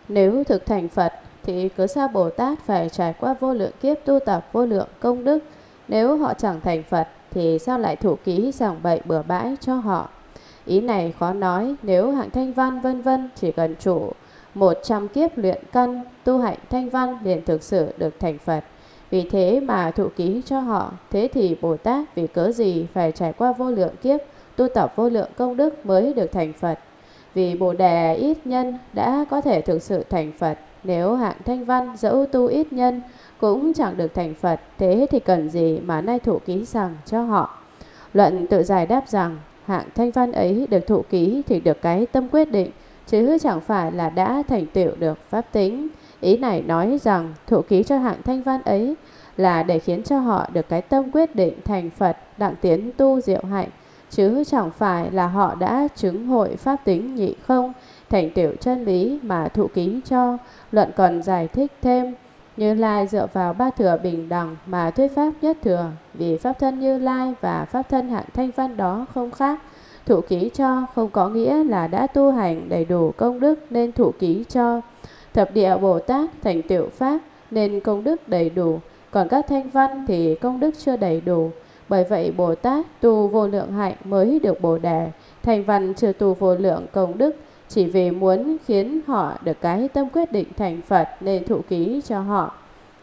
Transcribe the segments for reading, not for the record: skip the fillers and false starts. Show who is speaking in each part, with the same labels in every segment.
Speaker 1: Nếu thực thành Phật thì cớ sao Bồ Tát phải trải qua vô lượng kiếp tu tập vô lượng công đức? Nếu họ chẳng thành Phật thì sao lại thủ ký giảng bậy bừa bãi cho họ? Ý này khó nói. Nếu hạng thanh văn vân vân chỉ cần trụ 100 kiếp luyện căn tu hạnh thanh văn liền thực sự được thành Phật. Vì thế mà thụ ký cho họ. Thế thì Bồ Tát vì cớ gì phải trải qua vô lượng kiếp tu tập vô lượng công đức mới được thành Phật? Vì Bồ Đề ít nhân đã có thể thực sự thành Phật. Nếu hạng thanh văn dẫu tu ít nhân cũng chẳng được thành Phật, thế thì cần gì mà nay thụ ký rằng cho họ? Luận tự giải đáp rằng hạng thanh văn ấy được thụ ký thì được cái tâm quyết định, chứ chẳng phải là đã thành tựu được pháp tính. Ý này nói rằng thụ ký cho hạng thanh văn ấy là để khiến cho họ được cái tâm quyết định thành Phật, đặng tiến tu diệu hạnh, chứ chẳng phải là họ đã chứng hội pháp tính nhị không, thành tựu chân lý mà thụ ký cho. Luận còn giải thích thêm, Như Lai dựa vào ba thừa bình đẳng mà thuyết pháp nhất thừa, vì pháp thân Như Lai và pháp thân hạng thanh văn đó không khác. Thụ ký cho không có nghĩa là đã tu hành đầy đủ công đức nên thụ ký cho. Thập địa Bồ Tát thành tựu pháp nên công đức đầy đủ, còn các thanh văn thì công đức chưa đầy đủ. Bởi vậy Bồ Tát tu vô lượng hạnh mới được Bồ Đề, thanh văn chưa tu vô lượng công đức, chỉ vì muốn khiến họ được cái tâm quyết định thành Phật nên thụ ký cho họ.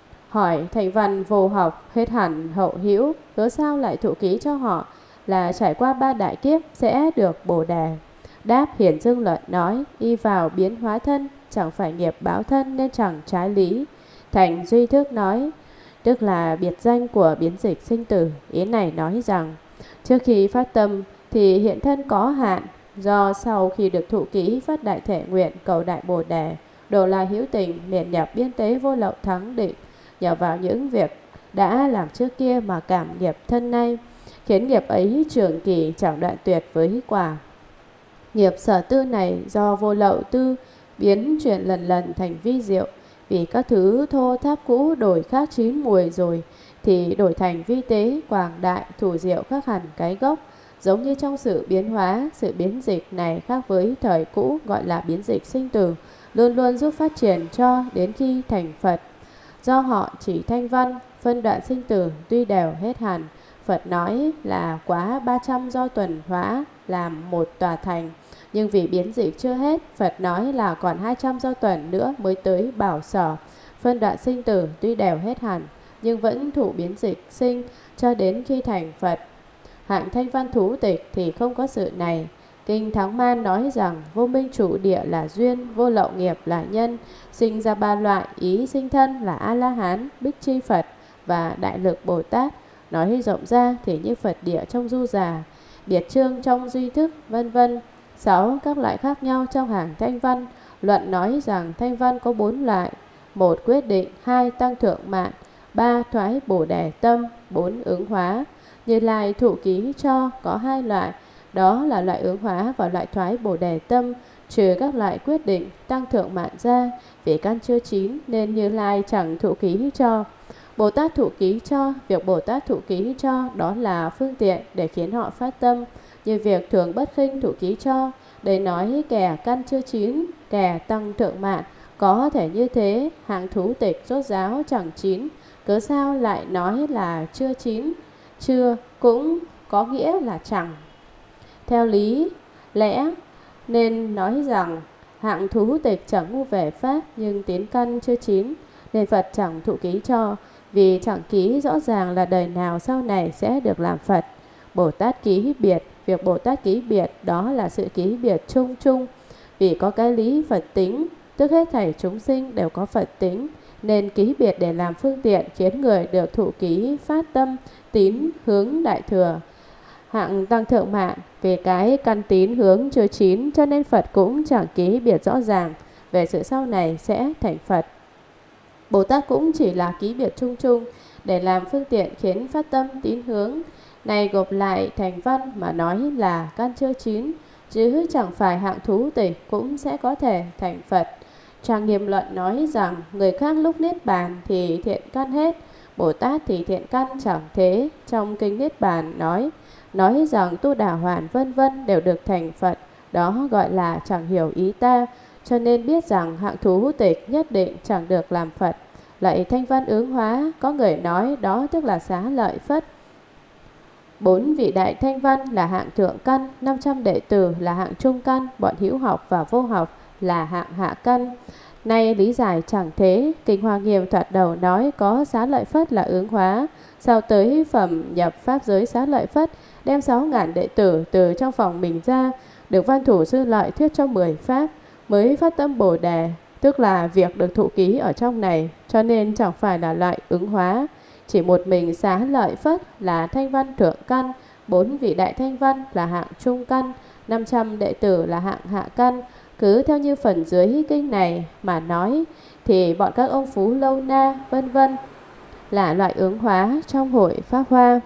Speaker 1: Hỏi thanh văn vô học hết hẳn hậu hữu, cớ sao lại thụ ký cho họ? Là trải qua 3 đại kiếp sẽ được Bồ Đề. Đáp Hiển Dương Luận nói, y vào biến hóa thân, chẳng phải nghiệp báo thân nên chẳng trái lý. Thành Duy Thức nói, tức là biệt danh của biến dịch sinh tử. Ý này nói rằng, trước khi phát tâm thì hiện thân có hạn, do sau khi được thụ ký phát đại thể nguyện cầu đại Bồ Đề, đồ là hữu tình liền nhập biên tế vô lậu thắng định, nhờ vào những việc đã làm trước kia mà cảm nghiệp thân nay, khiến nghiệp ấy trường kỳ chẳng đoạn tuyệt với quả. Nghiệp sở tư này do vô lậu tư biến chuyển lần lần thành vi diệu, vì các thứ thô tháp cũ đổi khác chín mùi rồi thì đổi thành vi tế quảng đại thủ diệu khác hẳn cái gốc. Giống như trong sự biến hóa, sự biến dịch này khác với thời cũ gọi là biến dịch sinh tử, luôn luôn giúp phát triển cho đến khi thành Phật. Do họ chỉ thanh văn, phân đoạn sinh tử tuy đều hết hẳn, Phật nói là quá 300 do tuần hóa làm một tòa thành. Nhưng vì biến dịch chưa hết, Phật nói là còn 200 do tuần nữa mới tới bảo sở. Phân đoạn sinh tử tuy đều hết hẳn, nhưng vẫn thụ biến dịch sinh cho đến khi thành Phật. Hạng thanh văn thú tịch thì không có sự này. Kinh Thắng Man nói rằng vô minh chủ địa là duyên, vô lậu nghiệp là nhân, sinh ra 3 loại, ý sinh thân là A-la-hán, Bích Chi Phật và Đại Lực Bồ Tát. Nói rộng ra thì như Phật địa trong Du Già, biệt chương trong Duy Thức, vân vân. 6. Các loại khác nhau trong hàng thanh văn. Luận nói rằng thanh văn có 4 loại: 1. Quyết định, 2. Tăng thượng mạng, 3. Thoái Bồ Đề tâm, 4. Ứng hóa. Như Lai thụ ký cho có 2 loại, đó là loại ứng hóa và loại thoái Bồ Đề tâm, trừ các loại quyết định, tăng thượng mạng ra, vì căn chưa chín nên Như Lai chẳng thụ ký cho. Bồ Tát thụ ký cho, việc Bồ Tát thụ ký cho đó là phương tiện để khiến họ phát tâm, như việc Thường Bất Khinh thụ ký cho. Đây nói kẻ căn chưa chín, kẻ tăng thượng mạng có thể như thế. Hạng thú tịch rốt ráo chẳng chín, cớ sao lại nói là chưa chín? Chưa cũng có nghĩa là chẳng. Theo lý lẽ nên nói rằng hạng thú tịch chẳng ngu về pháp, nhưng tiến căn chưa chín nên Phật chẳng thụ ký cho, vì chẳng ký rõ ràng là đời nào sau này sẽ được làm Phật. Bồ Tát ký biệt, việc Bồ Tát ký biệt đó là sự ký biệt chung chung, vì có cái lý Phật tính, tức hết thảy chúng sinh đều có Phật tính, nên ký biệt để làm phương tiện khiến người được thụ ký phát tâm tín hướng đại thừa. Hạng tăng thượng mạng về cái căn tín hướng chưa chín, cho nên Phật cũng chẳng ký biệt rõ ràng về sự sau này sẽ thành Phật. Bồ Tát cũng chỉ là ký biệt chung chung để làm phương tiện khiến phát tâm tín hướng này gộp lại thành văn mà nói là căn chưa chín, chứ chẳng phải hạng thú tịch cũng sẽ có thể thành Phật. Trang Nghiêm Luận nói rằng người khác lúc niết bàn thì thiện căn hết, Bồ Tát thì thiện căn chẳng thế. Trong kinh Niết Bàn nói rằng Tu Đà Hoàn vân vân đều được thành Phật, đó gọi là chẳng hiểu ý ta. cho nên biết rằng hạng thú tịch nhất định chẳng được làm Phật. Lạy thanh văn ứng hóa, có người nói đó tức là Xá Lợi Phất. 4 vị đại thanh văn là hạng thượng căn, 500 đệ tử là hạng trung căn, bọn hữu học và vô học là hạng hạ căn. Nay lý giải chẳng thế, Kinh Hoa Nghiêm thoạt đầu nói có Xá Lợi Phất là ứng hóa, sau tới phẩm nhập pháp giới Xá Lợi Phất, đem 6.000 đệ tử từ trong phòng mình ra, được Văn Thủ Sư Lợi thuyết cho 10 pháp, mới phát tâm Bồ Đề, tức là việc được thụ ký ở trong này, cho nên chẳng phải là loại ứng hóa. Chỉ một mình Xá Lợi Phất là thanh văn thượng căn, 4 vị đại thanh văn là hạng trung căn, 500 đệ tử là hạng hạ căn. Cứ theo như phần dưới kinh này mà nói thì bọn các ông Phú Lâu Na vân vân là loại ứng hóa trong hội Pháp Hoa.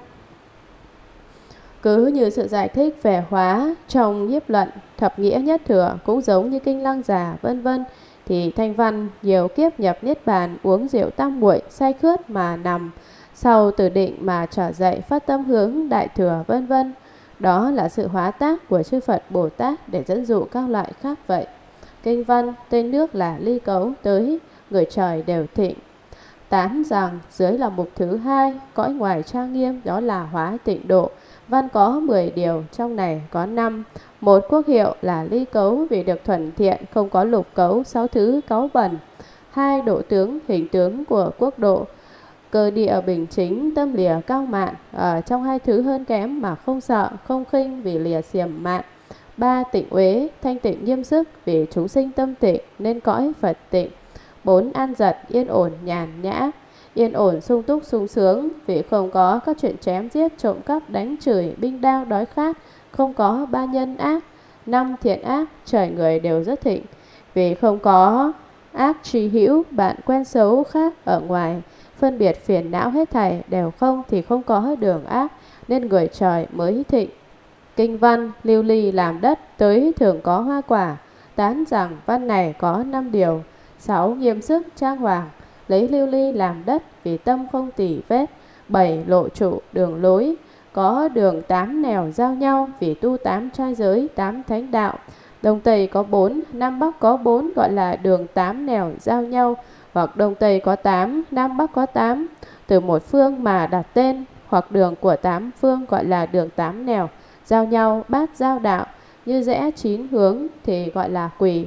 Speaker 1: Cứ như sự giải thích về hóa trong nhiếp luận thập nghĩa nhất thừa cũng giống như kinh Lăng Già vân vân, thì thanh văn nhiều kiếp nhập niết bàn, uống rượu tam muội say khướt mà nằm, sau từ định mà trở dậy phát tâm hướng đại thừa vân vân. Đó là sự hóa tác của chư Phật Bồ Tát để dẫn dụ các loại khác vậy. Kinh văn tên nước là ly cấu, tới người trời đều thịnh. Tán rằng dưới là mục thứ hai, cõi ngoài trang nghiêm, đó là hóa tịnh độ. Văn có 10 điều, trong này có 5. Một quốc hiệu là ly cấu vì được thuần thiện, không có lục cấu, 6 thứ cáu bẩn. 2. Độ tướng, hình tướng của quốc độ, cơ địa bình chính, tâm lìa cao mạn, ở trong 2 thứ hơn kém mà không sợ, không khinh vì lìa xiềm mạn. 3. Tịnh uế, thanh tịnh nghiêm sức vì chúng sinh tâm tịnh nên cõi Phật tịnh. 4. An giật, yên ổn, nhàn nhã, yên ổn sung túc sung sướng vì không có các chuyện chém giết, trộm cắp, đánh chửi, binh đao, đói khát, không có ba nhân ác. 5. Thiện ác, trời người đều rất thịnh vì không có ác tri hữu, bạn quen xấu khác ở ngoài, phân biệt phiền não hết thảy đều không thì không có đường ác, nên người trời mới thịnh. Kinh văn lưu ly làm đất, tới thường có hoa quả. Tán rằng văn này có 5 điều. 6. Nghiêm sức trang hoàng, lấy lưu ly làm đất vì tâm không tỉ vết. 7. Lộ trụ đường lối, có đường 8 nẻo giao nhau vì tu 8 trai giới, 8 thánh đạo. Đông Tây có 4, Nam Bắc có 4 gọi là đường 8 nẻo giao nhau, hoặc Đông Tây có 8, Nam Bắc có 8, từ một phương mà đặt tên, hoặc đường của 8 phương gọi là đường 8 nẻo giao nhau, bát giao đạo, như rẽ 9 hướng thì gọi là quỳ.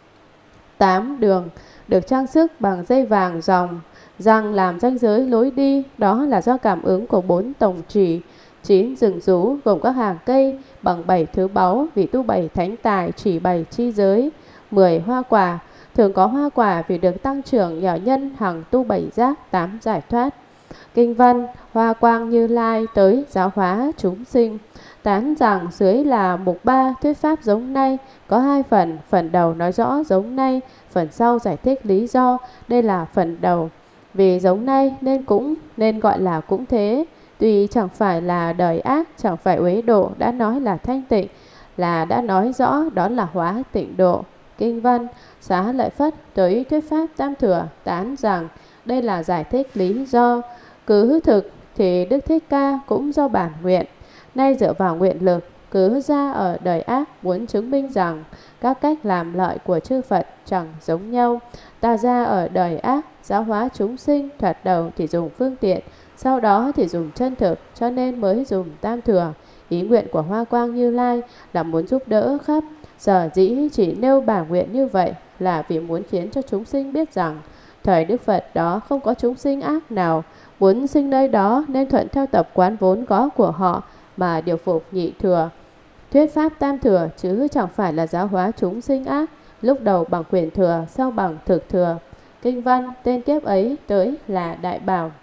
Speaker 1: 8 đường được trang sức bằng dây vàng ròng, răng làm ranh giới lối đi, đó là do cảm ứng của 4 tổng trì. 9 rừng rú gồm các hàng cây bằng 7 thứ báu vì tu 7 thánh tài chỉ 7 chi giới. 10 hoa quả, thường có hoa quả vì được tăng trưởng nhỏ nhân hằng tu 7 giác 8 giải thoát. Kinh văn hoa quang Như Lai tới giáo hóa chúng sinh. Tán rằng dưới là mục 3 thuyết pháp giống nay, có 2 phần, phần đầu nói rõ giống nay, phần sau giải thích lý do. Đây là phần đầu, vì giống nay nên gọi là cũng thế. Tuy chẳng phải là đời ác, chẳng phải uế độ, đã nói là thanh tịnh, là đã nói rõ đó là hóa tịnh độ. Kinh văn Xá Lợi Phất tới thuyết pháp tam thừa, tán rằng đây là giải thích lý do. Cứ thực thì Đức Thích Ca cũng do bản nguyện, nay dựa vào nguyện lực, cứ ra ở đời ác muốn chứng minh rằng các cách làm lợi của chư Phật chẳng giống nhau. Ta ra ở đời ác giáo hóa chúng sinh, thoạt đầu thì dùng phương tiện, sau đó thì dùng chân thực, cho nên mới dùng tam thừa. Ý nguyện của Hoa Quang Như Lai là muốn giúp đỡ khắp, sở dĩ chỉ nêu bản nguyện như vậy là vì muốn khiến cho chúng sinh biết rằng thời Đức Phật đó không có chúng sinh ác nào, muốn sinh nơi đó nên thuận theo tập quán vốn có của họ mà điều phục nhị thừa. Thuyết pháp tam thừa chứ chẳng phải là giáo hóa chúng sinh ác, lúc đầu bằng quyền thừa, sau bằng thực thừa. Kinh văn tên kiếp ấy tới là Đại Bảo.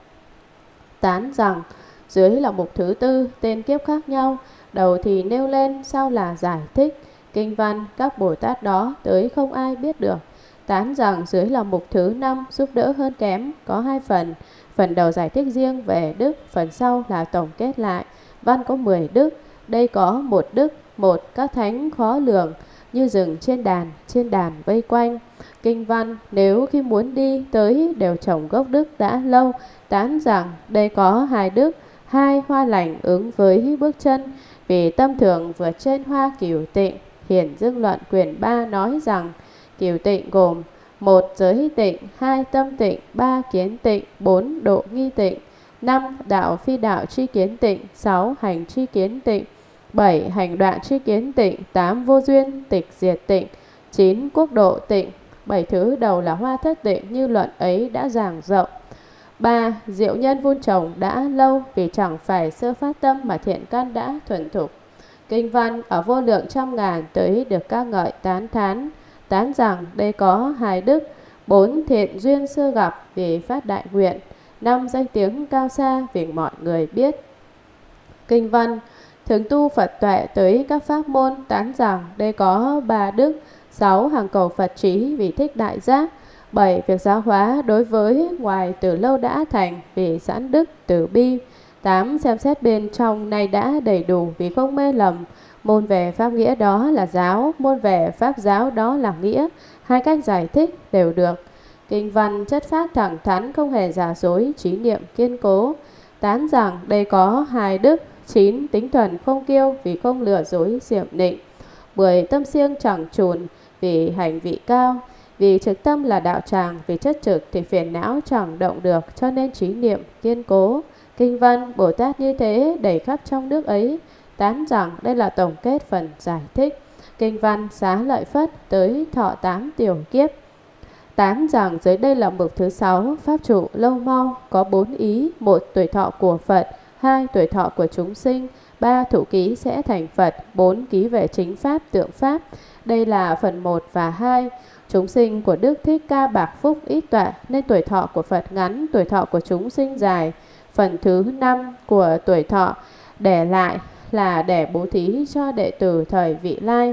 Speaker 1: Tán rằng dưới là mục thứ 4 tên kiếp khác nhau, đầu thì nêu lên, sau là giải thích. Kinh văn các Bồ Tát đó tới không ai biết được. Tán rằng dưới là mục thứ 5 giúp đỡ hơn kém, có 2 phần. Phần đầu giải thích riêng về đức, phần sau là tổng kết lại. Văn có 10 đức, đây có 1 đức, 1 các thánh khó lường, như rừng trên đàn vây quanh. Kinh văn nếu khi muốn đi tới đều trồng gốc đức đã lâu. Tán rằng đây có 2 đức, 2 hoa lành ứng với bước chân, vì tâm thường vượt trên hoa cửu tịnh. Hiển Dương Luận quyển 3 nói rằng Cửu tịnh gồm: 1. Giới tịnh, 2. Tâm tịnh, 3. Kiến tịnh, 4. Độ nghi tịnh, 5. Đạo phi đạo tri kiến tịnh, 6. Hành tri kiến tịnh, 7. Hành đoạn tri kiến tịnh, 8. Vô duyên tịch diệt tịnh, 9. Quốc độ tịnh. 7 thứ đầu là hoa thất tịnh như luận ấy đã giảng rộng. 3. Diệu nhân vun trồng đã lâu, vì chẳng phải sơ phát tâm mà thiện căn đã thuần thục. Kinh văn ở vô lượng trăm ngàn tới được ca ngợi tán thán, tán rằng đây có 2 đức: 4. Thiện duyên xưa gặp vì phát đại nguyện, 5. Danh tiếng cao xa vì mọi người biết. Kinh văn thường tu Phật tuệ tới các pháp môn, tán rằng đây có 3 đức: 6. Hàng cầu Phật trí vì thích đại giác, 7. Việc giáo hóa đối với ngoài từ lâu đã thành vì sẵn đức từ bi, 8. Xem xét bên trong này đã đầy đủ vì không mê lầm. Môn về pháp nghĩa đó là giáo, môn về pháp giáo đó là nghĩa, 2 cách giải thích đều được. Kinh văn chất phác thẳng thắn, không hề giả dối, trí niệm kiên cố, tán rằng đây có 2 đức: 9. Tính thuần không kiêu vì không lừa dối diệm nịnh, 10. Tâm siêng chẳng chùn vì hành vị cao, vì trực tâm là đạo tràng, vì chất trực thì phiền não chẳng động được, cho nên trí niệm kiên cố. Kinh văn Bồ Tát như thế đầy khắp trong nước ấy, tán rằng đây là tổng kết phần giải thích. Kinh văn Xá Lợi Phất tới thọ 8 tiểu kiếp, tán rằng dưới đây là mục thứ 6: pháp trụ lâu mau, có 4 ý: 1. Tuổi thọ của Phật, 2. Tuổi thọ của chúng sinh, 3. Thủ ký sẽ thành Phật, 4. Ký về chính pháp tượng pháp. Đây là phần 1 và 2. Chúng sinh của Đức Thích Ca bạc phúc ít tọa, nên tuổi thọ của Phật ngắn, tuổi thọ của chúng sinh dài. Phần thứ 5 của tuổi thọ để lại là để bố thí cho đệ tử thời vị lai.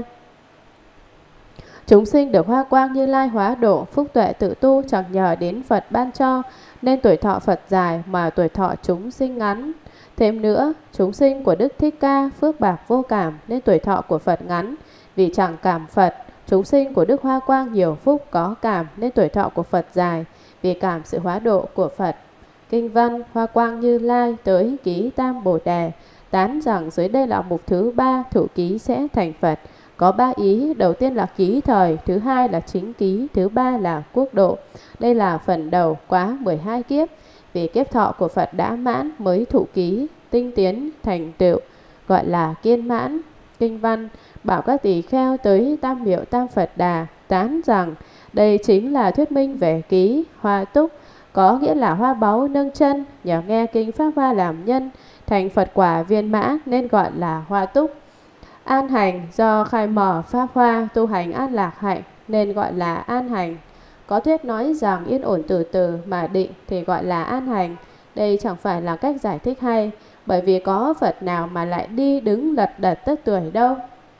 Speaker 1: Chúng sinh được hoa quang Như Lai hóa độ, phúc tuệ tự tu, chẳng nhờ đến Phật ban cho, nên tuổi thọ Phật dài mà tuổi thọ chúng sinh ngắn. Thêm nữa, chúng sinh của Đức Thích Ca phước bạc vô cảm, nên tuổi thọ của Phật ngắn, vì chẳng cảm Phật. Chúng sinh của Đức Hoa Quang nhiều phúc có cảm, nên tuổi thọ của Phật dài, vì cảm sự hóa độ của Phật. Kinh văn Hoa Quang Như Lai tới ký Tam Bồ Đề, tán rằng dưới đây là mục thứ 3: thủ ký sẽ thành Phật. Có 3 ý: đầu tiên là ký thời, thứ 2 là chính ký, thứ 3 là quốc độ. Đây là phần đầu quá 12 kiếp, vì kiếp thọ của Phật đã mãn mới thủ ký, tinh tiến thành tựu, gọi là kiên mãn. Kinh văn bảo các tỳ kheo tới Tam Miệu Tam Phật Đà, tán rằng đây chính là thuyết minh về ký hoa túc, có nghĩa là hoa báu nâng chân, nhờ nghe kinh Pháp Hoa làm nhân, thành Phật quả viên mãn nên gọi là hoa túc. An hành do khai mở Pháp Hoa, tu hành an lạc hạnh nên gọi là an hành. Có thuyết nói rằng yên ổn từ từ mà định thì gọi là an hành. Đây chẳng phải là cách giải thích hay, bởi vì có Phật nào mà lại đi đứng lật đật tất tuổi đâu.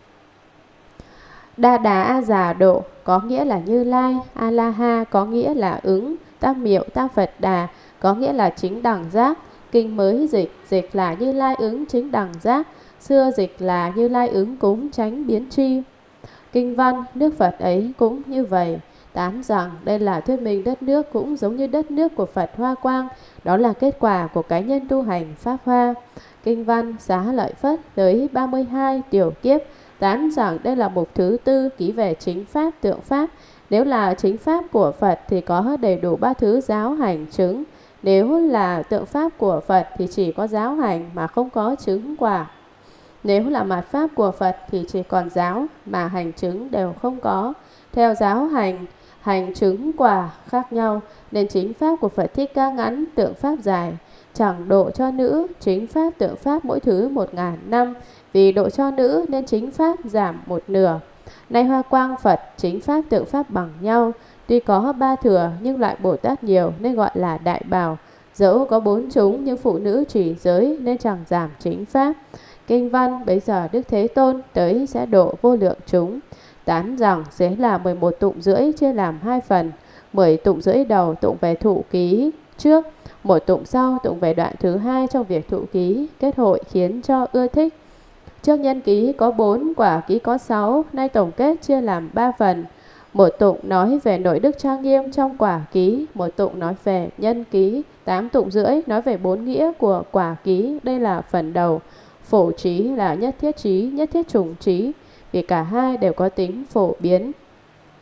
Speaker 1: Đa Đà A Già Độ có nghĩa là Như Lai, A La Ha có nghĩa là ứng, Tam Miệu Tam Phật Đà có nghĩa là chính đẳng giác. Kinh mới dịch là Như Lai ứng chính đẳng giác, xưa dịch là Như Lai ứng cúng tránh biến tri. Kinh văn nước Phật ấy cũng như vậy, tán rằng đây là thuyết minh đất nước cũng giống như đất nước của Phật Hoa Quang, đó là kết quả của cá nhân tu hành Pháp Hoa. Kinh văn Xá Lợi Phất tới 32 tiểu kiếp, tán rằng đây là mục thứ 4: ký về chính pháp tượng pháp. Nếu là chính pháp của Phật thì có đầy đủ 3 thứ giáo hành chứng. Nếu là tượng pháp của Phật thì chỉ có giáo hành mà không có chứng quả. Nếu là mạt pháp của Phật thì chỉ còn giáo mà hành chứng đều không có. Theo giáo hành chứng quả khác nhau, nên chính pháp của Phật Thích Ca ngắn, tượng pháp dài, chẳng độ cho nữ. Chính pháp tượng pháp mỗi thứ 1000 năm, vì độ cho nữ nên chính pháp giảm 1/2. Nay Hoa Quang Phật chính pháp tượng pháp bằng nhau, tuy có 3 thừa nhưng loại Bồ Tát nhiều nên gọi là đại bào. Dẫu có 4 chúng nhưng phụ nữ trì giới nên chẳng giảm chính pháp. Kinh văn bấy giờ Đức Thế Tôn tới sẽ độ vô lượng chúng, tán rằng sẽ là 11 tụng rưỡi chia làm 2 phần. 10 tụng rưỡi đầu tụng về thụ ký trước, 1 tụng sau tụng về đoạn thứ 2 trong việc thụ ký, kết hội khiến cho ưa thích. Trước nhân ký có 4, quả ký có 6, nay tổng kết chia làm 3 phần. 1 tụng nói về nội đức trang nghiêm trong quả ký, 1 tụng nói về nhân ký, 8 tụng rưỡi nói về 4 nghĩa của quả ký, đây là phần đầu. Phổ trí là nhất thiết trí, nhất thiết trùng trí, vì cả hai đều có tính phổ biến.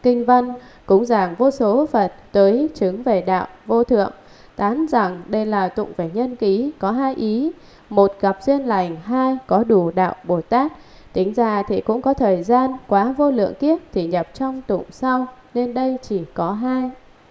Speaker 1: Kinh văn cúng dường vô số Phật tới chứng về đạo vô thượng, tán rằng đây là tụng về nhân ký, có hai ý: một gặp duyên lành, hai có đủ đạo Bồ Tát. Tính ra thì cũng có thời gian quá vô lượng kiếp thì nhập trong tụng sau, nên đây chỉ có hai.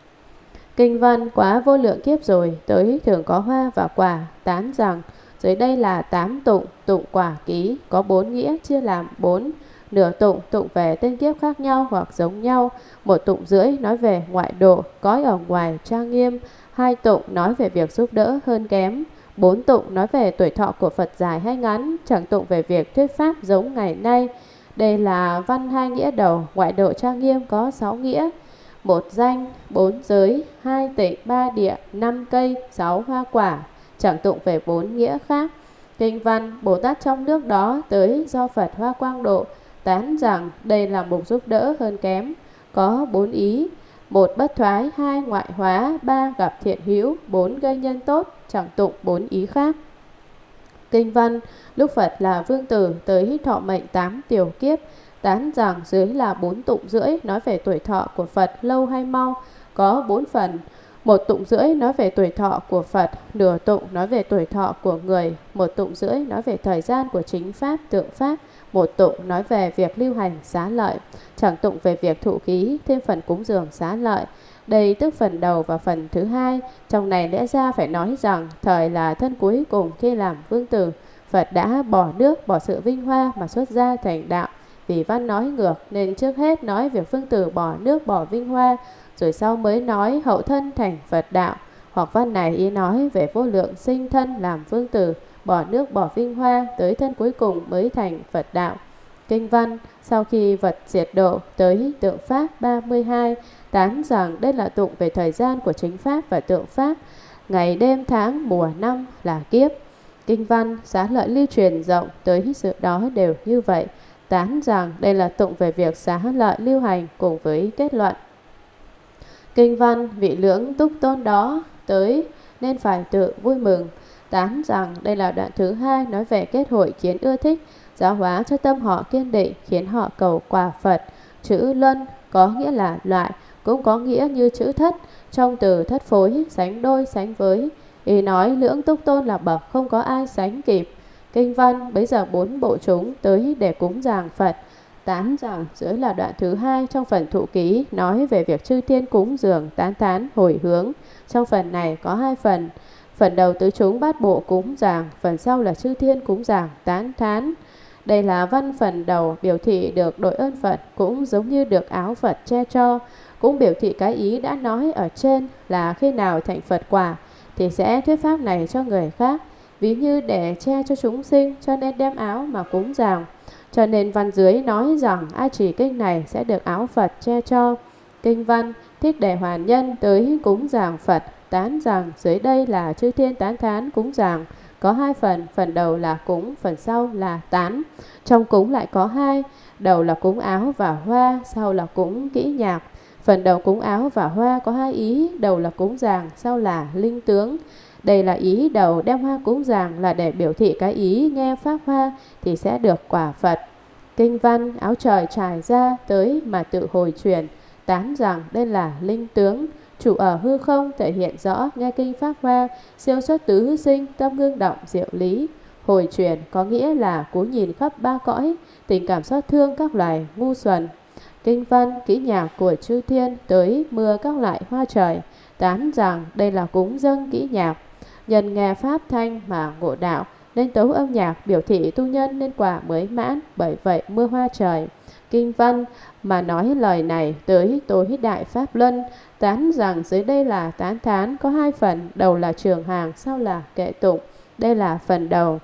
Speaker 1: Kinh văn quá vô lượng kiếp rồi tới thường có hoa và quả, tán rằng dưới đây là 8 tụng, tụng quả ký, có 4 nghĩa chia làm 4. Nửa tụng tụng về tên kiếp khác nhau hoặc giống nhau, một tụng rưỡi nói về ngoại độ, cõi ở ngoài trang nghiêm, hai tụng nói về việc giúp đỡ hơn kém, 4 tụng nói về tuổi thọ của Phật dài hay ngắn, chẳng tụng về việc thuyết pháp giống ngày nay. Đây là văn hai nghĩa đầu. Ngoại độ trang nghiêm có 6 nghĩa: 1 danh, 4 giới, 2 tịnh, 3 địa, 5 cây, 6 hoa quả, chẳng tụng về 4 nghĩa khác. Kinh văn Bồ Tát trong nước đó tới do Phật Hoa Quang độ, tán rằng đây là mục giúp đỡ hơn kém, có 4 ý: 1 bất thoái, 2 ngoại hóa, 3 gặp thiện hữu, 4 gây nhân tốt, chẳng tụng 4 ý khác. Kinh văn lúc Phật là vương tử tới thọ mệnh 8 tiểu kiếp, tán rằng dưới là 4 tụng rưỡi nói về tuổi thọ của Phật lâu hay mau, có 4 phần: 1 tụng rưỡi nói về tuổi thọ của Phật, nửa tụng nói về tuổi thọ của người, 1 tụng rưỡi nói về thời gian của chính pháp tượng pháp, 1 tụng nói về việc lưu hành xá lợi, chẳng tụng về việc thụ ký, thêm phần cúng dường xá lợi. Đây tức phần đầu và phần thứ hai. Trong này lẽ ra phải nói rằng thời là thân cuối cùng khi làm vương tử, Phật đã bỏ nước, bỏ sự vinh hoa mà xuất gia thành đạo. Vì văn nói ngược nên trước hết nói việc vương tử bỏ nước, bỏ vinh hoa, rồi sau mới nói hậu thân thành Phật đạo. Hoặc văn này ý nói về vô lượng sinh thân làm vương tử, bỏ nước, bỏ vinh hoa, tới thân cuối cùng mới thành Phật đạo. Kinh văn sau khi Phật diệt độ tới tượng pháp 32, tán rằng đây là tụng về thời gian của chính pháp và tượng pháp, ngày đêm tháng mùa năm là kiếp. Kinh văn xá lợi lưu truyền rộng tới sự đó đều như vậy, tán rằng đây là tụng về việc xá lợi lưu hành cùng với kết luận. Kinh văn vị lưỡng túc tôn đó tới nên phải tự vui mừng, tán rằng đây là đoạn thứ hai nói về kết hội khiến ưa thích, giáo hóa cho tâm họ kiên định, khiến họ cầu quả Phật. Chữ luân có nghĩa là loại, cũng có nghĩa như chữ thất, trong từ thất phối, sánh đôi, sánh với. Ý nói lưỡng túc tôn là bậc không có ai sánh kịp. Kinh văn bấy giờ 4 bộ chúng tới để cúng dường Phật, tán rằng dưới là đoạn thứ hai trong phần thụ ký nói về việc chư thiên cúng dường tán thán hồi hướng. Trong phần này có 2 phần. Phần đầu tứ chúng bát bộ cúng dường, phần sau là chư thiên cúng dường tán thán. Đây là văn phần đầu biểu thị được đội ơn Phật, cũng giống như được áo Phật che cho, cũng biểu thị cái ý đã nói ở trên là khi nào thành Phật quả thì sẽ thuyết pháp này cho người khác, ví như để che cho chúng sinh cho nên đem áo mà cúng dường. Cho nên văn dưới nói rằng ai trì kinh này sẽ được áo Phật che cho. Kinh văn thích để hoàn nhân tới cúng dường Phật, tán rằng dưới đây là chư thiên tán thán cúng dường, có 2 phần, phần đầu là cúng, phần sau là tán. Trong cúng lại có 2, đầu là cúng áo và hoa, sau là cúng kỹ nhạc. Phần đầu cúng áo và hoa có 2 ý, đầu là cúng dường, sau là linh tướng. Đây là ý đầu đem hoa cúng dường là để biểu thị cái ý nghe pháp hoa thì sẽ được quả Phật. Kinh văn áo trời trải ra tới mà tự hồi truyền, tán rằng đây là linh tướng, chủ ở hư không, thể hiện rõ nghe kinh pháp hoa, siêu xuất tứ hư sinh, tâm ngưng động diệu lý. Hồi truyền có nghĩa là cú nhìn khắp 3 cõi, tình cảm xót thương các loài ngu xuẩn. Kinh văn kỹ nhạc của chư thiên tới mưa các loại hoa trời, tán rằng đây là cúng dâng kỹ nhạc. Nhân nghe pháp thanh mà ngộ đạo nên tấu âm nhạc biểu thị tu nhân nên quả mới mãn, bởi vậy mưa hoa trời. Kinh văn mà nói lời này tới tối đại pháp luân, tán rằng dưới đây là tán thán có 2 phần, đầu là trường hàng, sau là kệ tụng. Đây là phần đầu.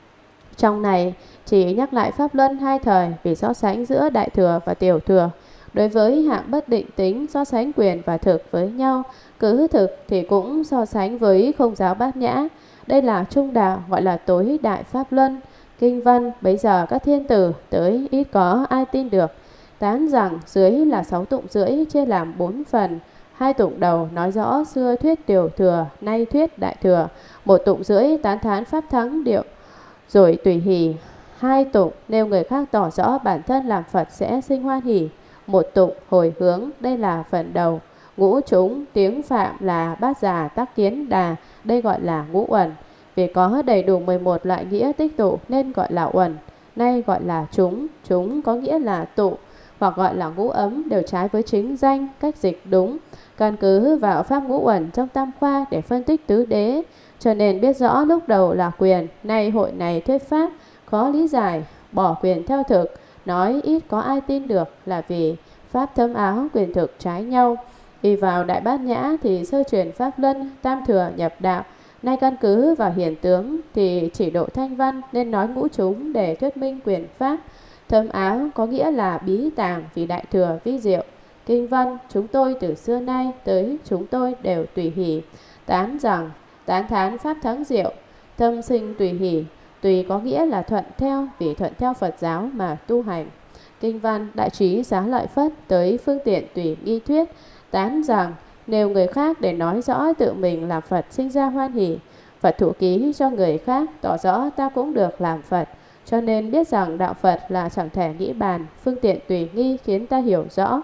Speaker 1: Trong này chỉ nhắc lại pháp luân 2 thời vì so sánh giữa đại thừa và tiểu thừa. Đối với hạng bất định tính, so sánh quyền và thực với nhau, cứ thực thì cũng so sánh với không giáo bát nhã. Đây là trung đạo, gọi là tối đại pháp luân. Kinh văn bấy giờ các thiên tử tới ít có ai tin được, tán rằng dưới là 6 tụng rưỡi chia làm 4 phần. 2 tụng đầu nói rõ xưa thuyết tiểu thừa, nay thuyết đại thừa. 1 tụng rưỡi tán thán pháp thắng điệu rồi tùy hỷ. 2 tụng nêu người khác tỏ rõ bản thân làm Phật sẽ sinh hoan hỷ. một tụng hồi hướng, đây là phần đầu. Ngũ chúng tiếng Phạm là Bát Già Tác Kiến Đà, đây gọi là ngũ uẩn. Vì có đầy đủ 11 loại nghĩa tích tụ nên gọi là uẩn, nay gọi là chúng. Chúng có nghĩa là tụ hoặc gọi là ngũ ấm, đều trái với chính danh, cách dịch đúng. Căn cứ vào pháp ngũ uẩn trong Tam Khoa để phân tích tứ đế, cho nên biết rõ lúc đầu là quyền, nay hội này thuyết pháp khó lý giải, bỏ quyền theo thực, nói ít có ai tin được, là vì pháp thâm áo quyền thực trái nhau. Đi vào Đại Bát Nhã thì sơ truyền pháp luân, tam thừa nhập đạo. Nay căn cứ vào hiển tướng thì chỉ độ thanh văn nên nói ngũ chúng để thuyết minh quyền pháp. Thâm áo có nghĩa là bí tàng, vì đại thừa vi diệu. Kinh văn chúng tôi từ xưa nay tới chúng tôi đều tùy hỷ. Tán rằng tán thán pháp thắng diệu, tâm sinh tùy hỷ. Tùy có nghĩa là thuận theo, vì thuận theo Phật giáo mà tu hành. Kinh văn đại trí xá lợi Phất tới phương tiện tùy nghi thuyết. Tán rằng nếu người khác để nói rõ tự mình làm Phật sinh ra hoan hỷ, Phật thụ ký cho người khác tỏ rõ ta cũng được làm Phật. Cho nên biết rằng đạo Phật là chẳng thể nghĩ bàn, phương tiện tùy nghi khiến ta hiểu rõ.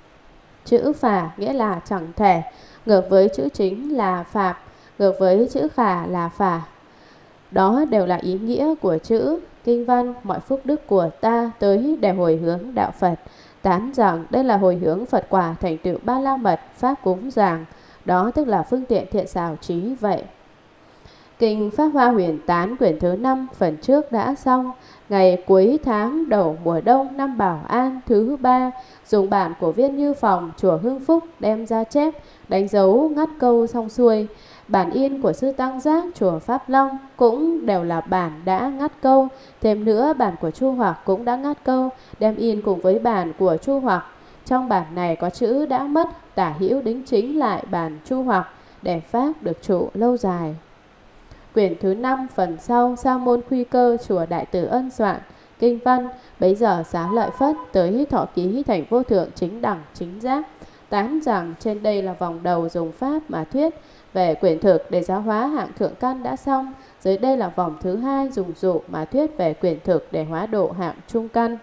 Speaker 1: Chữ phà nghĩa là chẳng thể, ngược với chữ chính là phạp, ngược với chữ khả là phà. Đó đều là ý nghĩa của chữ. Kinh văn mọi phúc đức của ta tới để hồi hướng đạo Phật. Tán rằng đây là hồi hướng Phật quả thành tựu Ba La Mật, pháp cúng dường. Đó tức là phương tiện thiện xảo trí vậy. Kinh Pháp Hoa Huyền Tán quyển thứ 5 phần trước đã xong. Ngày cuối tháng đầu mùa đông năm Bảo An thứ 3, dùng bản của Viên Như Phòng chùa Hưng Phúc đem ra chép, đánh dấu ngắt câu xong xuôi. Bản in của Sư Tăng Giác chùa Pháp Long cũng đều là bản đã ngắt câu. Thêm nữa bản của Chu Hoặc cũng đã ngắt câu, đem in cùng với bản của Chu Hoặc. Trong bản này có chữ đã mất, tả hữu đính chính lại bản Chu Hoặc để pháp được trụ lâu dài. Quyển thứ 5 phần sau Sa môn Khuy Cơ chùa Đại Từ Ân soạn. Kinh văn bấy giờ Xá Lợi Phất tới thọ ký thành vô thượng chính đẳng chính giác. Tán rằng trên đây là vòng đầu dùng pháp mà thuyết về quyển thực để giáo hóa hạng thượng căn đã xong. Dưới đây là vòng thứ 2 dùng dụ mà thuyết về quyển thực để hóa độ hạng trung căn.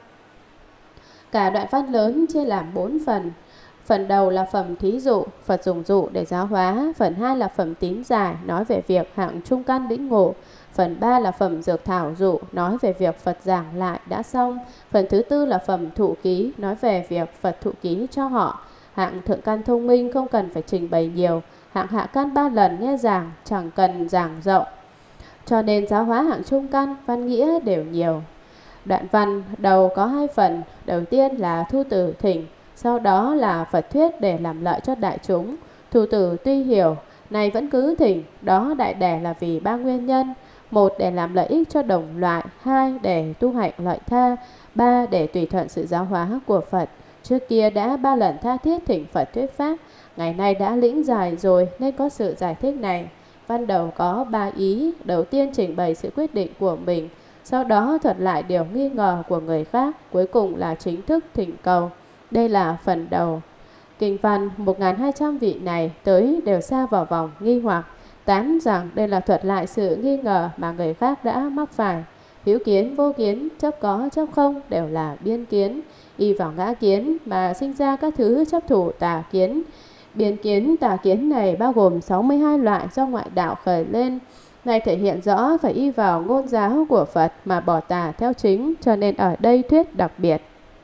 Speaker 1: Cả đoạn văn lớn chia làm 4 phần. Phần đầu là phẩm thí dụ, Phật dùng dụ để giáo hóa. Phần 2 là phẩm tín giải, nói về việc hạng trung căn lĩnh ngộ. Phần 3 là phẩm dược thảo dụ, nói về việc Phật giảng lại đã xong. Phần thứ 4 là phẩm thụ ký, nói về việc Phật thụ ký cho họ. Hạng thượng căn thông minh không cần phải trình bày nhiều, hạng hạ căn 3 lần nghe giảng, chẳng cần giảng rộng. Cho nên giáo hóa hạng trung căn, văn nghĩa đều nhiều. Đoạn văn đầu có 2 phần, đầu tiên là thu từ thỉnh, sau đó là Phật thuyết để làm lợi cho đại chúng. Thu từ tuy hiểu, này vẫn cứ thỉnh, đó đại để là vì 3 nguyên nhân. 1 để làm lợi ích cho đồng loại, 2 để tu hạnh lợi tha, 3 để tùy thuận sự giáo hóa của Phật. Trước kia đã 3 lần tha thiết thỉnh Phật thuyết pháp, ngày nay đã lĩnh giải rồi nên có sự giải thích này. Văn đầu có 3 ý, đầu tiên trình bày sự quyết định của mình, sau đó thuật lại điều nghi ngờ của người khác, cuối cùng là chính thức thỉnh cầu. Đây là phần đầu. Kinh văn 1200 vị này tới đều xa vào vòng nghi hoặc, tán rằng đây là thuật lại sự nghi ngờ mà người khác đã mắc phải. Hữu kiến, vô kiến, chấp có, chấp không đều là biên kiến. Y vào ngã kiến mà sinh ra các thứ chấp thủ tà kiến. Biên kiến, tà kiến này bao gồm 62 loại do ngoại đạo khởi lên. Này thể hiện rõ phải y vào ngôn giáo của Phật mà bỏ tà theo chính, cho nên ở đây thuyết đặc biệt.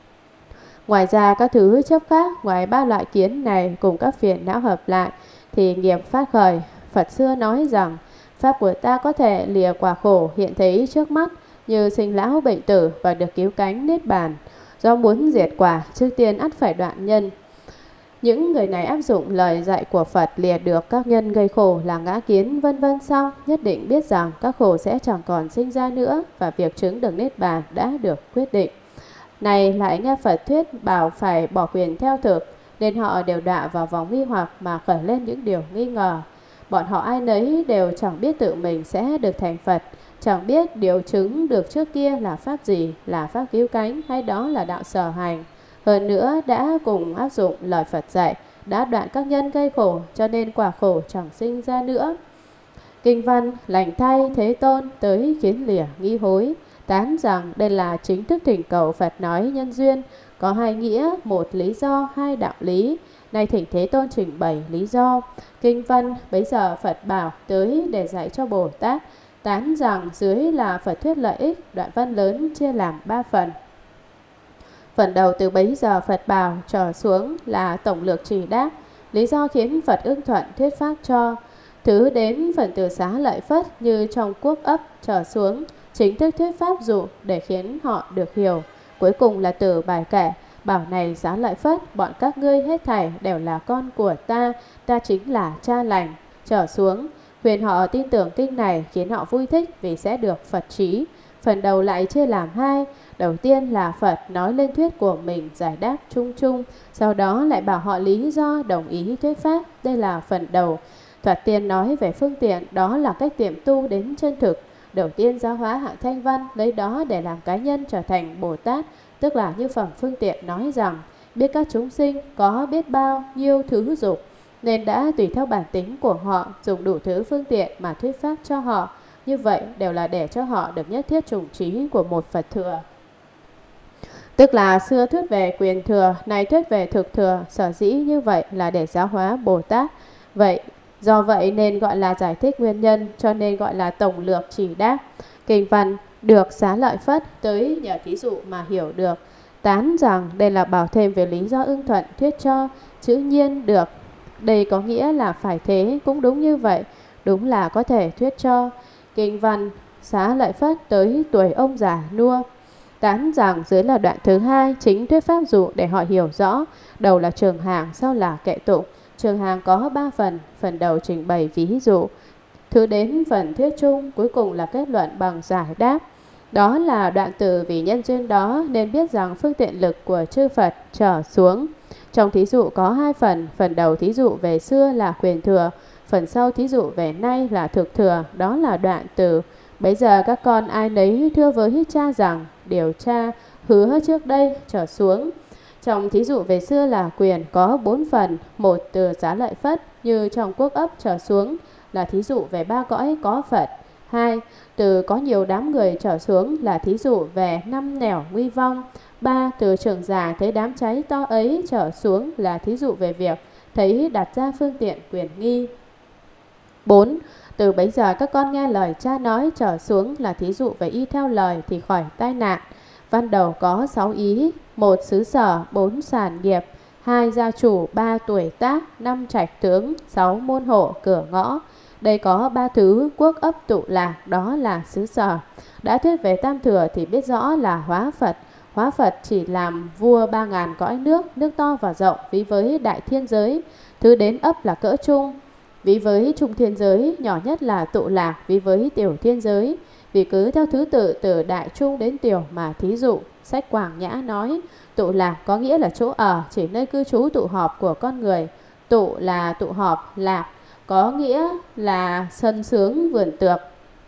Speaker 1: Ngoài ra các thứ chấp khác, ngoài 3 loại kiến này cùng các phiền não hợp lại thì nghiệp phát khởi. Phật xưa nói rằng pháp của ta có thể lìa quả khổ hiện thấy trước mắt, như sinh lão bệnh tử và được cứu cánh niết bàn. Do muốn diệt quả, trước tiên ắt phải đoạn nhân. Những người này áp dụng lời dạy của Phật lìa được các nhân gây khổ là ngã kiến vân vân xong, nhất định biết rằng các khổ sẽ chẳng còn sinh ra nữa và việc chứng được niết bàn đã được quyết định. Này lại nghe Phật thuyết bảo phải bỏ quyền theo thực, nên họ đều đọa vào vòng nghi hoặc mà khởi lên những điều nghi ngờ. Bọn họ ai nấy đều chẳng biết tự mình sẽ được thành Phật, chẳng biết điều chứng được trước kia là pháp gì, là pháp cứu cánh hay đó là đạo sở hành. Hơn nữa đã cùng áp dụng lời Phật dạy, đã đoạn các nhân gây khổ, cho nên quả khổ chẳng sinh ra nữa. Kinh văn lành thay Thế Tôn tới khiến lìa nghi hối, tán rằng đây là chính thức thỉnh cầu Phật nói nhân duyên, có hai nghĩa, một lý do, hai đạo lý. Nay Thỉnh Thế Tôn trình bày lý do. Kinh văn bấy giờ Phật bảo tới để dạy cho Bồ Tát, tán rằng dưới là Phật thuyết lợi ích. Đoạn văn lớn chia làm 3 phần. Phần đầu từ bấy giờ Phật bảo trở xuống là tổng lược chỉ đáp, lý do khiến Phật ưng thuận thuyết pháp cho. Thứ đến phần từ xá lợi Phất như trong quốc ấp trở xuống, chính thức thuyết pháp dụ để khiến họ được hiểu. Cuối cùng là từ bài kệ, bảo này xá lợi Phất, bọn các ngươi hết thảy đều là con của ta, ta chính là cha lành. Trở xuống, khuyên họ tin tưởng kinh này, khiến họ vui thích vì sẽ được Phật trí. Phần đầu lại chia làm 2. Đầu tiên là Phật nói lên thuyết của mình giải đáp chung chung, sau đó lại bảo họ lý do đồng ý thuyết pháp. Đây là phần đầu. Thoạt tiên nói về phương tiện, đó là cách tiệm tu đến chân thực. Đầu tiên giáo hóa hạng thanh văn, lấy đó để làm cá nhân trở thành Bồ Tát, tức là như phẩm phương tiện nói rằng biết các chúng sinh có biết bao nhiêu thứ dục, nên đã tùy theo bản tính của họ dùng đủ thứ phương tiện mà thuyết pháp cho họ. Như vậy đều là để cho họ được nhất thiết chủng trí của một Phật thừa. Tức là xưa thuyết về quyền thừa, nay thuyết về thực thừa, sở dĩ như vậy là để giáo hóa Bồ Tát. Do vậy nên gọi là giải thích nguyên nhân, cho nên gọi là tổng lược chỉ đáp. Kinh văn được xá lợi Phất tới nhờ thí dụ mà hiểu được, tán rằng đây là bảo thêm về lý do ưng thuận thuyết cho. Chữ nhiên được đây có nghĩa là phải thế, cũng đúng như vậy, đúng là có thể thuyết cho. Kinh văn xá lợi Phất tới tuổi ông già nua, tán rằng dưới là đoạn thứ 2, chính thuyết pháp dụ để họ hiểu rõ. Đầu là trường hàng, sau là kệ tụng. Trường hàng có 3 phần, phần đầu trình bày ví dụ, thứ đến phần thuyết chung, cuối cùng là kết luận bằng giải đáp. Đó là đoạn từ vì nhân duyên đó nên biết rằng phương tiện lực của chư Phật trở xuống. Trong thí dụ có 2 phần, phần đầu thí dụ về xưa là quyền thừa, phần sau thí dụ về nay là thực thừa. Đó là đoạn từ bấy giờ các con ai nấy thưa với cha rằng điều cha hứa trước đây trở xuống. Trong thí dụ về xưa là quyền có 4 phần, một từ xá lợi Phất như trong quốc ấp trở xuống là thí dụ về 3 cõi có Phật. 2. Từ có nhiều đám người trở xuống là thí dụ về 5 nẻo nguy vong. 3. Từ trưởng già thấy đám cháy to ấy trở xuống là thí dụ về việc thấy đặt ra phương tiện quyền nghi. 4. Từ bấy giờ các con nghe lời cha nói trở xuống là thí dụ về y theo lời thì khỏi tai nạn. Văn đầu có 6 ý: 1. Xứ sở, 4. Sản nghiệp, 2. Gia chủ, 3. Tuổi tác, 5. Trạch tướng, 6. Môn hộ, cửa ngõ. Đây có 3 thứ quốc ấp tụ lạc, đó là xứ sở. Đã thuyết về tam thừa thì biết rõ là hóa Phật. Hóa Phật chỉ làm vua 3.000 cõi nước, nước to và rộng, ví với đại thiên giới. Thứ đến ấp là cỡ trung, ví với trung thiên giới. Nhỏ nhất là tụ lạc, ví với tiểu thiên giới. Vì cứ theo thứ tự từ đại trung đến tiểu mà thí dụ. Sách Quảng Nhã nói tụ lạc có nghĩa là chỗ ở, chỉ nơi cư trú tụ họp của con người. Tụ là tụ họp, lạc có nghĩa là sân sướng vườn tược.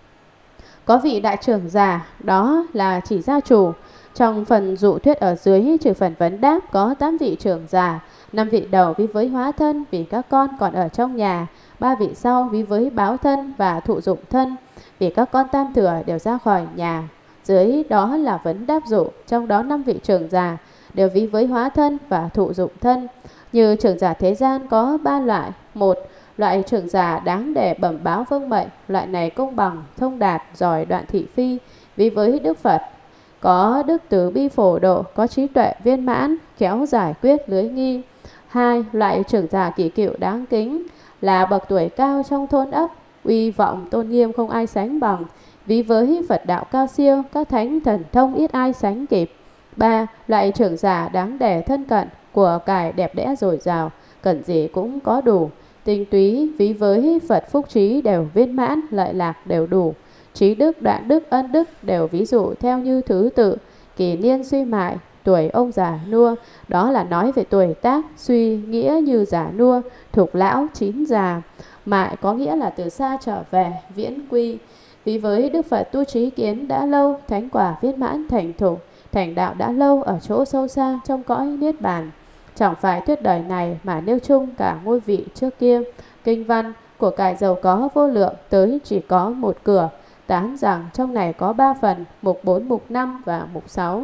Speaker 1: Có vị đại trưởng giả, đó là chỉ gia chủ. Trong phần dụ thuyết ở dưới trừ phần vấn đáp có 8 vị trưởng giả. 5 vị đầu ví với hóa thân vì các con còn ở trong nhà. 3 vị sau ví với báo thân và thụ dụng thân vì các con tam thừa đều ra khỏi nhà. Dưới đó là vấn đáp dụ, trong đó 5 vị trưởng giả đều ví với hóa thân và thụ dụng thân. Như trưởng giả thế gian có 3 loại. 1. Loại trưởng giả đáng để bẩm báo vâng mệnh. Loại này công bằng, thông đạt, giỏi đoạn thị phi, ví với Đức Phật. Có đức từ bi phổ độ, có trí tuệ viên mãn, khéo giải quyết lưới nghi. 2. Loại trưởng giả kỷ cựu đáng kính, là bậc tuổi cao trong thôn ấp, uy vọng tôn nghiêm không ai sánh bằng, ví với Phật đạo cao siêu, các thánh thần thông ít ai sánh kịp. 3. Loại trưởng giả đáng để thân cận, của cải đẹp đẽ dồi dào, cần gì cũng có đủ, tinh túy, ví với Phật phúc trí đều viên mãn, lợi lạc đều đủ, trí đức, đoạn đức, ân đức đều ví dụ theo như thứ tự. Kỷ niên suy mại, tuổi ông già nua, đó là nói về tuổi tác, suy nghĩa như già nua, thục lão, chín già. Mại có nghĩa là từ xa trở về, viễn quy, ví với Đức Phật tu trí kiến đã lâu, thánh quả viên mãn thành thục, thành đạo đã lâu ở chỗ sâu xa trong cõi niết bàn. Chẳng phải thuyết đời này mà nêu chung cả ngôi vị trước kia. Kinh văn của cải giàu có vô lượng tới chỉ có một cửa, tán rằng trong này có 3 phần, mục 4, mục 5 và mục 6.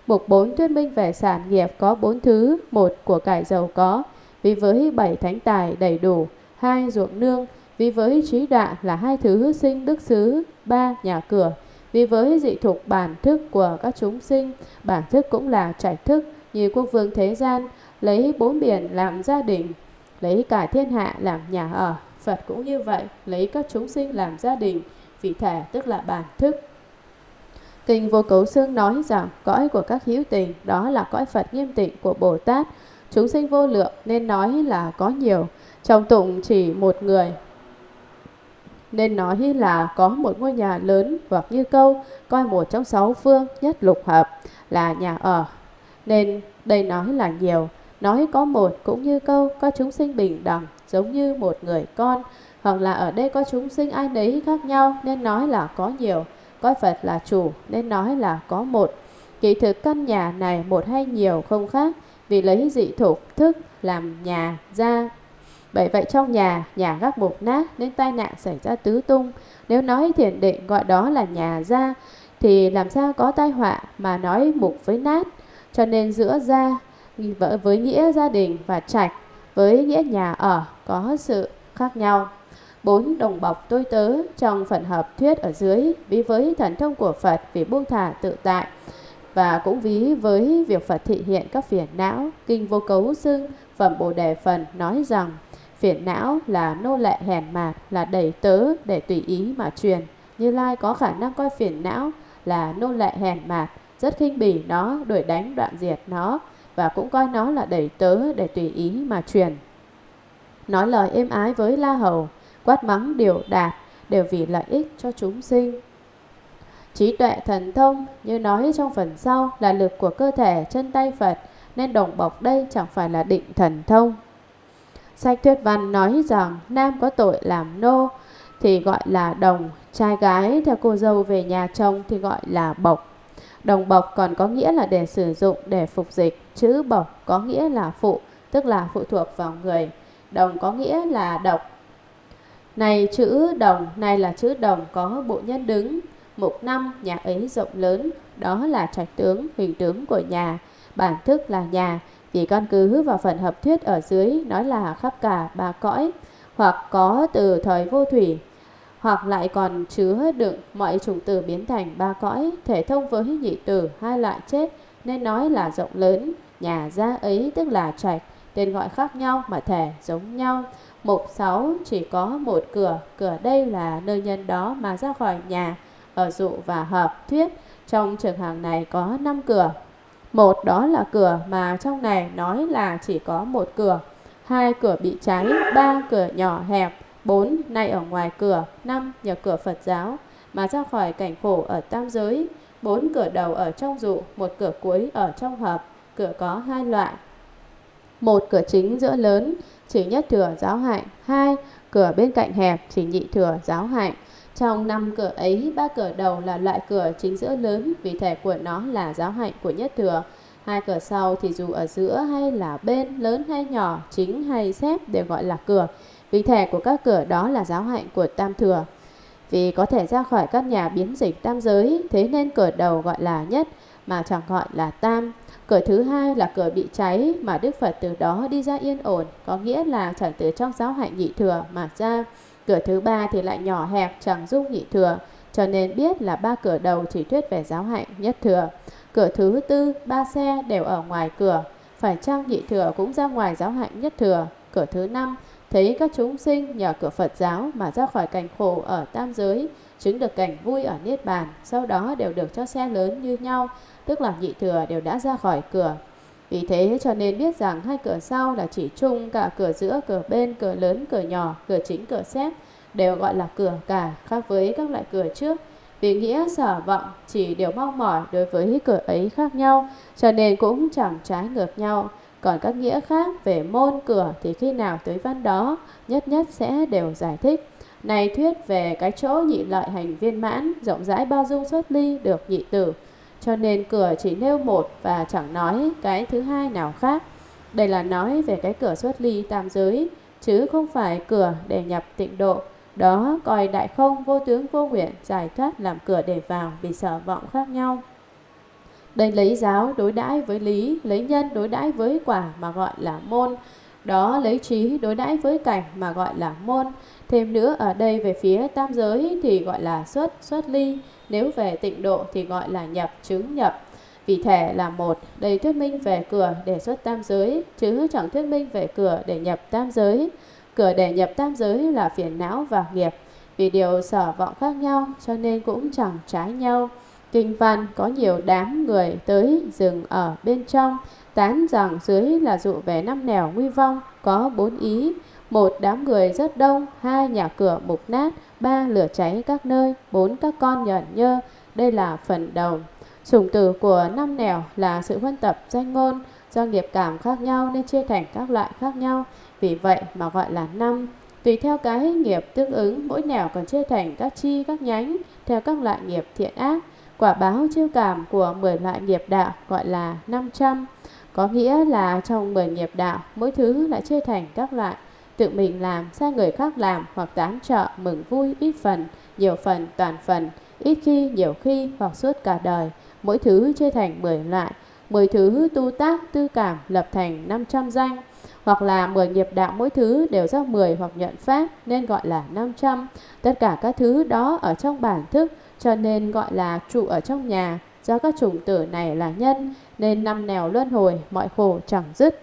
Speaker 1: Mục 4 thuyết minh về sản nghiệp có 4 thứ. 1. Của cải giàu có, ví với 7 thánh tài đầy đủ. 2. Ruộng nương, ví với trí đạn là 2 thứ sinh đức xứ. 3. Nhà cửa, ví với dị thục bản thức của các chúng sinh. Bản thức cũng là trạch thức, như quốc vương thế gian lấy 4 biển làm gia đình, lấy cả thiên hạ làm nhà ở. Phật cũng như vậy, lấy các chúng sinh làm gia đình, vị thể tức là bản thức. Kinh Vô Cấu Xương nói rằng cõi của các hữu tình đó là cõi Phật nghiêm tịnh của Bồ Tát. Chúng sinh vô lượng nên nói là có nhiều. Trong tụng chỉ một người nên nói là có một ngôi nhà lớn, hoặc như câu coi một trong 6 phương nhất lục hợp là nhà ở, nên đây nói là nhiều. Nói có một cũng như câu có chúng sinh bình đẳng giống như một người con, hoặc là ở đây có chúng sinh ai nấy khác nhau nên nói là có nhiều. Coi Phật là chủ nên nói là có một. Kỳ thực căn nhà này một hay nhiều không khác, vì lấy dị thục thức làm nhà ra. Bởi vậy trong nhà gác mục nát nên tai nạn xảy ra tứ tung. Nếu nói thiền định gọi đó là nhà ra thì làm sao có tai họa mà nói mục với nát. Cho nên giữa gia với nghĩa gia đình và trạch với nghĩa nhà ở có sự khác nhau. 4. Đồng bọc tôi tớ, trong phần hợp thuyết ở dưới ví với thần thông của Phật vì buông thả tự tại, và cũng ví với việc Phật thị hiện các phiền não. Kinh Vô Cấu Xưng phẩm Bồ Đề phần nói rằng phiền não là nô lệ hèn mạt, là đầy tớ để tùy ý mà truyền. Như Lai có khả năng coi phiền não là nô lệ hèn mạt, rất khinh bỉ nó, đuổi đánh đoạn diệt nó, và cũng coi nó là đầy tớ để tùy ý mà truyền. Nói lời êm ái với La Hầu, quát mắng điều đạt, đều vì lợi ích cho chúng sinh. Trí tuệ thần thông như nói trong phần sau là lực của cơ thể chân tay Phật, nên đồng bọc đây chẳng phải là định thần thông. Sách Thuyết Văn nói rằng nam có tội làm nô thì gọi là đồng, trai gái theo cô dâu về nhà chồng thì gọi là bộc. Đồng bộc còn có nghĩa là để sử dụng, để phục dịch. Chữ bộc có nghĩa là phụ, tức là phụ thuộc vào người. Đồng có nghĩa là độc. Này chữ đồng, này là chữ đồng có bộ nhân đứng. Mục 5, nhà ấy rộng lớn, đó là trạch tướng, hình tướng của nhà. Bản thức là nhà, vì căn cứ vào phần hợp thuyết ở dưới nói là khắp cả 3 cõi, hoặc có từ thời vô thủy, hoặc lại còn chứa đựng mọi chủng tử biến thành 3 cõi, thể thông với nhị tử 2 loại chết, nên nói là rộng lớn. Nhà gia ấy tức là trạch, tên gọi khác nhau mà thể giống nhau. Mục 6 chỉ có một cửa, cửa đây là nơi nhân đó mà ra khỏi nhà. Ở dụ và hợp thuyết trong trường hàng này có 5 cửa. Một đó là cửa mà trong này nói là chỉ có một cửa. 2 cửa bị cháy. 3 cửa nhỏ hẹp. 4 nay ở ngoài cửa. 5 nhờ cửa Phật giáo mà ra khỏi cảnh khổ ở tam giới. 4 cửa đầu ở trong dụ, một cửa cuối ở trong hợp. Cửa có 2 loại. Một cửa chính giữa lớn chỉ nhất thừa giáo hạnh. 2 cửa bên cạnh hẹp chỉ nhị thừa giáo hạnh. Trong 5 cửa ấy, 3 cửa đầu là loại cửa chính giữa lớn, vì thể của nó là giáo hạnh của nhất thừa. 2 cửa sau thì dù ở giữa hay là bên, lớn hay nhỏ, chính hay xếp đều gọi là cửa, vì thể của các cửa đó là giáo hạnh của tam thừa. Vì có thể ra khỏi các nhà biến dịch tam giới, thế nên cửa đầu gọi là nhất mà chẳng gọi là tam. Cửa thứ 2 là cửa bị cháy mà Đức Phật từ đó đi ra yên ổn, có nghĩa là chẳng từ trong giáo hạnh nhị thừa mà ra. Cửa thứ 3 thì lại nhỏ hẹp chẳng dung nhị thừa, cho nên biết là 3 cửa đầu chỉ thuyết về giáo hạnh nhất thừa. Cửa thứ 4, 3 xe đều ở ngoài cửa, phải chăng nhị thừa cũng ra ngoài giáo hạnh nhất thừa. Cửa thứ 5 thấy các chúng sinh nhờ cửa Phật giáo mà ra khỏi cảnh khổ ở tam giới, chứng được cảnh vui ở Niết Bàn, sau đó đều được cho xe lớn như nhau, tức là nhị thừa đều đã ra khỏi cửa. Vì thế cho nên biết rằng 2 cửa sau là chỉ chung, cả cửa giữa, cửa bên, cửa lớn, cửa nhỏ, cửa chính, cửa xếp đều gọi là cửa cả, khác với các loại cửa trước. Vì nghĩa sở vọng chỉ đều mong mỏi đối với cửa ấy khác nhau, cho nên cũng chẳng trái ngược nhau. Còn các nghĩa khác về môn cửa thì khi nào tới văn đó nhất nhất sẽ đều giải thích. Này thuyết về cái chỗ nhị lợi hành viên mãn, rộng rãi bao dung xuất ly được nhị tử, cho nên cửa chỉ nêu một và chẳng nói cái thứ hai nào khác. Đây là nói về cái cửa xuất ly tam giới, chứ không phải cửa để nhập tịnh độ. Đó coi đại không vô tướng vô nguyện giải thoát làm cửa để vào, vì sở vọng khác nhau. Đây lấy giáo đối đãi với lý, lấy nhân đối đãi với quả mà gọi là môn. Đó lấy trí đối đãi với cảnh mà gọi là môn. Thêm nữa ở đây về phía tam giới thì gọi là xuất ly. Nếu về tịnh độ thì gọi là nhập, chứng nhập. Vì thể là một, đây thuyết minh về cửa để xuất tam giới, chứ chẳng thuyết minh về cửa để nhập tam giới. Cửa để nhập tam giới là phiền não và nghiệp. Vì điều sở vọng khác nhau cho nên cũng chẳng trái nhau. Kinh văn có nhiều đám người tới dừng ở bên trong, tán rằng dưới là dụ về năm nẻo nguy vong, có 4 ý. 1. Đám người rất đông. 2. Nhà cửa mục nát. 3. Lửa cháy các nơi. 4. Các con nhởn nhơ. Đây là phần đầu. Chủng tử của năm nẻo là sự huân tập danh ngôn, do nghiệp cảm khác nhau nên chia thành các loại khác nhau, vì vậy mà gọi là năm. Tùy theo cái nghiệp tương ứng, mỗi nẻo còn chia thành các chi, các nhánh theo các loại nghiệp thiện ác. Quả báo chiêu cảm của 10 loại nghiệp đạo gọi là 500. Có nghĩa là trong 10 nghiệp đạo, mỗi thứ lại chia thành các loại. Tự mình làm, sai người khác làm, hoặc tán trợ, mừng vui, ít phần, nhiều phần, toàn phần, ít khi, nhiều khi, hoặc suốt cả đời. Mỗi thứ chia thành 10 loại. 10 thứ tu tác, tư cảm lập thành 500 danh. Hoặc là 10 nghiệp đạo mỗi thứ đều do 10 hoặc nhận pháp nên gọi là 500. Tất cả các thứ đó ở trong bản thức cho nên gọi là trụ ở trong nhà. Do các chủng tử này là nhân nên năm nẻo luân hồi, mọi khổ chẳng dứt.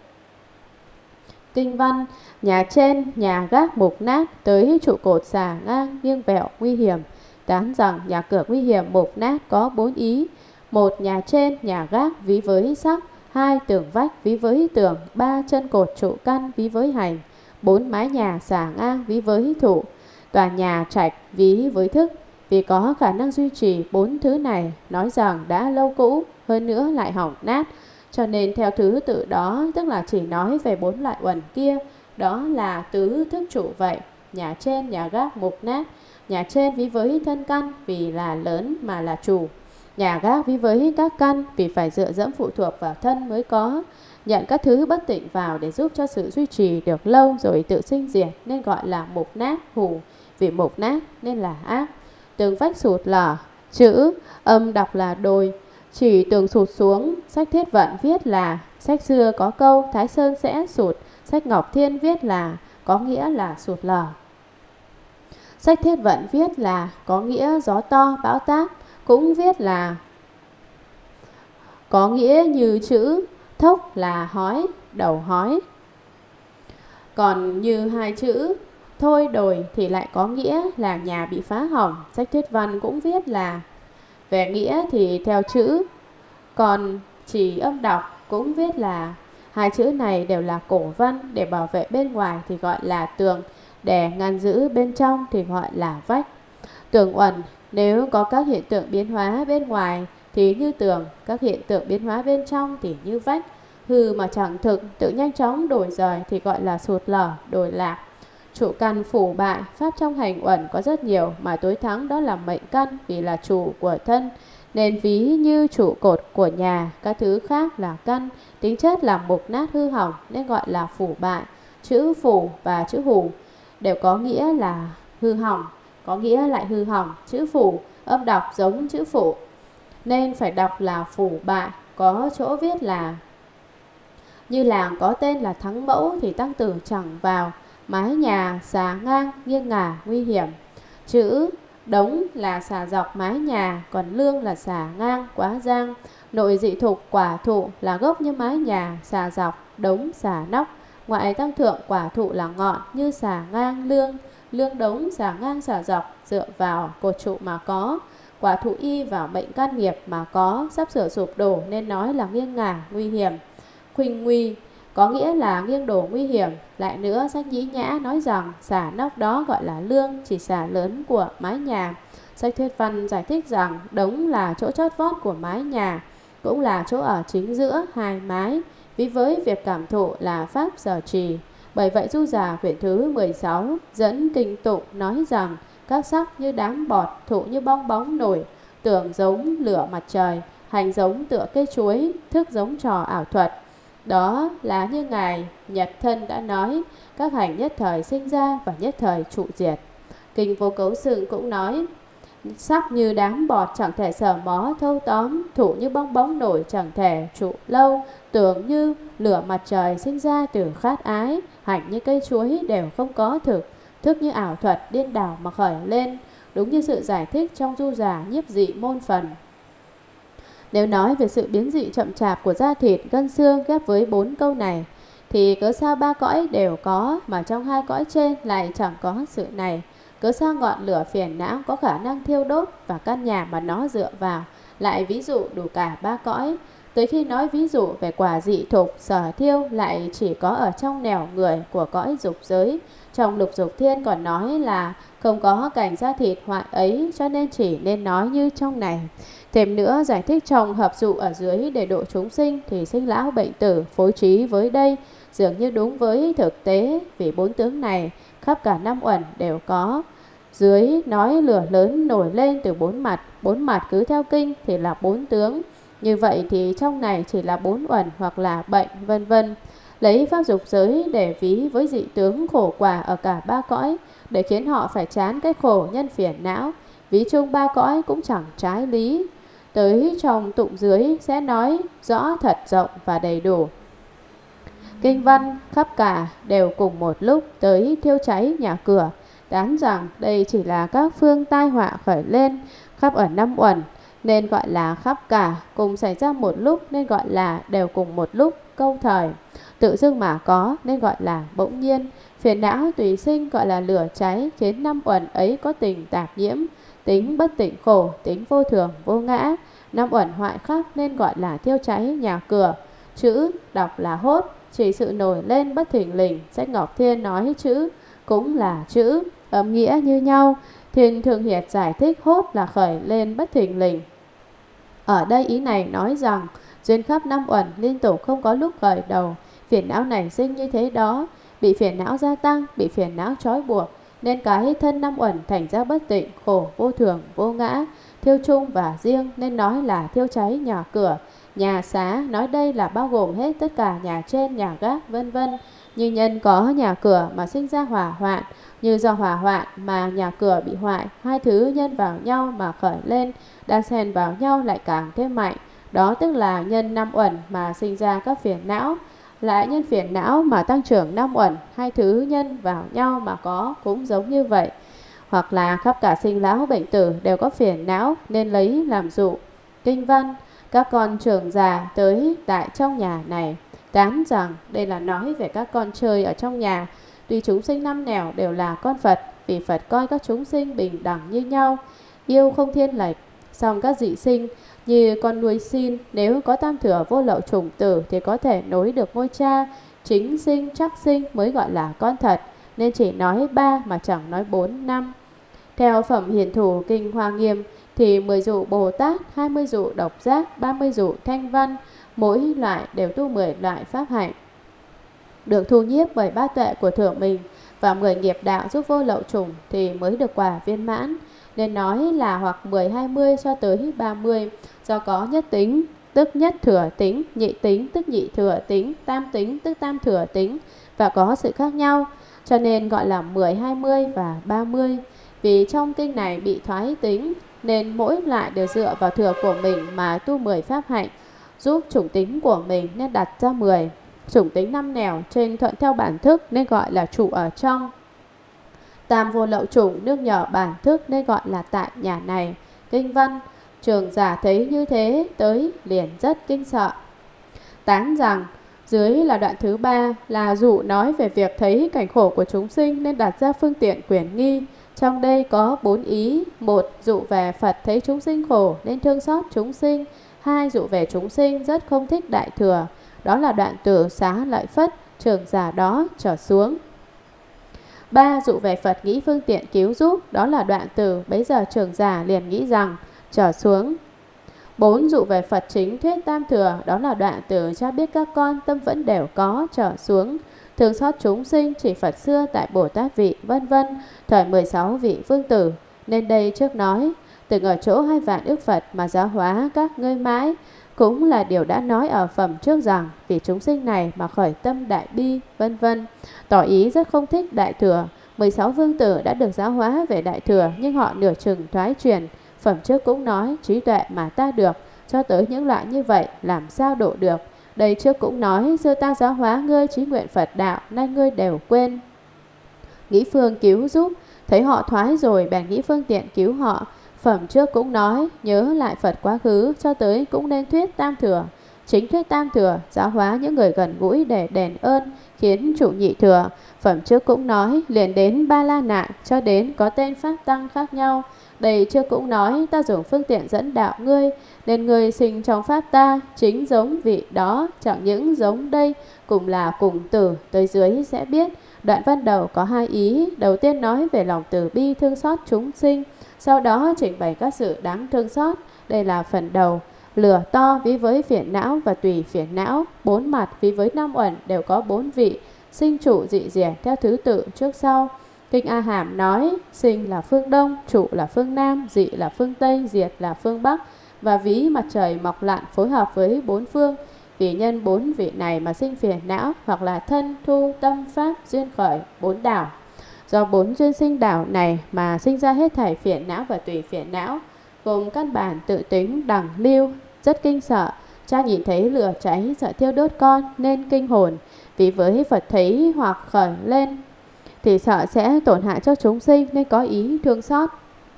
Speaker 1: Kinh văn: nhà trên, nhà gác mục nát, tới trụ cột xà ngang, nghiêng vẹo, nguy hiểm. Tán rằng nhà cửa nguy hiểm mục nát có 4 ý. 1. Nhà trên, nhà gác ví với sắc. 2. Tường vách ví với tường. 3. Chân cột trụ căn ví với hành. 4. Mái nhà xà ngang ví với thụ. Tòa nhà trạch ví với thức. Vì có khả năng duy trì 4 thứ này, nói rằng đã lâu cũ, hơn nữa lại hỏng nát, cho nên theo thứ tự đó, tức là chỉ nói về 4 loại uẩn kia, đó là tứ thức trụ vậy. Nhà trên, nhà gác mục nát. Nhà trên ví với thân căn vì là lớn mà là chủ. Nhà gác ví với các căn vì phải dựa dẫm phụ thuộc vào thân mới có. Nhận các thứ bất tịnh vào để giúp cho sự duy trì được lâu rồi tự sinh diệt nên gọi là mục nát hủ. Vì mục nát nên là ác. Tường vách sụt lở, chữ âm đọc là đồi, chỉ tường sụt xuống. Sách Thiết Vận viết là, sách xưa có câu Thái Sơn sẽ sụt. Sách Ngọc Thiên viết là có nghĩa là sụt lở. Sách Thiết Vận viết là có nghĩa gió to bão táp, cũng viết là có nghĩa như chữ thốc là hói, đầu hói. Còn như hai chữ thôi đồi thì lại có nghĩa là nhà bị phá hỏng. Sách Thuyết Văn cũng viết là về nghĩa thì theo chữ, còn chỉ âm đọc cũng viết là hai chữ này đều là cổ văn. Để bảo vệ bên ngoài thì gọi là tường, để ngăn giữ bên trong thì gọi là vách. Tường uẩn nếu có các hiện tượng biến hóa bên ngoài thì như tường, các hiện tượng biến hóa bên trong thì như vách. Hư mà chẳng thực, tự nhanh chóng đổi rời thì gọi là sụt lở, đổi lạc. Trụ căn phủ bại, pháp trong hành uẩn có rất nhiều, mà tối thắng đó là mệnh căn vì là chủ của thân, nên ví như trụ cột của nhà. Các thứ khác là căn, tính chất là mục nát hư hỏng nên gọi là phủ bại. Chữ phủ và chữ hủ đều có nghĩa là hư hỏng, có nghĩa lại hư hỏng. Chữ phủ âm đọc giống chữ phủ nên phải đọc là phủ bại. Có chỗ viết là như làng có tên là Thắng Mẫu thì tăng tử chẳng vào. Mái nhà xà ngang, nghiêng ngả, nguy hiểm. Chữ đống là xà dọc mái nhà, còn lương là xà ngang, quá giang. Nội dị thục quả thụ là gốc như mái nhà, xà dọc, đống, xà nóc. Ngoại tăng thượng quả thụ là ngọn như xà ngang, lương. Lương đống, xà ngang, xà dọc, dựa vào cột trụ mà có. Quả thụ y vào mệnh can nghiệp mà có, sắp sửa sụp đổ nên nói là nghiêng ngả, nguy hiểm. Khuynh nguy có nghĩa là nghiêng đổ nguy hiểm. Lại nữa, sách Nhĩ Nhã nói rằng xà nóc đó gọi là lương, chỉ xà lớn của mái nhà. Sách Thuyết Văn giải thích rằng đống là chỗ chót vót của mái nhà, cũng là chỗ ở chính giữa hai mái, ví với việc cảm thụ là pháp sở trì. Bởi vậy Du Già quyển thứ 16 dẫn kinh tụng nói rằng các sắc như đám bọt, thụ như bong bóng nổi, tưởng giống lửa mặt trời, hành giống tựa cây chuối, thức giống trò ảo thuật. Đó là như Ngài Nhật Thân đã nói, các hành nhất thời sinh ra và nhất thời trụ diệt. Kinh Vô Cấu Sự cũng nói, sắc như đám bọt chẳng thể sờ mó thâu tóm, thủ như bong bóng nổi chẳng thể trụ lâu, tưởng như lửa mặt trời sinh ra từ khát ái, hạnh như cây chuối đều không có thực, thức như ảo thuật điên đảo mà khởi lên, đúng như sự giải thích trong Du Giả Nhiếp Dị môn phần. Nếu nói về sự biến dị chậm chạp của da thịt, gân xương ghép với 4 câu này, thì cớ sao 3 cõi đều có mà trong 2 cõi trên lại chẳng có sự này? Cớ sao ngọn lửa phiền não có khả năng thiêu đốt và căn nhà mà nó dựa vào lại ví dụ đủ cả 3 cõi? Tới khi nói ví dụ về quả dị thục sở thiêu lại chỉ có ở trong nẻo người của cõi dục giới. Trong lục dục thiên còn nói là không có cảnh da thịt hoại ấy, cho nên chỉ nên nói như trong này. Thêm nữa, giải thích trong hợp dụ ở dưới để độ chúng sinh thì sinh lão bệnh tử phối trí với đây dường như đúng với thực tế, vì 4 tướng này khắp cả 5 uẩn đều có. Dưới nói lửa lớn nổi lên từ 4 mặt cứ theo kinh thì là 4 tướng. Như vậy thì trong này chỉ là 4 uẩn hoặc là bệnh vân vân. Lấy pháp dục giới để ví với dị tướng khổ quả ở cả 3 cõi, để khiến họ phải chán cái khổ nhân phiền não. Ví chung 3 cõi cũng chẳng trái lý. Tới trong tụng dưới sẽ nói rõ thật rộng và đầy đủ. Kinh văn khắp cả đều cùng một lúc tới thiêu cháy nhà cửa, đáng rằng đây chỉ là các phương tai họa khởi lên khắp ở 5 uẩn, nên gọi là khắp cả, cùng xảy ra một lúc nên gọi là đều cùng một lúc, câu thời. Tự dưng mà có nên gọi là bỗng nhiên. Phiền não tùy sinh gọi là lửa cháy, khiến 5 uẩn ấy có tình tạp nhiễm, tính bất tịnh khổ, tính vô thường vô ngã. 5 uẩn hoại khắp nên gọi là thiêu cháy nhà cửa. Chữ đọc là hốt, chỉ sự nổi lên bất thình lình. Sách Ngọc Thiên nói chữ cũng là chữ, âm nghĩa như nhau. Thiên Thường Hiệt giải thích hốt là khởi lên bất thình lình. Ở đây ý này nói rằng duyên khắp 5 uẩn liên tục không có lúc khởi đầu. Phiền não nảy sinh như thế đó, bị phiền não gia tăng, bị phiền não trói buộc, nên cái thân 5 uẩn thành ra bất tịnh, khổ, vô thường, vô ngã, thiêu chung và riêng, nên nói là thiêu cháy nhà cửa. Nhà xá nói đây là bao gồm hết tất cả nhà trên, nhà gác, vân vân. Như nhân có nhà cửa mà sinh ra hỏa hoạn, như do hỏa hoạn mà nhà cửa bị hoại, hai thứ nhân vào nhau mà khởi lên, đan xen vào nhau lại càng thêm mạnh. Đó tức là nhân 5 uẩn mà sinh ra các phiền não, lại nhân phiền não mà tăng trưởng 5 uẩn, hai thứ nhân vào nhau mà có cũng giống như vậy. Hoặc là khắp cả sinh lão bệnh tử đều có phiền não, nên lấy làm dụ. Kinh văn các con trưởng già tới tại trong nhà này, tán rằng đây là nói về các con chơi ở trong nhà. Tuy chúng sinh 5 nẻo đều là con Phật, vì Phật coi các chúng sinh bình đẳng như nhau, yêu không thiên lệch. Song các dị sinh như con nuôi xin, nếu có tam thừa vô lậu chủng tử thì có thể nối được ngôi cha. Chính sinh chắc sinh mới gọi là con thật, nên chỉ nói 3 mà chẳng nói 4, 5. Theo phẩm Hiền Thủ Kinh Hoa Nghiêm thì 10 dụ Bồ Tát, 20 dụ độc giác, 30 dụ thanh văn, mỗi loại đều tu 10 loại pháp hạnh, được thu nhiếp bởi 3 tuệ của Thượng Mình và 10 nghiệp đạo giúp vô lậu chủng thì mới được quả viên mãn. Nên nói là hoặc 10, 20 cho tới 30, do có nhất tính tức nhất thừa tính, nhị tính tức nhị thừa tính, tam tính tức tam thừa tính, và có sự khác nhau, cho nên gọi là 10, 20 và 30. Vì trong kinh này bị thoái tính, nên mỗi loại đều dựa vào thừa của mình mà tu 10 pháp hạnh, giúp chủng tính của mình nên đặt ra 10. Chủng tính 5 nẻo trên thuận theo bản thức nên gọi là trụ ở trong. Tam vô lậu chủng nương nhờ bản thức nên gọi là tại nhà này. Kinh văn trường giả thấy như thế tới liền rất kinh sợ, tán rằng dưới là đoạn thứ 3 là dụ nói về việc thấy cảnh khổ của chúng sinh nên đặt ra phương tiện quyển nghi. Trong đây có 4 ý. 1. Dụ về Phật thấy chúng sinh khổ nên thương xót chúng sinh. 2. Dụ về chúng sinh rất không thích đại thừa, đó là đoạn từ xá lợi Phất trường giả đó trở xuống. 3. Dụ về Phật nghĩ phương tiện cứu giúp, đó là đoạn từ bấy giờ trường giả liền nghĩ rằng trở xuống. 4. Dụ về Phật chính thuyết tam thừa, đó là đoạn từ cha biết các con tâm vẫn đều có trở xuống. Thương xót chúng sinh chỉ Phật xưa tại Bồ Tát vị, vân vân, thời 16 vị vương tử. Nên đây trước nói từng ở chỗ 2 vạn ức Phật mà giáo hóa các ngươi mãi, cũng là điều đã nói ở phẩm trước rằng vì chúng sinh này mà khởi tâm đại bi, vân vân, tỏ ý rất không thích đại thừa, 16 vương tử đã được giáo hóa về Đại Thừa, nhưng họ nửa chừng thoái truyền. Phẩm trước cũng nói, trí tuệ mà ta được, cho tới những loại như vậy làm sao độ được. Đây trước cũng nói, xưa ta giáo hóa ngươi trí nguyện Phật đạo, nay ngươi đều quên. Nghĩ phương cứu giúp, thấy họ thoái rồi bèn nghĩ phương tiện cứu họ. Phẩm trước cũng nói, nhớ lại Phật quá khứ, cho tới cũng nên thuyết tam thừa. Chính thuyết tam thừa, giáo hóa những người gần gũi để đền ơn, khiến chủ nhị thừa. Phẩm trước cũng nói, liền đến Ba La Nạn, cho đến có tên pháp tăng khác nhau. Đây trước cũng nói, ta dùng phương tiện dẫn đạo ngươi, nên ngươi sinh trong pháp ta, chính giống vị đó, chẳng những giống đây, cùng là cùng tử, tới dưới sẽ biết. Đoạn văn đầu có hai ý, đầu tiên nói về lòng từ bi thương xót chúng sinh, sau đó trình bày các sự đáng thương xót. Đây là phần đầu. Lửa to ví với phiền não và tùy phiền não, bốn mặt ví với năm uẩn đều có bốn vị, sinh trụ dị diệt theo thứ tự trước sau. Kinh A Hàm nói, sinh là phương Đông, trụ là phương Nam, dị là phương Tây, diệt là phương Bắc, và ví mặt trời mọc lặn phối hợp với bốn phương. Vì nhân bốn vị này mà sinh phiền não, hoặc là thân, thu, tâm, pháp, duyên khởi, bốn đảo. Do bốn duyên sinh đảo này mà sinh ra hết thảy phiền não và tùy phiền não, gồm căn bản tự tính đẳng lưu, rất kinh sợ. Cha nhìn thấy lửa cháy sợ thiêu đốt con nên kinh hồn, vì với Phật thấy hoặc khởi lên thì sợ sẽ tổn hại cho chúng sinh nên có ý thương xót.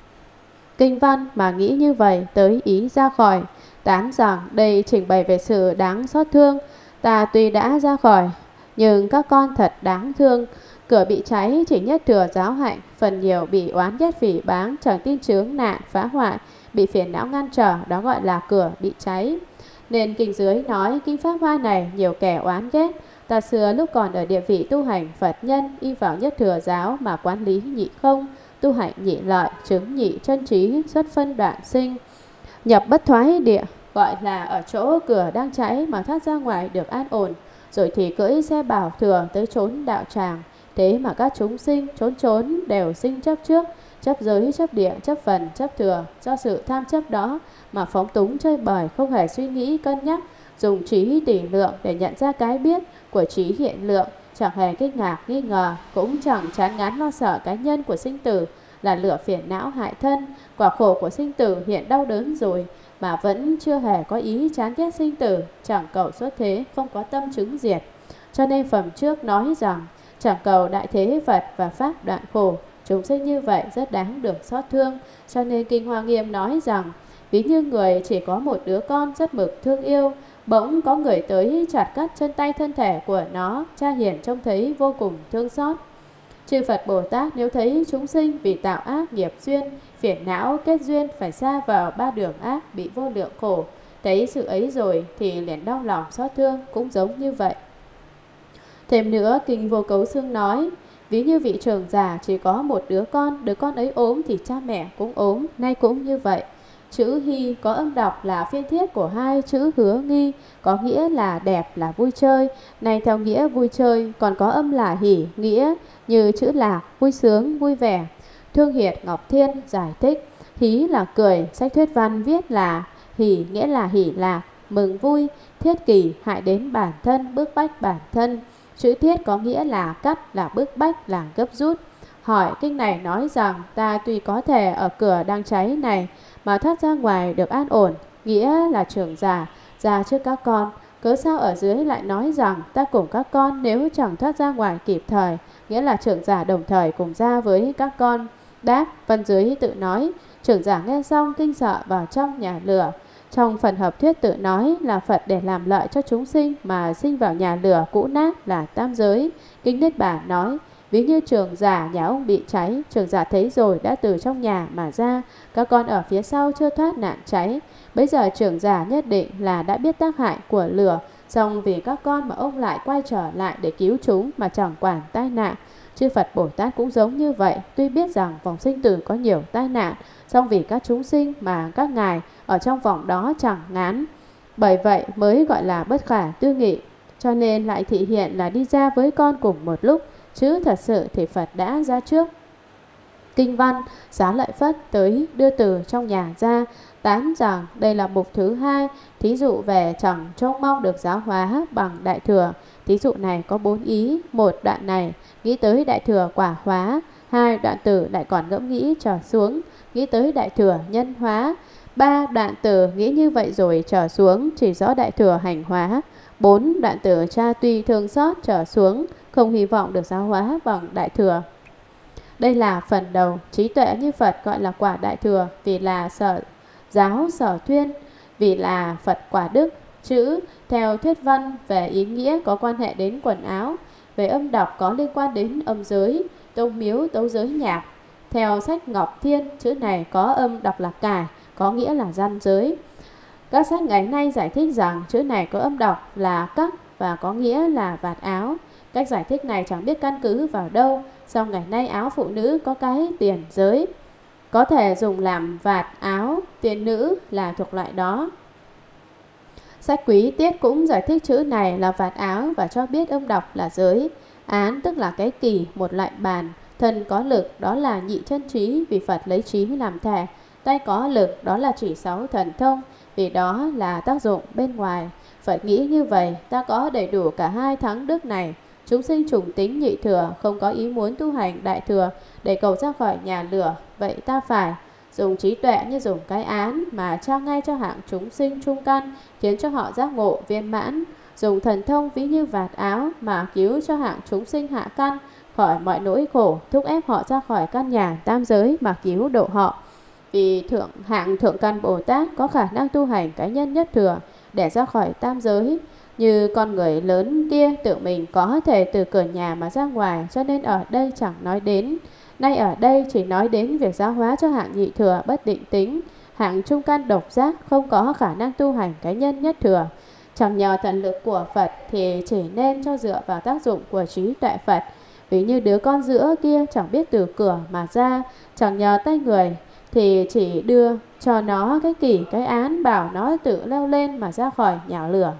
Speaker 1: Kinh văn mà nghĩ như vậy tới ý ra khỏi. Tán rằng đây trình bày về sự đáng xót thương. Ta tuy đã ra khỏi, nhưng các con thật đáng thương. Cửa bị cháy chỉ nhất thừa giáo hạnh, phần nhiều bị oán ghét phỉ báng, chẳng tin chướng nạn phá hoại, bị phiền não ngăn trở, đó gọi là cửa bị cháy. Nên kinh dưới nói kinh pháp hoa này nhiều kẻ oán ghét. Ta xưa lúc còn ở địa vị tu hành Phật nhân, y vào nhất thừa giáo mà quán lý nhị không, tu hạnh nhị lợi, chứng nhị chân trí, xuất phân đoạn sinh, nhập bất thoái địa, gọi là ở chỗ cửa đang cháy mà thoát ra ngoài được an ổn, rồi thì cưỡi xe bảo thừa tới chốn đạo tràng. Thế mà các chúng sinh trốn đều sinh chấp trước, chấp giới, chấp địa, chấp phần, chấp thừa. Do sự tham chấp đó mà phóng túng chơi bời, không hề suy nghĩ cân nhắc, dùng trí tỷ lượng để nhận ra cái biết của trí hiện lượng, chẳng hề kinh ngạc nghi ngờ, cũng chẳng chán ngán lo sợ cái nhân của sinh tử là lửa phiền não hại thân. Quả khổ của sinh tử hiện đau đớn rồi mà vẫn chưa hề có ý chán ghét sinh tử, chẳng cầu xuất thế, không có tâm chứng diệt. Cho nên phẩm trước nói rằng chẳng cầu đại thế Phật và pháp đoạn khổ, chúng sinh như vậy rất đáng được xót thương. Cho nên Kinh Hoa Nghiêm nói rằng ví như người chỉ có một đứa con rất mực thương yêu, bỗng có người tới chặt cắt chân tay thân thể của nó, cha hiền trông thấy vô cùng thương xót. Chư Phật Bồ Tát nếu thấy chúng sinh vì tạo ác nghiệp duyên, phiền não kết duyên phải xa vào ba đường ác, bị vô lượng khổ, thấy sự ấy rồi thì liền đau lòng xót thương, cũng giống như vậy. Thêm nữa, Kinh Vô Cấu Xương nói, ví như vị trưởng giả chỉ có một đứa con ấy ốm thì cha mẹ cũng ốm, nay cũng như vậy. Chữ hy có âm đọc là phiên thiết của hai chữ hứa nghi, có nghĩa là đẹp, là vui chơi. Này theo nghĩa vui chơi, còn có âm là hỷ, nghĩa như chữ lạc, vui sướng, vui vẻ. Thương Hiệt Ngọc Thiên giải thích, hí là cười, sách thuyết văn viết là hỷ, nghĩa là hỷ lạc, mừng vui. Thiết kỳ hại đến bản thân, bức bách bản thân. Chữ thiết có nghĩa là cắt, là bức bách, là gấp rút. Hỏi kinh này nói rằng ta tuy có thể ở cửa đang cháy này mà thoát ra ngoài được an ổn, nghĩa là trưởng giả ra trước các con, cớ sao ở dưới lại nói rằng ta cùng các con nếu chẳng thoát ra ngoài kịp thời, nghĩa là trưởng giả đồng thời cùng ra với các con. Đáp, văn dưới tự nói, trưởng giả nghe xong kinh sợ vào trong nhà lửa. Trong phần hợp thuyết tự nói là Phật để làm lợi cho chúng sinh mà sinh vào nhà lửa cũ nát là tam giới. Kinh Niết Bàn nói, ví như trưởng giả nhà ông bị cháy, trưởng giả thấy rồi đã từ trong nhà mà ra, các con ở phía sau chưa thoát nạn cháy. Bây giờ trưởng giả nhất định là đã biết tác hại của lửa, xong vì các con mà ông lại quay trở lại để cứu chúng mà chẳng quản tai nạn. Chư Phật Bồ Tát cũng giống như vậy, tuy biết rằng vòng sinh tử có nhiều tai nạn, song vì các chúng sinh mà các ngài ở trong vòng đó chẳng ngán, bởi vậy mới gọi là bất khả tư nghị. Cho nên lại thị hiện là đi ra với con cùng một lúc, chứ thật sự thì Phật đã ra trước. Kinh văn Xá Lợi Phất tới đưa từ trong nhà ra, tán rằng đây là mục thứ hai, thí dụ về chẳng trông mong được giáo hóa bằng đại thừa, Thí dụ này có 4 ý. Một, đoạn này nghĩ tới đại thừa quả hóa. 2, đoạn từ lại còn ngẫm nghĩ trở xuống, nghĩ tới đại thừa nhân hóa. 3, đoạn từ nghĩ như vậy rồi trở xuống, chỉ rõ đại thừa hành hóa. 4, đoạn từ cha tuy thương xót trở xuống, không hy vọng được giáo hóa bằng đại thừa. Đây là phần đầu. Trí tuệ như Phật gọi là quả đại thừa, vì là sở giáo sở thuyên, vì là Phật quả đức. Chữ theo thuyết văn về ý nghĩa có quan hệ đến quần áo, về âm đọc có liên quan đến âm giới, tông miếu tấu giới nhạc. Theo sách Ngọc Thiên, chữ này có âm đọc là cải, có nghĩa là gian giới. Các sách ngày nay giải thích rằng chữ này có âm đọc là cắt và có nghĩa là vạt áo. Cách giải thích này chẳng biết căn cứ vào đâu, song ngày nay áo phụ nữ có cái tiền giới, có thể dùng làm vạt áo, tiền nữ là thuộc loại đó. Sách Quý Tiết cũng giải thích chữ này là vạt áo và cho biết âm đọc là giới. Án tức là cái kỳ, một loại bàn. Thân có lực, đó là nhị chân trí, vì Phật lấy trí làm thể. Tay có lực, đó là chỉ 6 thần thông, vì đó là tác dụng bên ngoài. Phật nghĩ như vậy, ta có đầy đủ cả hai thắng đức này. Chúng sinh chủng tính nhị thừa, không có ý muốn tu hành đại thừa để cầu ra khỏi nhà lửa. Vậy ta phải dùng trí tuệ như dùng cái án mà trao ngay cho hạng chúng sinh trung căn, khiến cho họ giác ngộ viên mãn. Dùng thần thông ví như vạt áo mà cứu cho hạng chúng sinh hạ căn khỏi mọi nỗi khổ, thúc ép họ ra khỏi căn nhà tam giới mà cứu độ họ. Vì hạng thượng căn Bồ Tát có khả năng tu hành cái nhân nhất thừa để ra khỏi tam giới. Như con người lớn kia tự mình có thể từ cửa nhà mà ra ngoài, cho nên ở đây chẳng nói đến. Nay ở đây chỉ nói đến việc giáo hóa cho hạng nhị thừa bất định tính, hạng trung căn độc giác không có khả năng tu hành cái nhân nhất thừa. Chẳng nhờ thần lực của Phật thì chỉ nên cho dựa vào tác dụng của trí tuệ Phật. Ví như đứa con giữa kia chẳng biết từ cửa mà ra, chẳng nhờ tay người thì chỉ đưa cho nó cái kỷ cái án, bảo nó tự leo lên mà ra khỏi nhà lửa.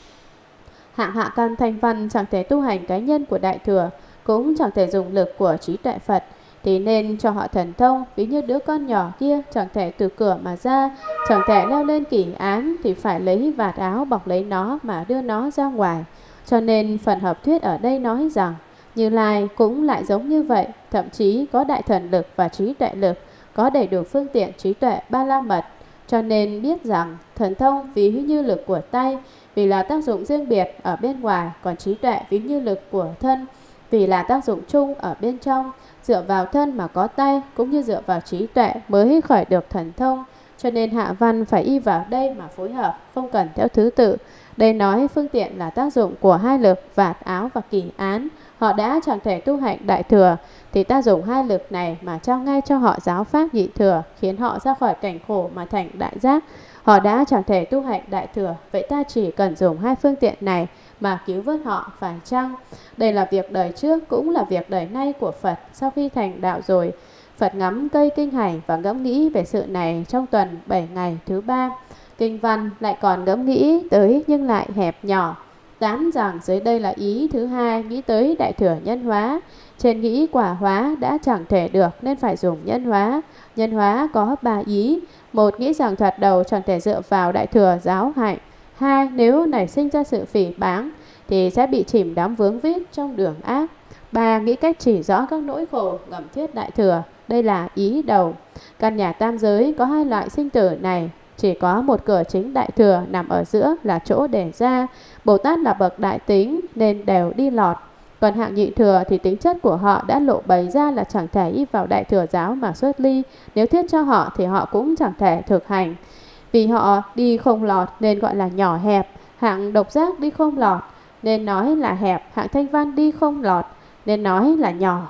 Speaker 1: Hạng hạ căn thanh văn chẳng thể tu hành cái nhân của đại thừa, cũng chẳng thể dùng lực của trí tuệ Phật, thì nên cho họ thần thông. Ví như đứa con nhỏ kia chẳng thể từ cửa mà ra, chẳng thể leo lên kỷ án, thì phải lấy vạt áo bọc lấy nó mà đưa nó ra ngoài. Cho nên phần hợp thuyết ở đây nói rằng Như Lai cũng lại giống như vậy, thậm chí có đại thần lực và trí tuệ lực, có đầy đủ phương tiện trí tuệ ba la mật. Cho nên biết rằng thần thông ví như lực của tay, vì là tác dụng riêng biệt ở bên ngoài, còn trí tuệ ví như lực của thân, vì là tác dụng chung ở bên trong. Dựa vào thân mà có tay, cũng như dựa vào trí tuệ mới khởi được thần thông. Cho nên hạ văn phải y vào đây mà phối hợp, không cần theo thứ tự. Đây nói phương tiện là tác dụng của hai lực vạt áo và kỷ án. Họ đã chẳng thể tu hành đại thừa, thì ta dùng hai lực này mà trao ngay cho họ giáo pháp nhị thừa, khiến họ ra khỏi cảnh khổ mà thành đại giác. Họ đã chẳng thể tu hành đại thừa, vậy ta chỉ cần dùng hai phương tiện này mà cứu vớt họ, phải chăng? Đây là việc đời trước, cũng là việc đời nay của Phật. Sau khi thành đạo rồi, Phật ngắm cây kinh hành và ngẫm nghĩ về sự này trong tuần 7 ngày thứ 3. Kinh văn lại còn ngẫm nghĩ tới nhưng lại hẹp nhỏ. Tán rằng dưới đây là ý thứ hai, nghĩ tới đại thừa nhân hóa. Trên nghĩ quả hóa đã chẳng thể được nên phải dùng nhân hóa. Nhân hóa có 3 ý. Một, nghĩ rằng thoạt đầu chẳng thể dựa vào đại thừa giáo hạnh. 2, nếu nảy sinh ra sự phỉ báng thì sẽ bị chìm đắm vướng víu trong đường ác. 3, nghĩ cách chỉ rõ các nỗi khổ ngầm thuyết đại thừa. Đây là ý đầu. Căn nhà tam giới có hai loại sinh tử này, chỉ có một cửa chính đại thừa nằm ở giữa là chỗ để ra. Bồ Tát là bậc đại tính nên đều đi lọt. Còn hạng nhị thừa thì tính chất của họ đã lộ bày ra là chẳng thể y vào đại thừa giáo mà xuất ly. Nếu thuyết cho họ thì họ cũng chẳng thể thực hành. Vì họ đi không lọt nên gọi là nhỏ hẹp. Hạng độc giác đi không lọt nên nói là hẹp. Hạng thanh văn đi không lọt nên nói là nhỏ.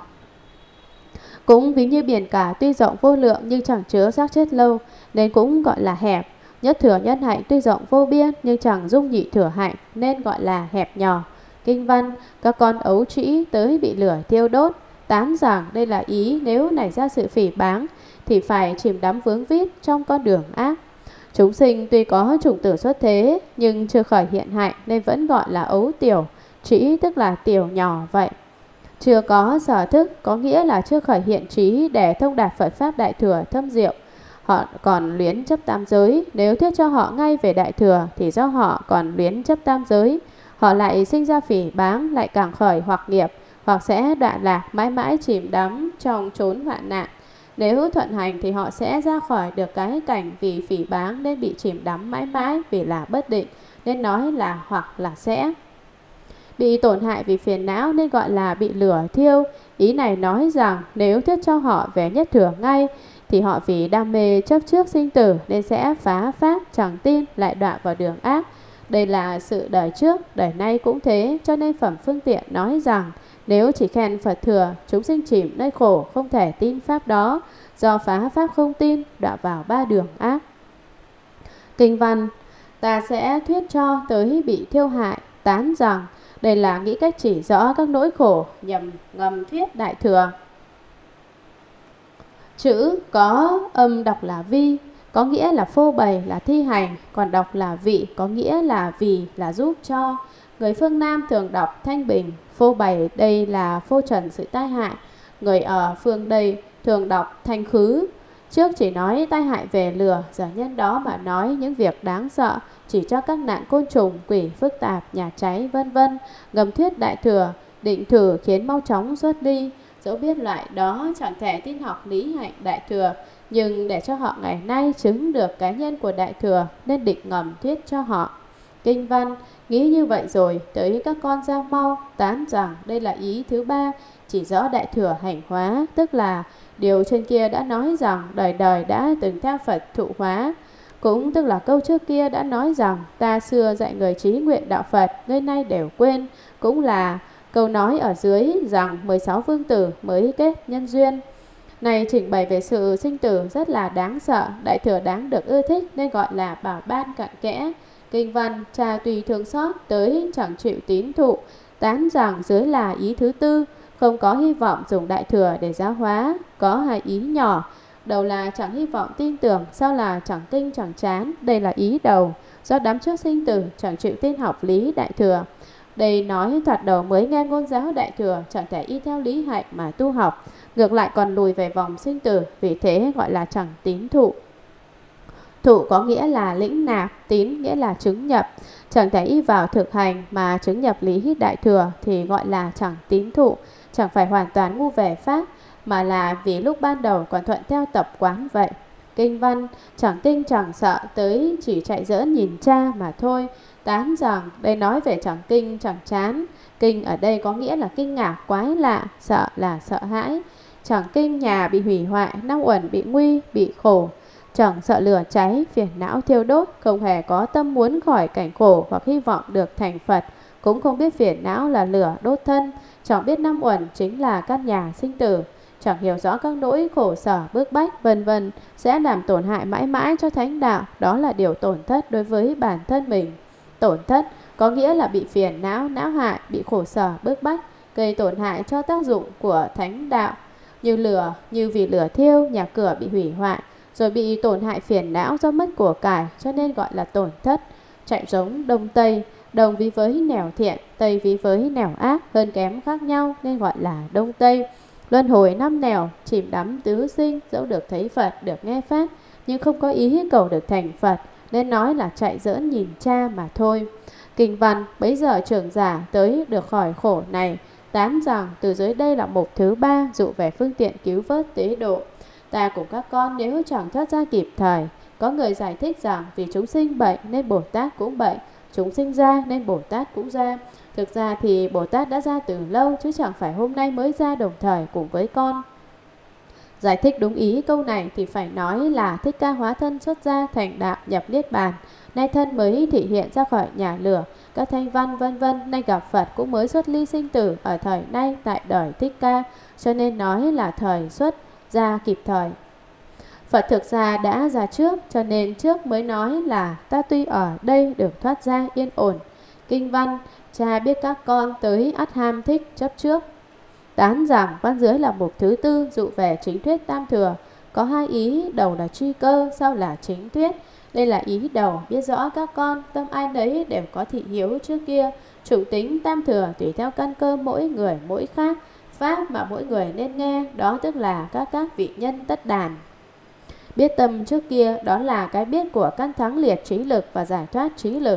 Speaker 1: Cũng ví như biển cả tuy rộng vô lượng nhưng chẳng chứa xác chết lâu nên cũng gọi là hẹp. Nhất thừa nhân hạnh tuy rộng vô biên nhưng chẳng dung nhị thừa hạnh nên gọi là hẹp nhỏ. Kinh văn, các con ấu trĩ tới bị lửa thiêu đốt. Tán rằng đây là ý nếu nảy ra sự phỉ báng thì phải chìm đắm vướng víu trong con đường ác. Chúng sinh tuy có chủng tử xuất thế nhưng chưa khởi hiện hạnh nên vẫn gọi là ấu tiểu. Trĩ tức là tiểu nhỏ vậy. Chưa có sở thức có nghĩa là chưa khởi hiện trí để thông đạt Phật Pháp đại thừa thâm diệu. Họ còn luyến chấp tam giới. Nếu thuyết cho họ ngay về đại thừa thì do họ còn luyến chấp tam giới. họ lại sinh ra phỉ báng, lại càng khởi hoặc nghiệp, hoặc sẽ đọa lạc mãi mãi chìm đắm trong chốn hoạn nạn. Nếu thuận hành thì họ sẽ ra khỏi được cái cảnh vì phỉ báng nên bị chìm đắm mãi mãi vì là bất định, nên nói là hoặc là sẽ. Bị tổn hại vì phiền não nên gọi là bị lửa thiêu. Ý này nói rằng nếu thuyết cho họ về nhất thừa ngay thì họ vì đam mê chấp trước sinh tử nên sẽ phá pháp chẳng tin, lại đọa vào đường ác. Đây là sự đời trước, đời nay cũng thế, cho nên phẩm phương tiện nói rằng nếu chỉ khen Phật thừa, chúng sinh chìm nơi khổ không thể tin pháp đó, do phá pháp không tin, đọa vào ba đường ác. Kinh văn ta sẽ thuyết cho tới bị thiêu hại, tán rằng đây là nghĩ cách chỉ rõ các nỗi khổ, nhằm ngầm thuyết đại thừa. Chữ có âm đọc là vi, có nghĩa là phô bày, là thi hành, còn đọc là vị, có nghĩa là vì, là giúp cho. Người phương Nam thường đọc thanh bình, phô bày đây là phô trần sự tai hại. Người ở phương Tây thường đọc thanh khứ. Trước chỉ nói tai hại về lửa, giờ nhân đó mà nói những việc đáng sợ, chỉ cho các nạn côn trùng, quỷ phức tạp, nhà cháy, vân vân. Ngầm thuyết đại thừa, định thử khiến mau chóng xuất đi. Dẫu biết loại đó chẳng thể tin học lý hạnh đại thừa, nhưng để cho họ ngày nay chứng được cá nhân của đại thừa nên định ngầm thuyết cho họ. Kinh văn nghĩ như vậy rồi, tới các con ra mau, tán rằng đây là ý thứ ba, chỉ rõ đại thừa hành hóa, tức là điều trên kia đã nói rằng đời đời đã từng theo Phật thụ hóa. Cũng tức là câu trước kia đã nói rằng ta xưa dạy người trí nguyện đạo Phật, nơi nay đều quên. Cũng là câu nói ở dưới rằng 16 vương tử mới kết nhân duyên. Này trình bày về sự sinh tử rất là đáng sợ, đại thừa đáng được ưa thích nên gọi là bảo ban cặn kẽ. Kinh văn cha tùy thương xót tới chẳng chịu tín thụ, tán rằng dưới là ý thứ tư, không có hy vọng dùng đại thừa để giáo hóa. Có hai ý nhỏ, đầu là chẳng hy vọng tin tưởng, sau là chẳng kinh chẳng chán, đây là ý đầu. Do đắm trước sinh tử chẳng chịu tin học lý đại thừa. Đây nói thoạt đầu mới nghe ngôn giáo đại thừa, chẳng thể y theo lý hạnh mà tu học, ngược lại còn lùi về vòng sinh tử, vì thế gọi là chẳng tín thụ. Thụ có nghĩa là lĩnh nạp, tín nghĩa là chứng nhập. Chẳng thể y vào thực hành mà chứng nhập lý đại thừa thì gọi là chẳng tín thụ. Chẳng phải hoàn toàn ngu về pháp, mà là vì lúc ban đầu còn thuận theo tập quán vậy. Kinh văn chẳng kinh chẳng sợ tới chỉ chạy giỡn nhìn cha mà thôi, tán rằng đây nói về chẳng kinh chẳng chán. Kinh ở đây có nghĩa là kinh ngạc quái lạ, sợ là sợ hãi. Chẳng kinh nhà bị hủy hoại, năm uẩn bị nguy, bị khổ. Chẳng sợ lửa cháy, phiền não thiêu đốt, không hề có tâm muốn khỏi cảnh khổ hoặc hy vọng được thành Phật. Cũng không biết phiền não là lửa đốt thân, chẳng biết năm uẩn chính là các nhà sinh tử. Chẳng hiểu rõ các nỗi khổ sở bức bách vân vân sẽ làm tổn hại mãi mãi cho thánh đạo. Đó là điều tổn thất đối với bản thân mình. Tổn thất có nghĩa là bị phiền não, não hại, bị khổ sở bức bách, gây tổn hại cho tác dụng của thánh đạo. Như lửa, như vì lửa thiêu, nhà cửa bị hủy hoại, rồi bị tổn hại phiền não do mất của cải, cho nên gọi là tổn thất. Chạy giống đông tây, đồng ví với nẻo thiện, tây ví với nẻo ác, hơn kém khác nhau nên gọi là đông tây. Luân hồi năm nẻo, chìm đắm tứ sinh, dẫu được thấy Phật, được nghe pháp, nhưng không có ý cầu được thành Phật, nên nói là chạy giỡn nhìn cha mà thôi. Kinh văn bấy giờ trưởng giả tới được khỏi khổ này, tán rằng từ dưới đây là mục thứ ba, dụ về phương tiện cứu vớt tế độ. Ta cùng các con nếu chẳng thoát ra kịp thời, có người giải thích rằng vì chúng sinh bệnh nên Bồ Tát cũng bệnh, chúng sinh ra nên Bồ Tát cũng ra. Thực ra thì Bồ Tát đã ra từ lâu, chứ chẳng phải hôm nay mới ra đồng thời cùng với con. Giải thích đúng ý câu này thì phải nói là Thích Ca hóa thân xuất gia thành đạo nhập niết bàn, nay thân mới thị hiện ra khỏi nhà lửa. Các thanh văn vân vân nay gặp Phật cũng mới xuất ly sinh tử ở thời nay tại đời Thích Ca, cho nên nói là thời xuất ra kịp thời. Phật thực ra đã ra trước, cho nên trước mới nói là ta tuy ở đây được thoát ra yên ổn. Kinh văn cha biết các con tới ắt ham thích chấp trước, tán rằng văn dưới là mục thứ tư, dụ về chính thuyết tam thừa. Có hai ý, đầu là truy cơ, sau là chính thuyết. Đây là ý đầu, biết rõ các con tâm ai nấy đều có thị hiếu trước kia. Chủng tính tam thừa tùy theo căn cơ mỗi người mỗi khác, pháp mà mỗi người nên nghe, đó tức là các vị nhân tất đàn. Biết tâm trước kia đó là cái biết của căn thắng liệt trí lực và giải thoát trí lực.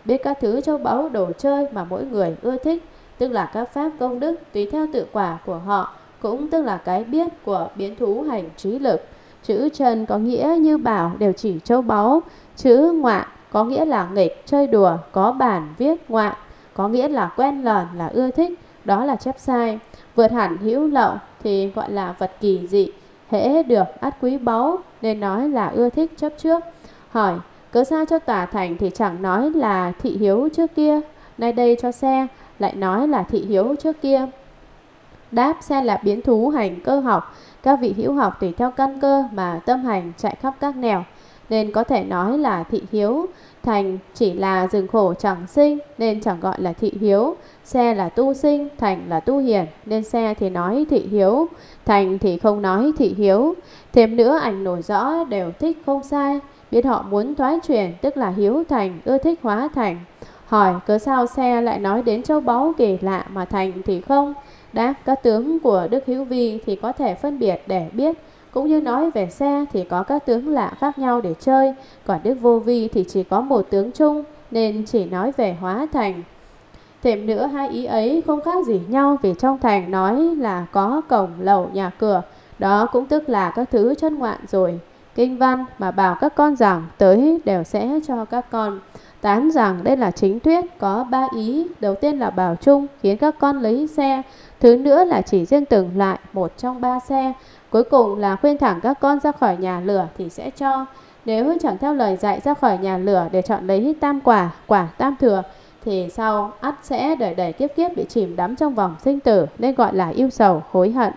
Speaker 1: biết các thứ châu báu đồ chơi mà mỗi người ưa thích, tức là các pháp công đức tùy theo tự quả của họ, cũng tức là cái biết của biến thú hành trí lực. Chữ trần có nghĩa như bảo đều chỉ châu báu. Chữ ngoạn có nghĩa là nghịch, chơi đùa, có bản viết ngoạn có nghĩa là quen lờn, là ưa thích, đó là chép sai. Vượt hẳn hữu lậu thì gọi là vật kỳ dị, hễ được ắt quý báu, nên nói là ưa thích chấp trước. Hỏi, cớ sao cho tòa thành thì chẳng nói là thị hiếu trước kia, nay đây cho xe lại nói là thị hiếu trước kia? Đáp, xe là biến thú hành cơ học, các vị hữu học tùy theo căn cơ mà tâm hành chạy khắp các nẻo, nên có thể nói là thị hiếu. Thành chỉ là rừng khổ chẳng sinh, nên chẳng gọi là thị hiếu. Xe là tu sinh, thành là tu hiền, nên xe thì nói thị hiếu, thành thì không nói thị hiếu. Thêm nữa, ảnh nổi rõ đều thích không sai, biết họ muốn thoái chuyển, tức là hiếu thành, ưa thích hóa thành. Hỏi, cớ sao xe lại nói đến châu báu kỳ lạ mà thành thì không? Đáp, các tướng của Đức Hữu Vi thì có thể phân biệt để biết, cũng như nói về xe thì có các tướng lạ khác nhau để chơi, còn Đức Vô Vi thì chỉ có một tướng chung, nên chỉ nói về hóa thành. Thêm nữa, hai ý ấy không khác gì nhau, vì trong thành nói là có cổng lầu nhà cửa, đó cũng tức là các thứ chân ngoạn rồi. Kinh văn mà bảo các con rằng tới đều sẽ cho các con. Tán rằng đây là chính thuyết, có ba ý. Đầu tiên là bảo chung, khiến các con lấy xe. Thứ nữa là chỉ riêng từng loại một trong ba xe. Cuối cùng là khuyên thẳng các con ra khỏi nhà lửa thì sẽ cho. Nếu chẳng theo lời dạy ra khỏi nhà lửa để chọn lấy tam quả, quả tam thừa, thì sau ắt sẽ đời đời kiếp kiếp bị chìm đắm trong vòng sinh tử, nên gọi là ưu sầu hối hận.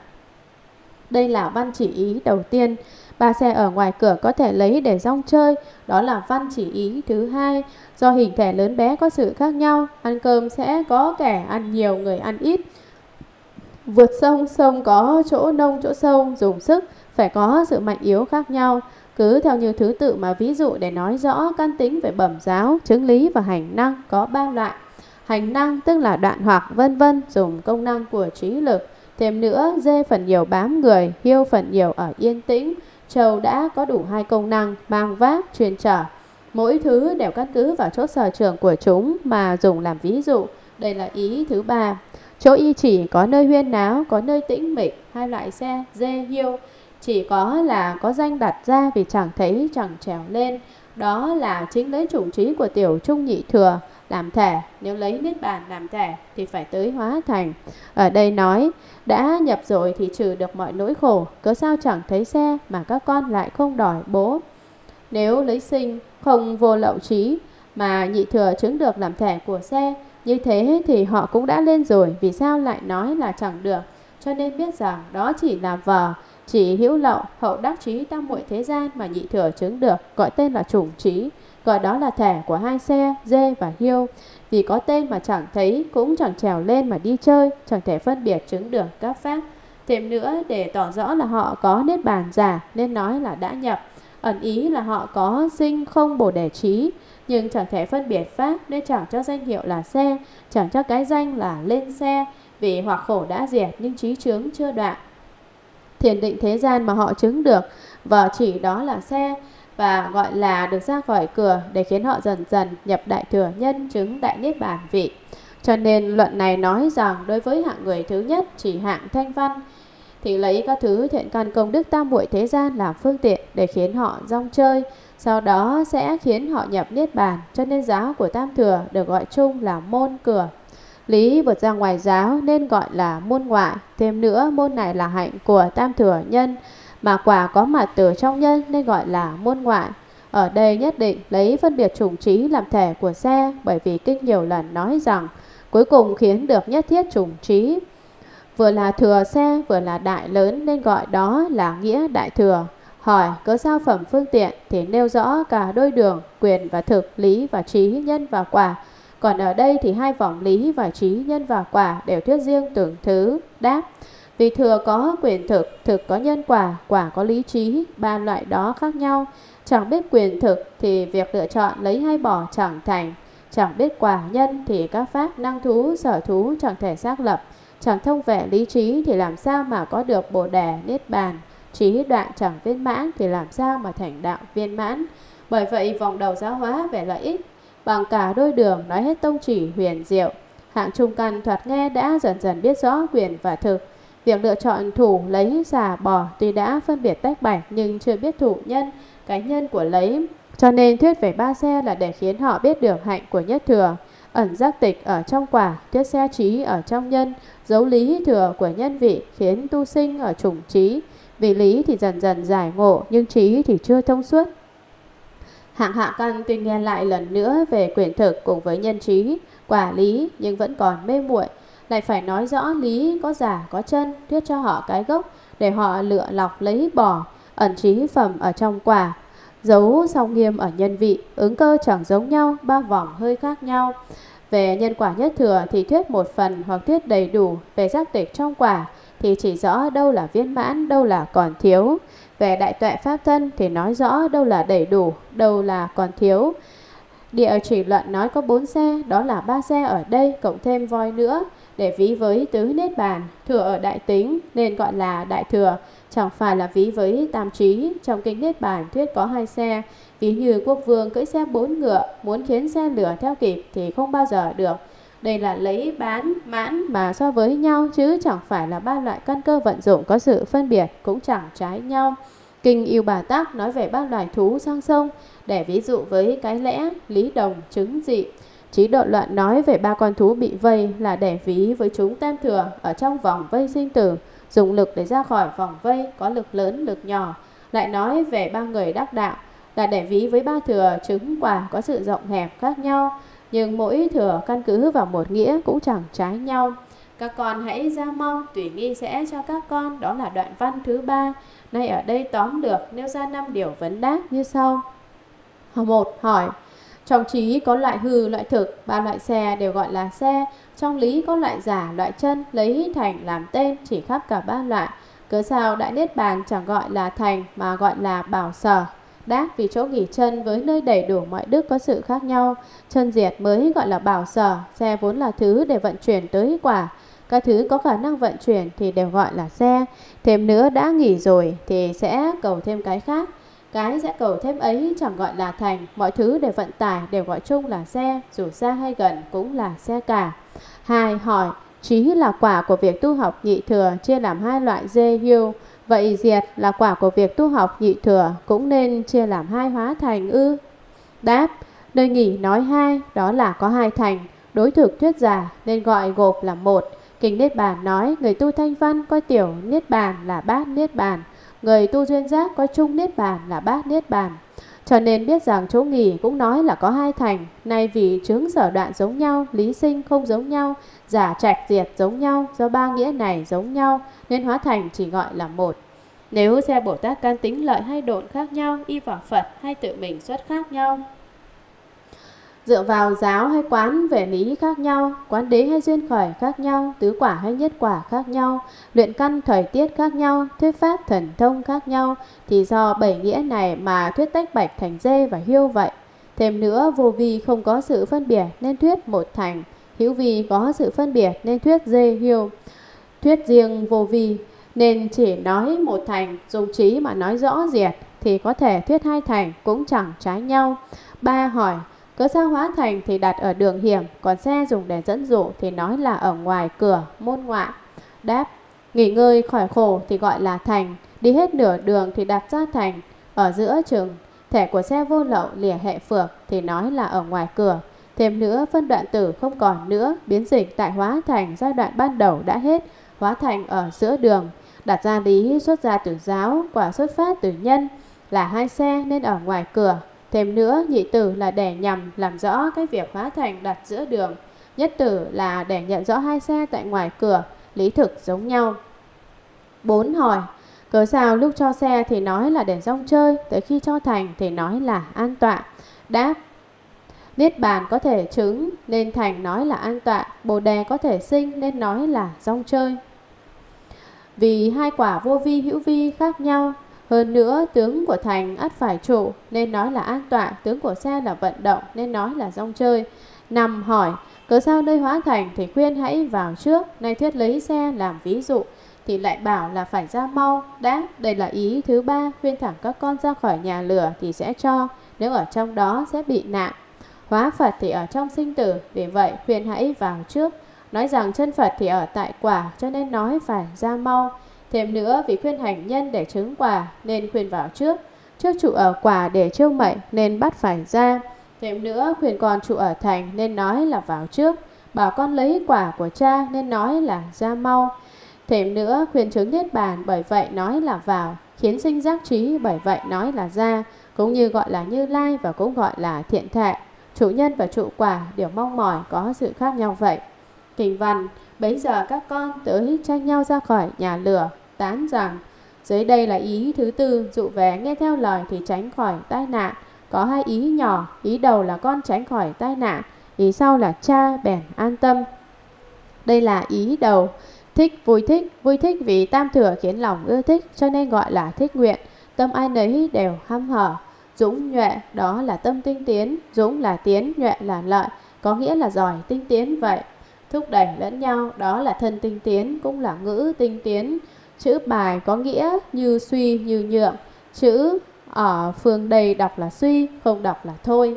Speaker 1: Đây là văn chỉ ý đầu tiên. Ba xe ở ngoài cửa có thể lấy để rong chơi, đó là văn chỉ ý thứ hai. Do hình thể lớn bé có sự khác nhau, ăn cơm sẽ có kẻ ăn nhiều, người ăn ít. Vượt sông, sông có chỗ nông chỗ sâu, dùng sức phải có sự mạnh yếu khác nhau. Cứ theo như thứ tự mà ví dụ để nói rõ căn tính về bẩm giáo, chứng lý và hành năng có ba loại. Hành năng tức là đoạn hoặc vân vân, dùng công năng của trí lực. Thêm nữa, dê phần nhiều bám người, hiêu phần nhiều ở yên tĩnh. Trâu đã có đủ hai công năng mang vác, chuyên chở. Mỗi thứ đều căn cứ vào chỗ sở trường của chúng mà dùng làm ví dụ. Đây là ý thứ ba. Chỗ y chỉ có nơi huyên náo, có nơi tĩnh mịch. Hai loại xe, dê, hiêu, chỉ có là có danh đặt ra vì chẳng thấy chẳng trèo lên. Đó là chính lấy chủng trí của tiểu trung nhị thừa làm thể. Nếu lấy niết bàn làm thể thì phải tới hóa thành. Ở đây nói đã nhập rồi thì trừ được mọi nỗi khổ, cớ sao chẳng thấy xe mà các con lại không đòi bố. Nếu lấy sinh không vô lậu trí mà nhị thừa chứng được làm thể của xe, như thế thì họ cũng đã lên rồi, vì sao lại nói là chẳng được? Cho nên biết rằng đó chỉ là vờ, chỉ hữu lậu hậu đắc trí tam muội thế gian mà nhị thừa chứng được, gọi tên là chủng trí, gọi đó là thể của hai xe, dê và hiêu. Vì có tên mà chẳng thấy, cũng chẳng trèo lên mà đi chơi, chẳng thể phân biệt chứng được các pháp. Thêm nữa, để tỏ rõ là họ có niết bàn giả nên nói là đã nhập. Ẩn ý là họ có sinh không bồ đề trí, nhưng chẳng thể phân biệt pháp nên chẳng cho danh hiệu là xe, chẳng cho cái danh là lên xe, vì hoặc khổ đã diệt nhưng trí chướng chưa đoạn. Thiền định thế gian mà họ chứng được và chỉ đó là xe, và gọi là được ra khỏi cửa, để khiến họ dần dần nhập đại thừa nhân, chứng đại niết bàn vị. Cho nên luận này nói rằng đối với hạng người thứ nhất, chỉ hạng thanh văn, thì lấy các thứ thiện căn công đức tam muội thế gian làm phương tiện để khiến họ rong chơi, sau đó sẽ khiến họ nhập niết bàn. Cho nên giáo của tam thừa được gọi chung là môn cửa. Lý vượt ra ngoài giáo nên gọi là môn ngoại. Thêm nữa, môn này là hạnh của tam thừa nhân, mà quả có mặt từ trong nhân nên gọi là môn ngoại. Ở đây nhất định lấy phân biệt chủng trí làm thể của xe, bởi vì kinh nhiều lần nói rằng cuối cùng khiến được nhất thiết chủng trí. Vừa là thừa xe, vừa là đại lớn nên gọi đó là nghĩa đại thừa. Hỏi cớ sao phẩm phương tiện thì nêu rõ cả đôi đường, quyền và thực, lý và trí, nhân và quả. Còn ở đây thì hai vòng lý và trí, nhân và quả đều thuyết riêng từng thứ. Đáp, vì thừa có quyền thực, thực có nhân quả, quả có lý trí, ba loại đó khác nhau. Chẳng biết quyền thực thì việc lựa chọn lấy hay bỏ chẳng thành. Chẳng biết quả nhân thì các pháp năng thú, sở thú chẳng thể xác lập. Chẳng thông vẻ lý trí thì làm sao mà có được bồ đề niết bàn. Trí đoạn chẳng viên mãn thì làm sao mà thành đạo viên mãn. Bởi vậy vòng đầu giáo hóa về lợi ích bằng cả đôi đường nói hết tông chỉ huyền diệu. Hạng trung căn thoạt nghe đã dần dần biết rõ quyền và thực. Việc lựa chọn thủ lấy giả bỏ tuy đã phân biệt tách bạch nhưng chưa biết thủ nhân, cái nhân của lấy. Cho nên thuyết về ba xe là để khiến họ biết được hạnh của nhất thừa, ẩn giác tịch ở trong quả, thuyết xe trí ở trong nhân, dấu lý thừa của nhân vị khiến tu sinh ở chủng trí. Vì lý thì dần dần giải ngộ nhưng trí thì chưa thông suốt. Hạng hạ căn tuy nghe lại lần nữa về quyền thực cùng với nhân trí, quả lý nhưng vẫn còn mê muội, lại phải nói rõ lý có giả có chân, thuyết cho họ cái gốc để họ lựa lọc lấy bỏ, ẩn trí phẩm ở trong quả, dấu song nghiêm ở nhân vị, ứng cơ chẳng giống nhau, ba vòng hơi khác nhau. Về nhân quả nhất thừa thì thuyết một phần hoặc thuyết đầy đủ, về giác tịch trong quả thì chỉ rõ đâu là viên mãn, đâu là còn thiếu. Về đại tuệ pháp thân thì nói rõ đâu là đầy đủ, đâu là còn thiếu. Địa chỉ luận nói có 4 xe, đó là 3 xe ở đây cộng thêm voi nữa để ví với tứ niết bàn. Thừa ở đại tính nên gọi là đại thừa, chẳng phải là ví với tam trí. Trong kinh niết bàn thuyết có 2 xe, ví như quốc vương cưỡi xe 4 ngựa, muốn khiến xe lửa theo kịp thì không bao giờ được. Đây là lấy bán mãn mà so với nhau, chứ chẳng phải là ba loại căn cơ vận dụng có sự phân biệt, cũng chẳng trái nhau. Kinh Yêu Bà Tắc nói về ba loài thú sang sông để ví dụ với cái lẽ, lý đồng, chứng dị. Trí Độ Luận nói về 3 con thú bị vây là để ví với chúng tam thừa ở trong vòng vây sinh tử, dùng lực để ra khỏi vòng vây, có lực lớn lực nhỏ. Lại nói về 3 người đắc đạo là để ví với 3 thừa chứng quả có sự rộng hẹp khác nhau, nhưng mỗi thừa căn cứ vào một nghĩa cũng chẳng trái nhau. Các con hãy ra mau, Tùy Nghi sẽ cho các con, đó là đoạn văn thứ 3. Nay ở đây tóm lược nêu ra 5 điều vấn đáp như sau. 1. Hỏi: trong trí có loại hư loại thực, 3 loại xe đều gọi là xe. Trong lý có loại giả loại chân, lấy thành làm tên, chỉ khắp cả 3 loại. Cớ sao Đại Niết Bàn chẳng gọi là thành mà gọi là bảo sở? Đáp: vì chỗ nghỉ chân với nơi đầy đủ mọi đức có sự khác nhau. Chân diệt mới gọi là bảo sở. Xe vốn là thứ để vận chuyển tới quả, các thứ có khả năng vận chuyển thì đều gọi là xe. Thêm nữa đã nghỉ rồi thì sẽ cầu thêm cái khác, cái sẽ cầu thêm ấy chẳng gọi là thành. Mọi thứ để vận tải đều gọi chung là xe, dù xa hay gần cũng là xe cả. 2. Hỏi: trí là quả của việc tu học nhị thừa, chia làm 2 loại dê hưu. Vậy diệt là quả của việc tu học nhị thừa, cũng nên chia làm 2 hóa thành ư? Đáp: nơi nghỉ nói 2, đó là có 2 thành. Đối thực thuyết giả nên gọi gộp là 1. Kinh Niết Bàn nói người tu thanh văn coi tiểu Niết Bàn là bát Niết Bàn, người tu duyên giác coi chung Niết Bàn là bát Niết Bàn. Cho nên biết rằng chỗ nghỉ cũng nói là có 2 thành. Nay vì chướng sở đoạn giống nhau, lý sinh không giống nhau, giả trạch diệt giống nhau, do 3 nghĩa này giống nhau nên hóa thành chỉ gọi là 1. Nếu xe Bồ Tát căn tính lợi hay độn khác nhau, y vào Phật hay tự mình xuất khác nhau, dựa vào giáo hay quán về lý khác nhau, quán đế hay duyên khởi khác nhau, tứ quả hay nhất quả khác nhau, luyện căn thời tiết khác nhau, thuyết pháp thần thông khác nhau, thì do 7 nghĩa này mà thuyết tách bạch thành dê và hiêu vậy. Thêm nữa, vô vi không có sự phân biệt nên thuyết một thành, hữu vi có sự phân biệt nên thuyết dê hiêu. Thuyết riêng vô vi nên chỉ nói một thành, dùng trí mà nói rõ diệt thì có thể thuyết 2 thành cũng chẳng trái nhau. 3. Hỏi: cớ sao hóa thành thì đặt ở đường hiểm, còn xe dùng để dẫn dụ thì nói là ở ngoài cửa môn ngoại? Đáp: nghỉ ngơi khỏi khổ thì gọi là thành, đi hết nửa đường thì đặt ra thành, ở giữa chừng thể của xe vô lậu lìa hệ phược thì nói là ở ngoài cửa. Thêm nữa, phân đoạn tử không còn nữa, biến dịch tại hóa thành giai đoạn ban đầu đã hết, hóa thành ở giữa đường. Đặt ra lý xuất ra từ giáo, quả xuất phát từ nhân, là 2 xe nên ở ngoài cửa. Thêm nữa, nhị tử là để nhằm làm rõ cái việc hóa thành đặt giữa đường, nhất tử là để nhận rõ 2 xe tại ngoài cửa, lý thực giống nhau. 4. Hỏi: cớ sao lúc cho xe thì nói là để rong chơi, tới khi cho thành thì nói là an tọa? Đáp: Niết Bàn có thể chứng nên thành nói là an tọa, Bồ Đề có thể sinh nên nói là rong chơi. Vì 2 quả vô vi hữu vi khác nhau. Hơn nữa, tướng của thành ắt phải trụ nên nói là an tọa, tướng của xe là vận động nên nói là rong chơi. 5. Hỏi: cớ sao nơi hóa thành thì khuyên hãy vào trước, nay thuyết lấy xe làm ví dụ thì lại bảo là phải ra mau? Đáp: đây là ý thứ 3, khuyên thẳng các con ra khỏi nhà lửa thì sẽ cho, nếu ở trong đó sẽ bị nạn. Hóa Phật thì ở trong sinh tử, vì vậy khuyên hãy vào trước. Nói rằng chân Phật thì ở tại quả, cho nên nói phải ra mau. Thêm nữa, vì khuyên hành nhân để chứng quả nên khuyên vào trước. Trước trụ ở quả để chiêu mệnh nên bắt phải ra. Thêm nữa, khuyên con trụ ở thành nên nói là vào trước. Bảo con lấy quả của cha nên nói là ra mau. Thêm nữa, khuyên chứng niết bàn, bởi vậy nói là vào. Khiến sinh giác trí, bởi vậy nói là ra. Cũng như gọi là Như Lai và cũng gọi là thiện thệ. Chủ nhân và trụ quả đều mong mỏi có sự khác nhau vậy. Kinh văn: bấy giờ các con tới tranh nhau ra khỏi nhà lửa, tán rằng dưới đây là ý thứ tư, dụ về nghe theo lời thì tránh khỏi tai nạn. Có hai ý nhỏ, ý đầu là con tránh khỏi tai nạn, ý sau là cha bèn an tâm. Đây là ý đầu. Thích, vui thích vì tam thừa khiến lòng ưa thích, cho nên gọi là thích nguyện. Tâm ai nấy đều hăm hở. Dũng nhuệ, đó là tâm tinh tiến. Dũng là tiến, nhuệ là lợi, có nghĩa là giỏi, tinh tiến vậy. Thúc đẩy lẫn nhau, đó là thân tinh tiến, cũng là ngữ tinh tiến. Chữ bài có nghĩa như suy, như nhượng. Chữ ở phương đây đọc là suy, không đọc là thôi.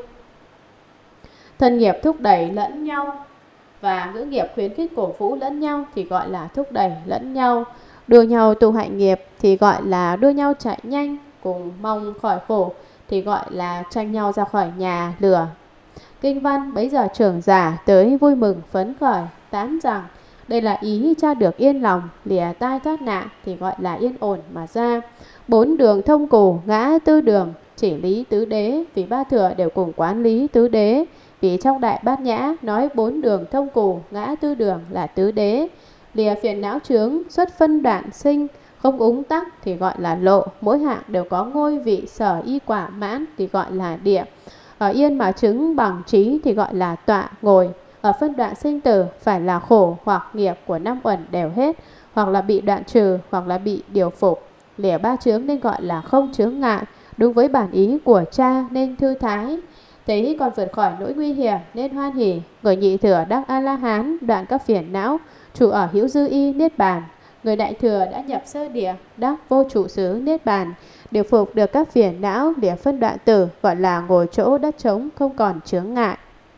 Speaker 1: Thân nghiệp thúc đẩy lẫn nhau và ngữ nghiệp khuyến khích cổ vũ lẫn nhau thì gọi là thúc đẩy lẫn nhau. Đua nhau tu hạnh nghiệp thì gọi là đua nhau chạy nhanh, cùng mong khỏi khổ thì gọi là tranh nhau ra khỏi nhà lửa. Kinh văn: bấy giờ trưởng giả tới vui mừng phấn khởi, tán rằng đây là ý cha được yên lòng, lìa tai thoát nạn thì gọi là yên ổn mà ra. Bốn đường thông cù, ngã tư đường, chỉ lý tứ đế, vì ba thừa đều cùng quán lý tứ đế. Vì trong Đại Bát Nhã nói bốn đường thông cù, ngã tư đường là tứ đế. Lìa phiền não chướng, xuất phân đoạn sinh, không úng tắc thì gọi là lộ. Mỗi hạng đều có ngôi vị sở y quả mãn thì gọi là địa. Ở yên mà chứng bằng trí thì gọi là tọa ngồi. Ở phân đoạn sinh tử phải là khổ hoặc nghiệp của năm uẩn đều hết, hoặc là bị đoạn trừ, hoặc là bị điều phục. Lìa ba chướng nên gọi là không chướng ngại, đúng với bản ý của cha nên thư thái. Thấy còn vượt khỏi nỗi nguy hiểm nên hoan hỉ. Người nhị thừa đắc A-la-hán, đoạn các phiền não, trụ ở hữu dư y niết bàn. Người đại thừa đã nhập sơ địa, đắc vô trụ xứ niết bàn, điều phục được các phiền não, lìa phân đoạn tử, gọi là ngồi chỗ đất trống, không còn chướng ngại.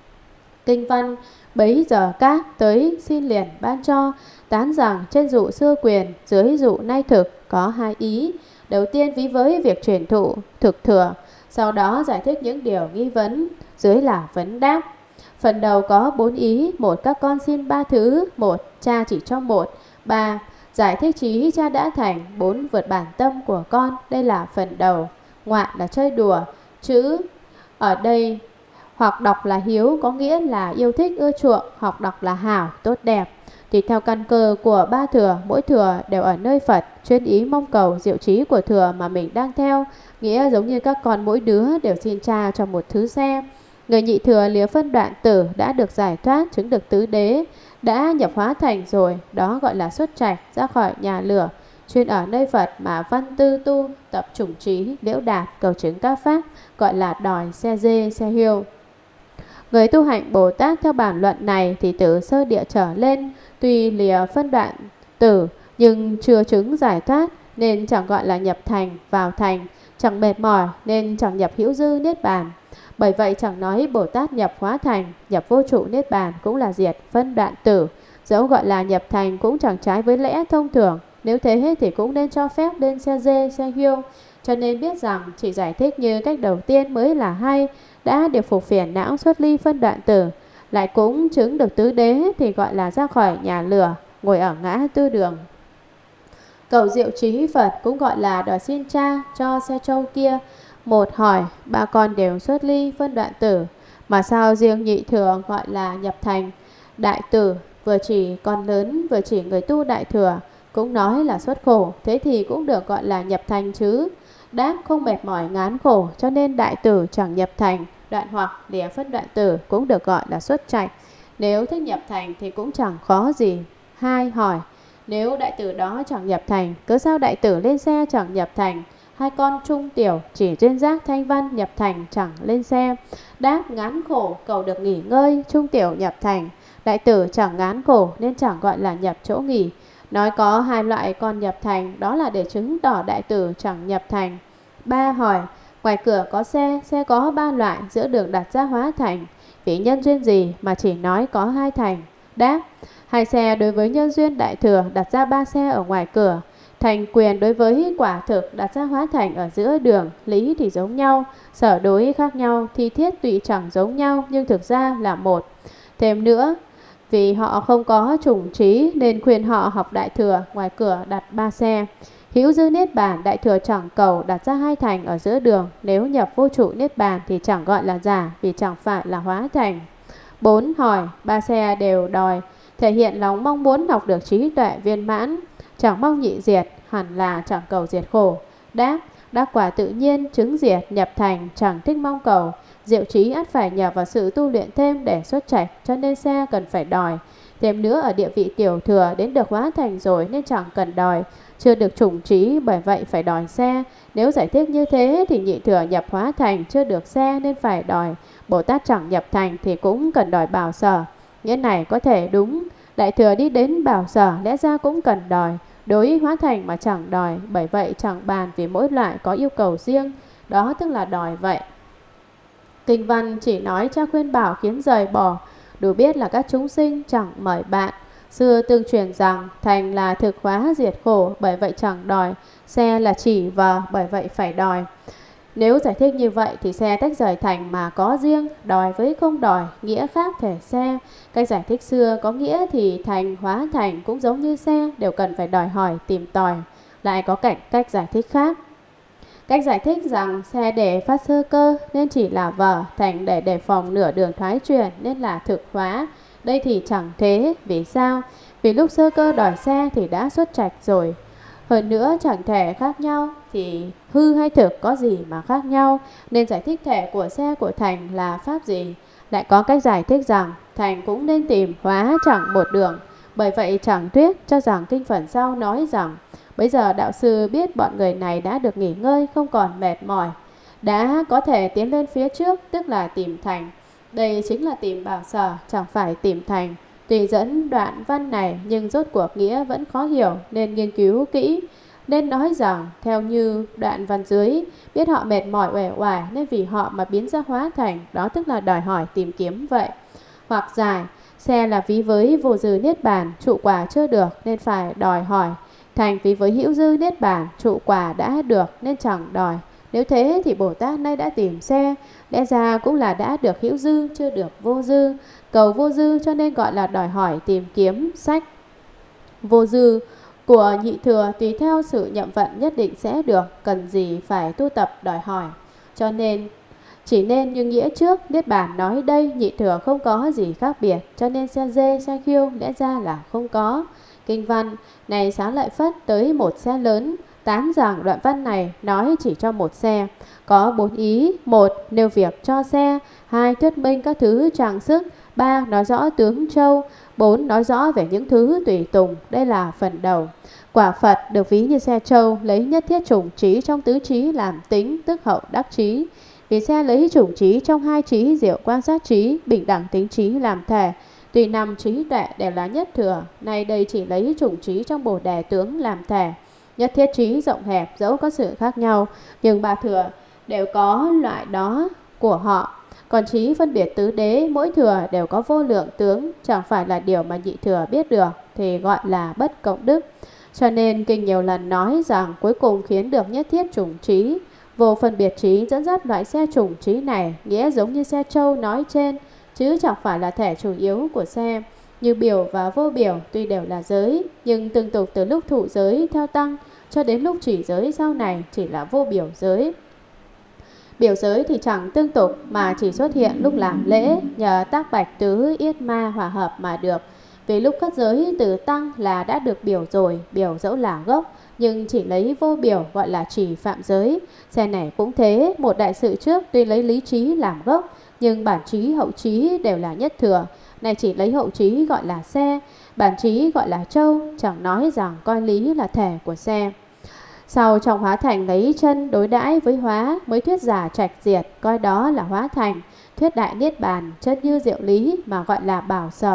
Speaker 1: Kinh văn: bấy giờ các tới xin liền ban cho, tán rằng trên dụ xưa quyền, dưới dụ nay thực, có hai ý. Đầu tiên ví với việc truyền thụ thực thừa, sau đó giải thích những điều nghi vấn, dưới là vấn đáp. Phần đầu có bốn ý: một, các con xin ba thứ. Một, cha chỉ cho một. Ba, giải thích trí cha đã thành. Bốn, vượt bản tâm của con. Đây là phần đầu. Ngoạn là chơi đùa. Chữ ở đây hoặc đọc là hiếu, có nghĩa là yêu thích ưa chuộng, hoặc đọc là hảo, tốt đẹp. Tùy theo căn cơ của ba thừa, mỗi thừa đều ở nơi Phật, chuyên ý mong cầu diệu trí của thừa mà mình đang theo. Nghĩa giống như các con mỗi đứa đều xin cha cho một thứ xe. Người nhị thừa lìa phân đoạn tử đã được giải thoát, chứng được tứ đế, đã nhập hóa thành rồi, đó gọi là xuất trạch, ra khỏi nhà lửa, chuyên ở nơi Phật mà văn tư tu, tập chủng trí, liễu đạt, cầu chứng các pháp, gọi là đòi xe dê, xe hiêu. Người tu hạnh Bồ Tát theo bản luận này thì từ sơ địa trở lên, tuy lìa phân đoạn tử nhưng chưa chứng giải thoát nên chẳng gọi là nhập thành, vào thành, chẳng mệt mỏi nên chẳng nhập hữu dư niết bàn. Bởi vậy chẳng nói Bồ Tát nhập hóa thành, nhập vô trụ niết bàn cũng là diệt phân đoạn tử. Dẫu gọi là nhập thành cũng chẳng trái với lẽ thông thường. Nếu thế hết thì cũng nên cho phép lên xe dê, xe hiêu. Cho nên biết rằng chỉ giải thích như cách đầu tiên mới là hay. Đã điều phục phiền não xuất ly phân đoạn tử, lại cũng chứng được tứ đế thì gọi là ra khỏi nhà lửa, ngồi ở ngã tư đường. Cầu diệu trí Phật cũng gọi là đòi xin cha cho xe trâu kia. Một, hỏi ba con đều xuất ly phân đoạn tử, mà sao riêng nhị thừa gọi là nhập thành? Đại tử vừa chỉ con lớn, vừa chỉ người tu đại thừa, cũng nói là xuất khổ, thế thì cũng được gọi là nhập thành chứ. Đáp không mệt mỏi ngán khổ, cho nên đại tử chẳng nhập thành. Đoạn hoặc lìa phân đoạn tử cũng được gọi là xuất trạch. Nếu thích nhập thành thì cũng chẳng khó gì. Hai, hỏi nếu đại tử đó chẳng nhập thành, cớ sao đại tử lên xe chẳng nhập thành? Hai con trung tiểu chỉ duyên giác thanh văn nhập thành chẳng lên xe. Đáp ngán khổ cầu được nghỉ ngơi, trung tiểu nhập thành. Đại tử chẳng ngán khổ nên chẳng gọi là nhập chỗ nghỉ. Nói có hai loại con nhập thành, đó là để chứng tỏ đại tử chẳng nhập thành. Ba, hỏi ngoài cửa có xe, xe có ba loại, giữa đường đặt ra hóa thành. vì nhân duyên gì mà chỉ nói có 2 thành? Đáp: 2 xe đối với nhân duyên đại thừa đặt ra 3 xe ở ngoài cửa. Thành quyền đối với quả thực đặt ra hóa thành ở giữa đường. Lý thì giống nhau, sở đối khác nhau, thi thiết tuy chẳng giống nhau nhưng thực ra là một. Thêm nữa, vì họ không có chủng trí nên khuyên họ học đại thừa, ngoài cửa đặt 3 xe. Hữu dư niết bàn, đại thừa chẳng cầu đặt ra 2 thành ở giữa đường. Nếu nhập vô trụ niết bàn thì chẳng gọi là giả, vì chẳng phải là hóa thành. 4. Hỏi: 3 xe đều đòi thể hiện lòng mong muốn học được trí tuệ viên mãn, chẳng mong nhị diệt, hẳn là chẳng cầu diệt khổ. Đáp: đắc quả tự nhiên, chứng diệt, nhập thành, chẳng thích mong cầu. Diệu trí ắt phải nhờ vào sự tu luyện thêm để xuất trạch, cho nên xe cần phải đòi. Thêm nữa, ở địa vị tiểu thừa đến được hóa thành rồi nên chẳng cần đòi, chưa được chủng trí, bởi vậy phải đòi xe. Nếu giải thích như thế thì nhị thừa nhập hóa thành chưa được xe nên phải đòi. Bồ Tát chẳng nhập thành thì cũng cần đòi bảo sở. Nghĩa này có thể đúng. Đại thừa đi đến bảo sở lẽ ra cũng cần đòi, đối hóa thành mà chẳng đòi, bởi vậy chẳng bàn, vì mỗi loại có yêu cầu riêng. Đó tức là đòi vậy. Kinh văn chỉ nói cha khuyên bảo khiến rời bỏ, đủ biết là các chúng sinh chẳng mời bạn. Xưa tương truyền rằng thành là thực hóa diệt khổ, bởi vậy chẳng đòi. Xe là chỉ vờ, bởi vậy phải đòi. Nếu giải thích như vậy thì xe tách rời thành mà có riêng, đòi với không đòi, nghĩa khác thể xe. Cách giải thích xưa có nghĩa thì thành hóa thành cũng giống như xe, đều cần phải đòi hỏi tìm tòi. Lại có cách giải thích khác. Cách giải thích rằng xe để phát sơ cơ nên chỉ là vờ, thành để đề phòng nửa đường thoái chuyển nên là thực hóa. Đây thì chẳng thế. Vì sao? Vì lúc sơ cơ đòi xe thì đã xuất trạch rồi. Hơn nữa chẳng thể khác nhau thì hư hay thực có gì mà khác nhau, nên giải thích thể của xe của thành là pháp gì. Lại có cách giải thích rằng thành cũng nên tìm hóa chẳng một đường. Bởi vậy chẳng thuyết cho rằng kinh phần sau nói rằng bây giờ đạo sư biết bọn người này đã được nghỉ ngơi, không còn mệt mỏi, đã có thể tiến lên phía trước, tức là tìm thành. Đây chính là tìm bảo sở, chẳng phải tìm thành. Tùy dẫn đoạn văn này nhưng rốt cuộc nghĩa vẫn khó hiểu nên nghiên cứu kỹ. Nên nói rằng theo như đoạn văn dưới, biết họ mệt mỏi uể oải nên vì họ mà biến ra hóa thành, đó tức là đòi hỏi tìm kiếm vậy. Hoặc giải, xe là ví với vô dư niết bàn, trụ quả chưa được nên phải đòi hỏi. Thành ví với hữu dư niết bàn, trụ quả đã được nên chẳng đòi. Nếu thế thì Bồ Tát nay đã tìm xe, lẽ ra cũng là đã được hữu dư, chưa được vô dư. Cầu vô dư cho nên gọi là đòi hỏi tìm kiếm sách. Vô dư của nhị thừa tùy theo sự nhậm vận nhất định sẽ được, cần gì phải tu tập đòi hỏi. Cho nên chỉ nên như nghĩa trước, Niết Bàn nói đây nhị thừa không có gì khác biệt, cho nên xe dê, xe khiêu lẽ ra là không có. Kinh văn này sáng lại phất tới một xe lớn, tán rằng đoạn văn này nói chỉ cho một xe. Có 4 ý: 1. Nêu việc cho xe. 2. Thuyết minh các thứ trang sức. 3. Nói rõ tướng châu. 4. Nói rõ về những thứ tùy tùng. Đây là phần đầu. Quả Phật được ví như xe trâu, lấy nhất thiết chủng trí trong tứ trí làm tính, tức hậu đắc trí. Vì xe lấy chủng trí trong 2 trí, diệu quan sát trí, bình đẳng tính trí làm thể. Tùy năm trí tuệ đều là nhất thừa. Nay đây chỉ lấy chủng trí trong bồ đề tướng làm thể. Nhất thiết trí rộng hẹp dẫu có sự khác nhau, nhưng ba thừa đều có loại đó của họ. Còn trí phân biệt tứ đế, mỗi thừa đều có vô lượng tướng, chẳng phải là điều mà nhị thừa biết được, thì gọi là bất cộng đức. Cho nên kinh nhiều lần nói rằng cuối cùng khiến được nhất thiết chủng trí. Vô phân biệt trí dẫn dắt loại xe chủng trí này, nghĩa giống như xe trâu nói trên, chứ chẳng phải là thể chủ yếu của xe. Như biểu và vô biểu tuy đều là giới, nhưng tương tục từ lúc thụ giới theo tăng cho đến lúc chỉ giới sau này chỉ là vô biểu giới. Biểu giới thì chẳng tương tục mà chỉ xuất hiện lúc làm lễ, nhờ tác bạch tứ yết ma hòa hợp mà được. Vì lúc cắt giới từ tăng là đã được biểu rồi, biểu dẫu là gốc, nhưng chỉ lấy vô biểu gọi là chỉ phạm giới. Xe này cũng thế, một đại sự trước tuy lấy lý trí làm gốc, nhưng bản trí hậu trí đều là nhất thừa. Này chỉ lấy hậu trí gọi là xe, bản trí gọi là châu, chẳng nói rằng coi lý là thể của xe. Sau trong hóa thành lấy chân đối đãi với hóa, mới thuyết giả trạch diệt, coi đó là hóa thành. Thuyết đại niết bàn, chân như diệu lý mà gọi là bảo sở.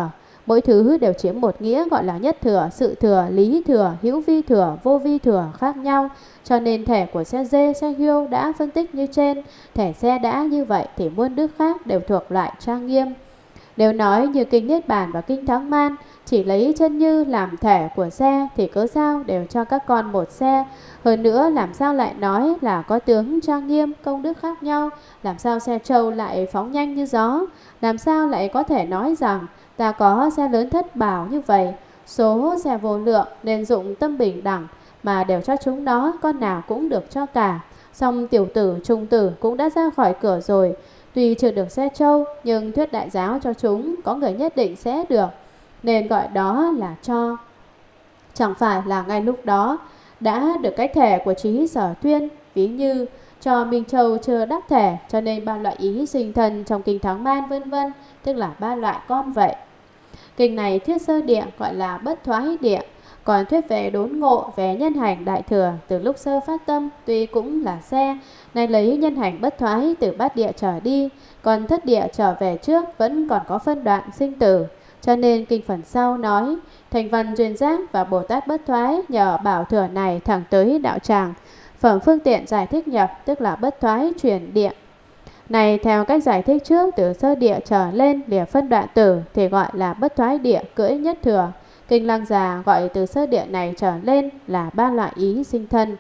Speaker 1: Mỗi thứ đều chiếm một nghĩa gọi là nhất thừa, sự thừa, lý thừa, hữu vi thừa, vô vi thừa khác nhau. Cho nên thể của xe dê, xe hươu đã phân tích như trên. Thể xe đã như vậy thì muôn đức khác đều thuộc loại trang nghiêm. Nếu nói như kinh Niết Bàn và kinh Thắng Man chỉ lấy chân như làm thể của xe thì cớ sao đều cho các con một xe. Hơn nữa làm sao lại nói là có tướng trang nghiêm, công đức khác nhau. Làm sao xe trâu lại phóng nhanh như gió. Làm sao lại có thể nói rằng ta có xe lớn thất bảo như vậy. Số xe vô lượng nên dụng tâm bình đẳng mà đều cho chúng nó, con nào cũng được cho cả. Song tiểu tử, trung tử cũng đã ra khỏi cửa rồi. Tuy chưa được xe trâu nhưng thuyết đại giáo cho chúng có người nhất định sẽ được, nên gọi đó là cho. Chẳng phải là ngay lúc đó đã được cái thể của trí sở tuyên. Ví như cho Minh Châu chưa đắc thể, cho nên ba loại ý sinh thần trong kinh Thắng Man vân vân, tức là ba loại con vậy. Kinh này thuyết sơ địa gọi là bất thoái địa, còn thuyết về đốn ngộ về nhân hành đại thừa từ lúc sơ phát tâm tuy cũng là xe, nay lấy nhân hành bất thoái từ bát địa trở đi, còn thất địa trở về trước vẫn còn có phân đoạn sinh tử. Cho nên kinh phần sau nói thành văn duyên giác và Bồ Tát bất thoái nhờ bảo thừa này thẳng tới đạo tràng. Phẩm phương tiện giải thích nhập tức là bất thoái chuyển địa. Này theo cách giải thích trước, từ sơ địa trở lên lìa phân đoạn tử thì gọi là bất thoái địa cưỡi nhất thừa. Kinh Lăng Già gọi từ sơ địa này trở lên là ba loại ý sinh thân.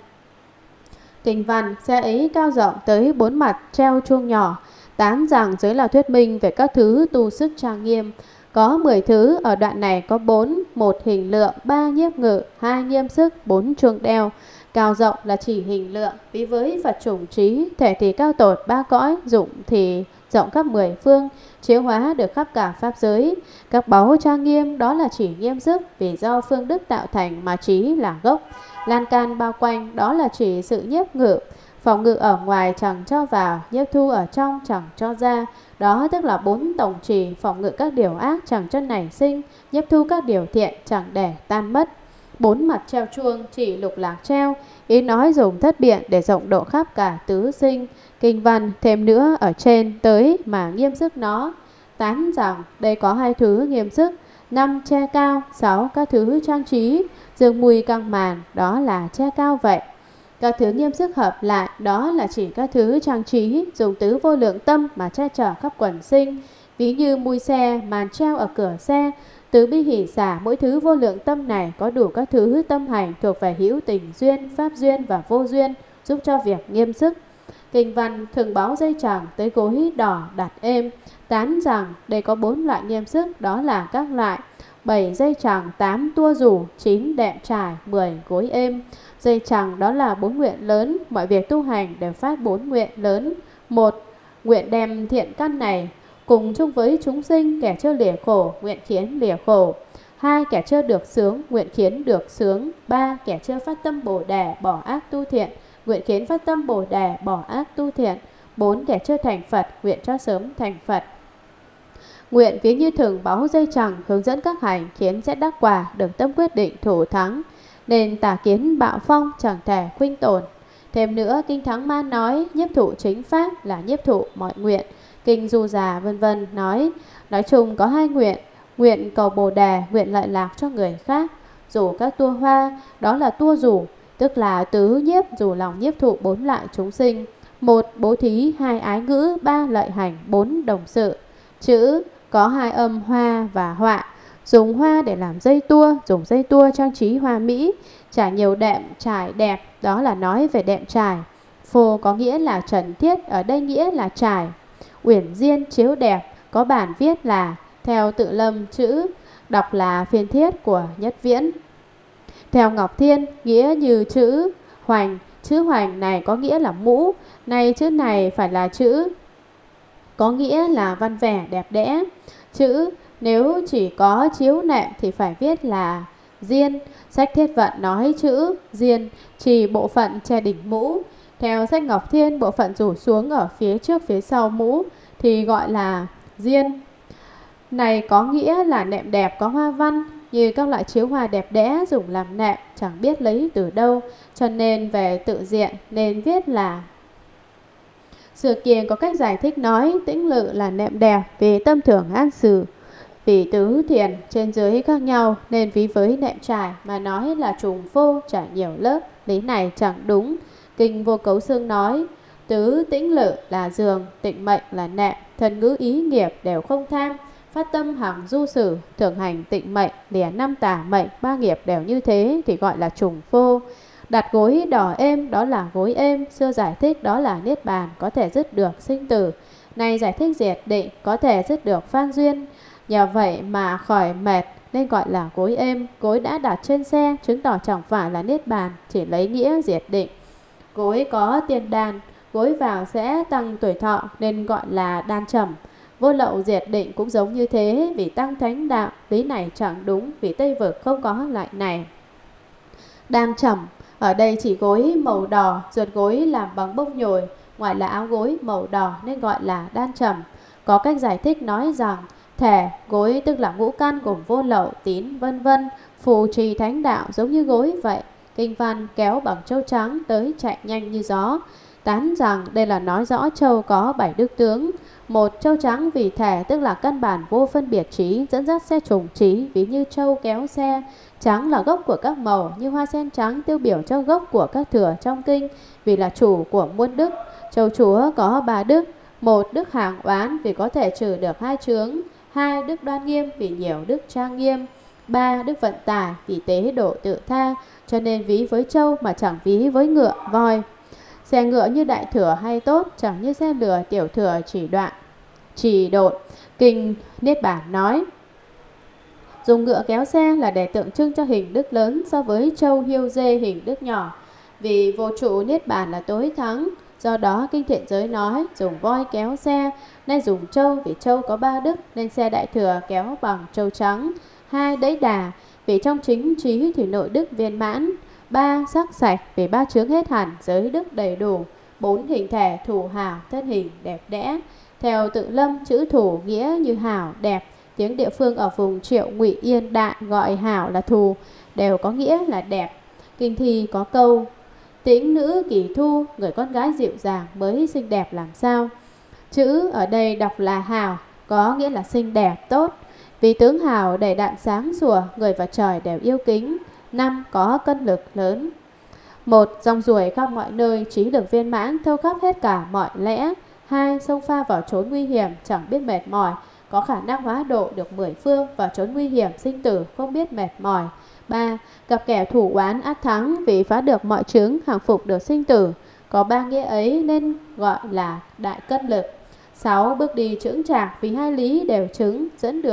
Speaker 1: Kinh văn xe ấy cao rộng tới 4 mặt treo chuông nhỏ, 8 rằng dưới là thuyết minh về các thứ tu sức trang nghiêm. Có 10 thứ, ở đoạn này có 4: 1 hình lượng, 3 nhiếp ngự, 2 nghiêm sức, 4 chuông đeo. Cao rộng là chỉ hình lượng, ví với Phật chủng trí, thể thì cao tột 3 cõi, dụng thì rộng khắp 10 phương, chiếu hóa được khắp cả pháp giới. Các báu trang nghiêm đó là chỉ nghiêm sức, vì do phương đức tạo thành mà trí là gốc. Lan can bao quanh đó là chỉ sự nhiếp ngự, phòng ngự ở ngoài chẳng cho vào, nhiếp thu ở trong chẳng cho ra. Đó tức là 4 tổng trì, phòng ngự các điều ác chẳng cho nảy sinh, nhiếp thu các điều thiện chẳng để tan mất. 4 mặt treo chuông chỉ lục lạc treo, ý nói dùng thất biện để rộng độ khắp cả tứ sinh. Kinh văn thêm nữa ở trên tới mà nghiêm sức nó. 8 rằng đây có 2 thứ nghiêm sức, 5 che cao, 6 các thứ trang trí, dương mùi căng màn đó là che cao vậy. Các thứ nghiêm sức hợp lại đó là chỉ các thứ trang trí dùng tứ vô lượng tâm mà che chở khắp quần sinh. Ví như mui xe, màn treo ở cửa xe, tứ bi hỷ xả, mỗi thứ vô lượng tâm này có đủ các thứ tâm hành thuộc về hữu tình duyên, pháp duyên và vô duyên, giúp cho việc nghiêm sức. Kinh văn thường báo dây chằng tới gối đỏ đặt êm, tán rằng đây có 4 loại nghiêm sức, đó là các loại 7 dây chằng, 8 tua rủ, 9 đệm trải, 10 gối êm. Dây chằng đó là 4 nguyện lớn, mọi việc tu hành đều phát 4 nguyện lớn. 1. Nguyện đem thiện căn này cùng chung với chúng sinh, kẻ chưa lìa khổ, nguyện khiến lìa khổ. 2. Kẻ chưa được sướng, nguyện khiến được sướng. 3. Kẻ chưa phát tâm Bồ Đề, bỏ ác tu thiện, nguyện khiến phát tâm Bồ Đề, bỏ ác tu thiện. 4. Kẻ chưa thành Phật, nguyện cho sớm thành Phật. Nguyện ví như thường báu dây chằng hướng dẫn các hành, khiến sẽ đắc quả, được tâm quyết định thủ thắng, nên tà kiến bạo phong chẳng thể khuynh tồn. Thêm nữa, kinh Thắng Man nói nhiếp thụ chính pháp là nhiếp thụ mọi nguyện. Kinh Du Già vân vân nói chung có 2 nguyện: nguyện cầu Bồ Đề, nguyện lợi lạc cho người khác. Rủ các tua hoa đó là tua rủ, tức là tứ nhiếp rủ lòng nhiếp thụ 4 loại chúng sinh. 1. Bố thí, 2. Ái ngữ, 3. Lợi hành, 4. Đồng sự. Chữ có 2 âm hoa và họa. Dùng hoa để làm dây tua, dùng dây tua trang trí hoa mỹ, trải nhiều đệm trải đẹp, đó là nói về đệm trải. Phô có nghĩa là trần thiết, ở đây nghĩa là trải. Uyển diên chiếu đẹp, có bản viết là theo Tự Lâm, chữ đọc là phiên thiết của Nhất Viễn. Theo Ngọc Thiên, nghĩa như chữ hoành. Chữ hoành này có nghĩa là mũ, này chữ này phải là chữ có nghĩa là văn vẻ đẹp đẽ. Chữ nếu chỉ có chiếu nệm thì phải viết là diên. Sách Thiết Vận nói chữ diên chỉ bộ phận che đỉnh mũ. Theo sách Ngọc Thiên, bộ phận rủ xuống ở phía trước phía sau mũ thì gọi là diên. Này có nghĩa là nệm đẹp có hoa văn, như các loại chiếu hoa đẹp đẽ dùng làm nệm chẳng biết lấy từ đâu, cho nên về tự diện nên viết là. Xưa kia có cách giải thích nói tĩnh lự là nệm đẹp vì tâm thường an xử. Vì tứ thiền trên dưới khác nhau nên ví với nệm trải mà nói là trùng phô trải nhiều lớp. Lý này chẳng đúng. Kinh Vô Cấu Xương nói tứ tĩnh lự là giường, tịnh mệnh là nệm, thần ngữ ý nghiệp đều không tham, phát tâm hằng du sử, thường hành tịnh mệnh, lìa năm tà mệnh, ba nghiệp đều như thế thì gọi là trùng phô. Đặt gối đỏ êm đó là gối êm, xưa giải thích đó là niết bàn, có thể dứt được sinh tử. Này giải thích diệt định, có thể dứt được phan duyên. Nhờ vậy mà khỏi mệt nên gọi là gối êm. Gối đã đặt trên xe chứng tỏ chẳng phải là niết bàn, chỉ lấy nghĩa diệt định. Gối có tiền đan, gối vào sẽ tăng tuổi thọ nên gọi là đan trầm. Vô lậu diệt định cũng giống như thế, vì tăng thánh đạo. Lý này chẳng đúng, vì Tây Vực không có loại này. Đan trầm ở đây chỉ gối màu đỏ, ruột gối làm bằng bông nhồi, ngoài là áo gối màu đỏ nên gọi là đan trầm. Có cách giải thích nói rằng thể gối tức là ngũ căn gồm vô lậu, tín vân vân, phù trì thánh đạo giống như gối vậy. Kinh văn kéo bằng châu trắng tới chạy nhanh như gió, tán rằng đây là nói rõ châu có 7 đức tướng. Một, châu trắng vì thể tức là căn bản vô phân biệt trí, dẫn dắt xe trùng trí, ví như châu kéo xe. Trắng là gốc của các màu, như hoa sen trắng tiêu biểu cho gốc của các thừa trong kinh, vì là chủ của muôn đức. Châu chúa có 3 đức: một, đức hàng oán vì có thể trừ được 2 chướng; 2, đức đoan nghiêm vì nhiều đức trang nghiêm; 3, đức vận tải vì tế độ tự tha. Cho nên ví với châu mà chẳng ví với ngựa, voi. Xe ngựa như đại thừa hay tốt, chẳng như xe lừa tiểu thừa chỉ độn. Kinh Niết Bản nói dùng ngựa kéo xe là để tượng trưng cho hình đức lớn so với trâu hiêu dê hình đức nhỏ. Vì vô trụ Niết Bản là tối thắng, do đó Kinh Thiện Giới nói dùng voi kéo xe, nay dùng trâu vì trâu có 3 đức nên xe đại thừa kéo bằng trâu trắng. 2, đẫy đà vì trong chính trí thì nội đức viên mãn. 3, sắc sạch vì 3 chướng hết hẳn, giới đức đầy đủ. 4, hình thể thủ hảo, thân hình đẹp đẽ. Theo Tự Lâm, chữ thủ nghĩa như hảo, đẹp. Tiếng địa phương ở vùng Triệu, Ngụy, Yên, Đại gọi hảo là thù, đều có nghĩa là đẹp. Kinh thi có câu tĩnh nữ kỳ thu, người con gái dịu dàng mới xinh đẹp làm sao. Chữ ở đây đọc là hảo, có nghĩa là xinh đẹp, tốt. Vì tướng hảo đầy đặn sáng sủa, người và trời đều yêu kính. 5, có cân lực lớn. 1, rong ruổi khắp mọi nơi, trí lực viên mãn, thâu khắp hết cả mọi lẽ. 2, xông pha vào chốn nguy hiểm, chẳng biết mệt mỏi, có khả năng hóa độ được 10 phương, vào chốn nguy hiểm sinh tử, không biết mệt mỏi. 3, gặp kẻ thủ oán ắt thắng, vì phá được mọi chướng, hàng phục được sinh tử. Có 3 nghĩa ấy nên gọi là đại cân lực. 6, bước đi chững chạc, vì 2 lý đều chứng,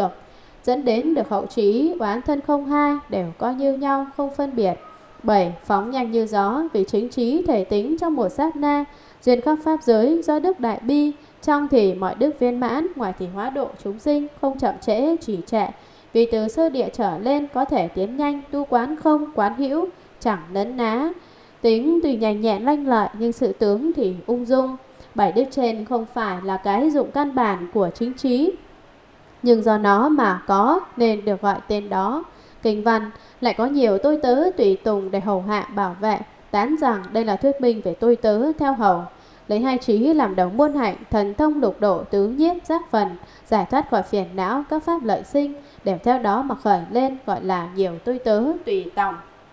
Speaker 1: dẫn đến được hậu trí, oán thân không hai, đều coi như nhau, không phân biệt. 7, phóng nhanh như gió, vì chính trí thể tính trong một sát na, duyên khắp pháp giới do đức đại bi, trong thì mọi đức viên mãn, ngoài thì hóa độ chúng sinh, không chậm trễ, trì trệ. Vì từ sơ địa trở lên có thể tiến nhanh, tu quán không, quán hữu, chẳng nấn ná. Tính tùy nhanh nhẹn lanh lợi, nhưng sự tướng thì ung dung. 7 đức trên không phải là cái dụng căn bản của chính trí, nhưng do nó mà có nên được gọi tên đó. Kinh văn lại có nhiều tôi tớ tùy tùng để hầu hạ bảo vệ, tán rằng đây là thuyết minh về tôi tớ theo hầu. Lấy 2 trí làm đầu muôn hạnh, thần thông lục độ tứ nhiếp giác phần, giải thoát khỏi phiền não các pháp lợi sinh, đều theo đó mà khởi lên, gọi là nhiều tôi tớ tùy tòng.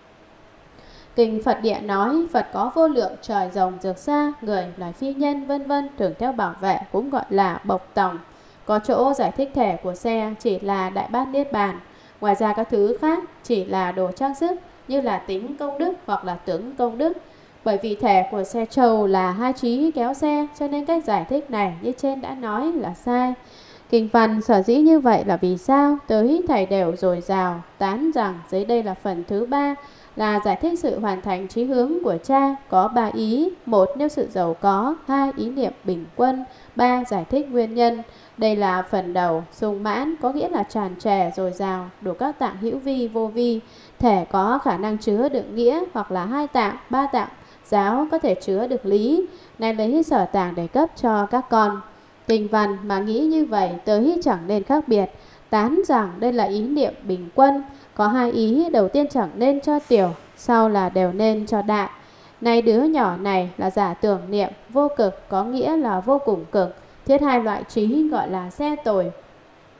Speaker 1: Kinh Phật Địa nói Phật có vô lượng trời rồng dược xa, người loài phi nhân vân vân thường theo bảo vệ, cũng gọi là bộc tòng. Có chỗ giải thích thể của xe chỉ là đại bát niết bàn, ngoài ra các thứ khác chỉ là đồ trang sức như là tính công đức hoặc là tướng công đức. Bởi vì thể của xe trâu là 2 trí kéo xe, cho nên cách giải thích này như trên đã nói là sai. Kinh văn sở dĩ như vậy là vì sao? Tới thầy đều dồi dào, tán rằng dưới đây là phần thứ 3, là giải thích sự hoàn thành chí hướng của cha, có 3 ý. 1, nêu sự giàu có. 2, ý niệm bình quân. 3, giải thích nguyên nhân. Đây là phần đầu. Sung mãn có nghĩa là tràn trề dồi dào, đủ các tạng hữu vi vô vi. Thể có khả năng chứa đựng nghĩa, hoặc là 2 tạng, 3 tạng. Giáo có thể chứa được lý. Này lấy sở tạng để cấp cho các con. Kinh văn mà nghĩ như vậy tới chẳng nên khác biệt, tán rằng đây là ý niệm bình quân. Có 2 ý, đầu tiên chẳng nên cho tiểu, sau là đều nên cho đại. Này đứa nhỏ này là giả tưởng niệm, vô cực có nghĩa là vô cùng cực. Thiết 2 loại trí gọi là xe tồi.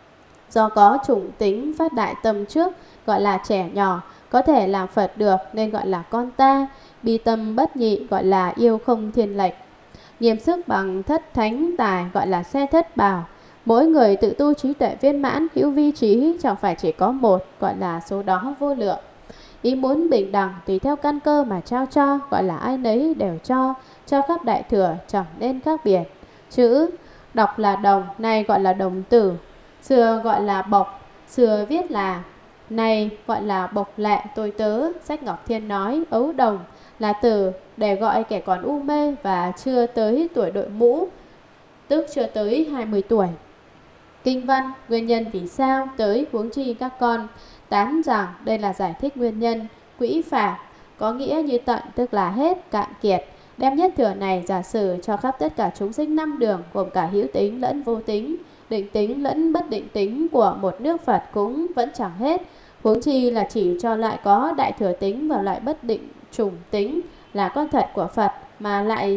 Speaker 1: Do có chủng tính phát đại tâm trước, gọi là trẻ nhỏ, có thể làm Phật được nên gọi là con ta. Bi tâm bất nhị gọi là yêu không thiên lệch. Nghiêm sức bằng thất thánh tài gọi là xe thất bảo. Mỗi người tự tu trí tuệ viên mãn, hữu vi trí, chẳng phải chỉ có một, gọi là số đó vô lượng. Ý muốn bình đẳng tùy theo căn cơ mà trao cho, gọi là ai nấy đều cho khắp đại thừa, chẳng nên khác biệt. Chữ đọc là đồng, này gọi là đồng tử. Xưa gọi là bộc, xưa viết là này gọi là bộc lệ tôi tớ. Sách Ngọc Thiên nói ấu đồng là từ để gọi kẻ còn u mê và chưa tới tuổi đội mũ, tức chưa tới 20 tuổi. Kinh văn nguyên nhân vì sao tới huống chi các con. Tán rằng đây là giải thích nguyên nhân. Quỹ phạt có nghĩa như tận, tức là hết, cạn kiệt. Đem nhất thừa này giả sử cho khắp tất cả chúng sinh 5 đường, gồm cả hữu tính lẫn vô tính, định tính lẫn bất định tính của một nước Phật cũng vẫn chẳng hết. Huống chi là chỉ cho lại có đại thừa tính và loại bất định chủng tính là con thật của Phật mà lại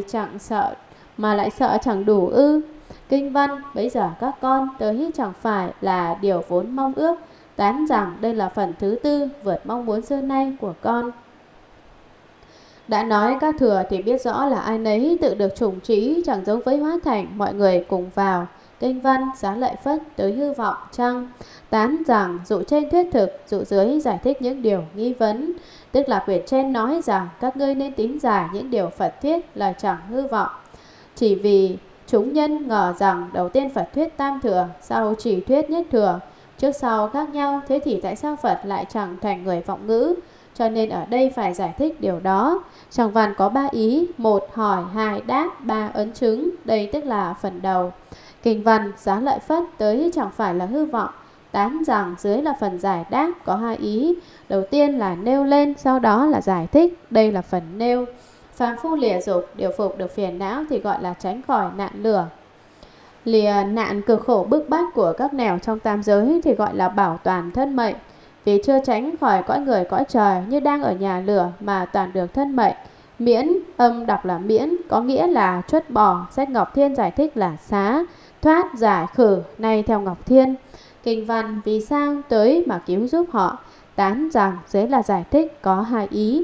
Speaker 1: sợ chẳng đủ ư. Kinh văn bấy giờ các con tới chẳng phải là điều vốn mong ước. Tán rằng đây là phần thứ tư vượt mong muốn xưa nay của con. Đã nói các thừa thì biết rõ là ai nấy tự được chủng trí, chẳng giống với hóa thành, mọi người cùng vào. Kinh văn Xá Lợi Phất tới hư vọng chăng. Tán rằng dụ trên thuyết thực, dụ dưới giải thích những điều nghi vấn. Tức là quyển trên nói rằng các ngươi nên tín giải những điều Phật thuyết là chẳng hư vọng. Chỉ vì chúng nhân ngờ rằng đầu tiên Phật thuyết tam thừa, sau chỉ thuyết nhất thừa, trước sau khác nhau, thế thì tại sao Phật lại chẳng thành người vọng ngữ? Cho nên ở đây phải giải thích điều đó. Trong văn có 3 ý: 1 hỏi, 2 đáp, 3 ấn chứng. Đây tức là phần đầu. Kinh văn Xá Lợi Phất tới chẳng phải là hư vọng. Tán rằng dưới là phần giải đáp, có 2 ý. Đầu tiên là nêu lên, sau đó là giải thích. Đây là phần nêu. Phàm phu lìa dục, điều phục được phiền não thì gọi là tránh khỏi nạn lửa. Lìa nạn cực khổ bức bách của các nẻo trong tam giới thì gọi là bảo toàn thân mệnh. Vì chưa tránh khỏi cõi người cõi trời, như đang ở nhà lửa mà toàn được thân mệnh. Miễn, âm đọc là miễn, có nghĩa là truất bỏ. Sách Ngọc Thiên giải thích là xá, thoát, giải, khử, nay theo Ngọc Thiên. Kinh văn vì sao tới mà cứu giúp họ. Tán rằng dưới là giải thích có 2 ý.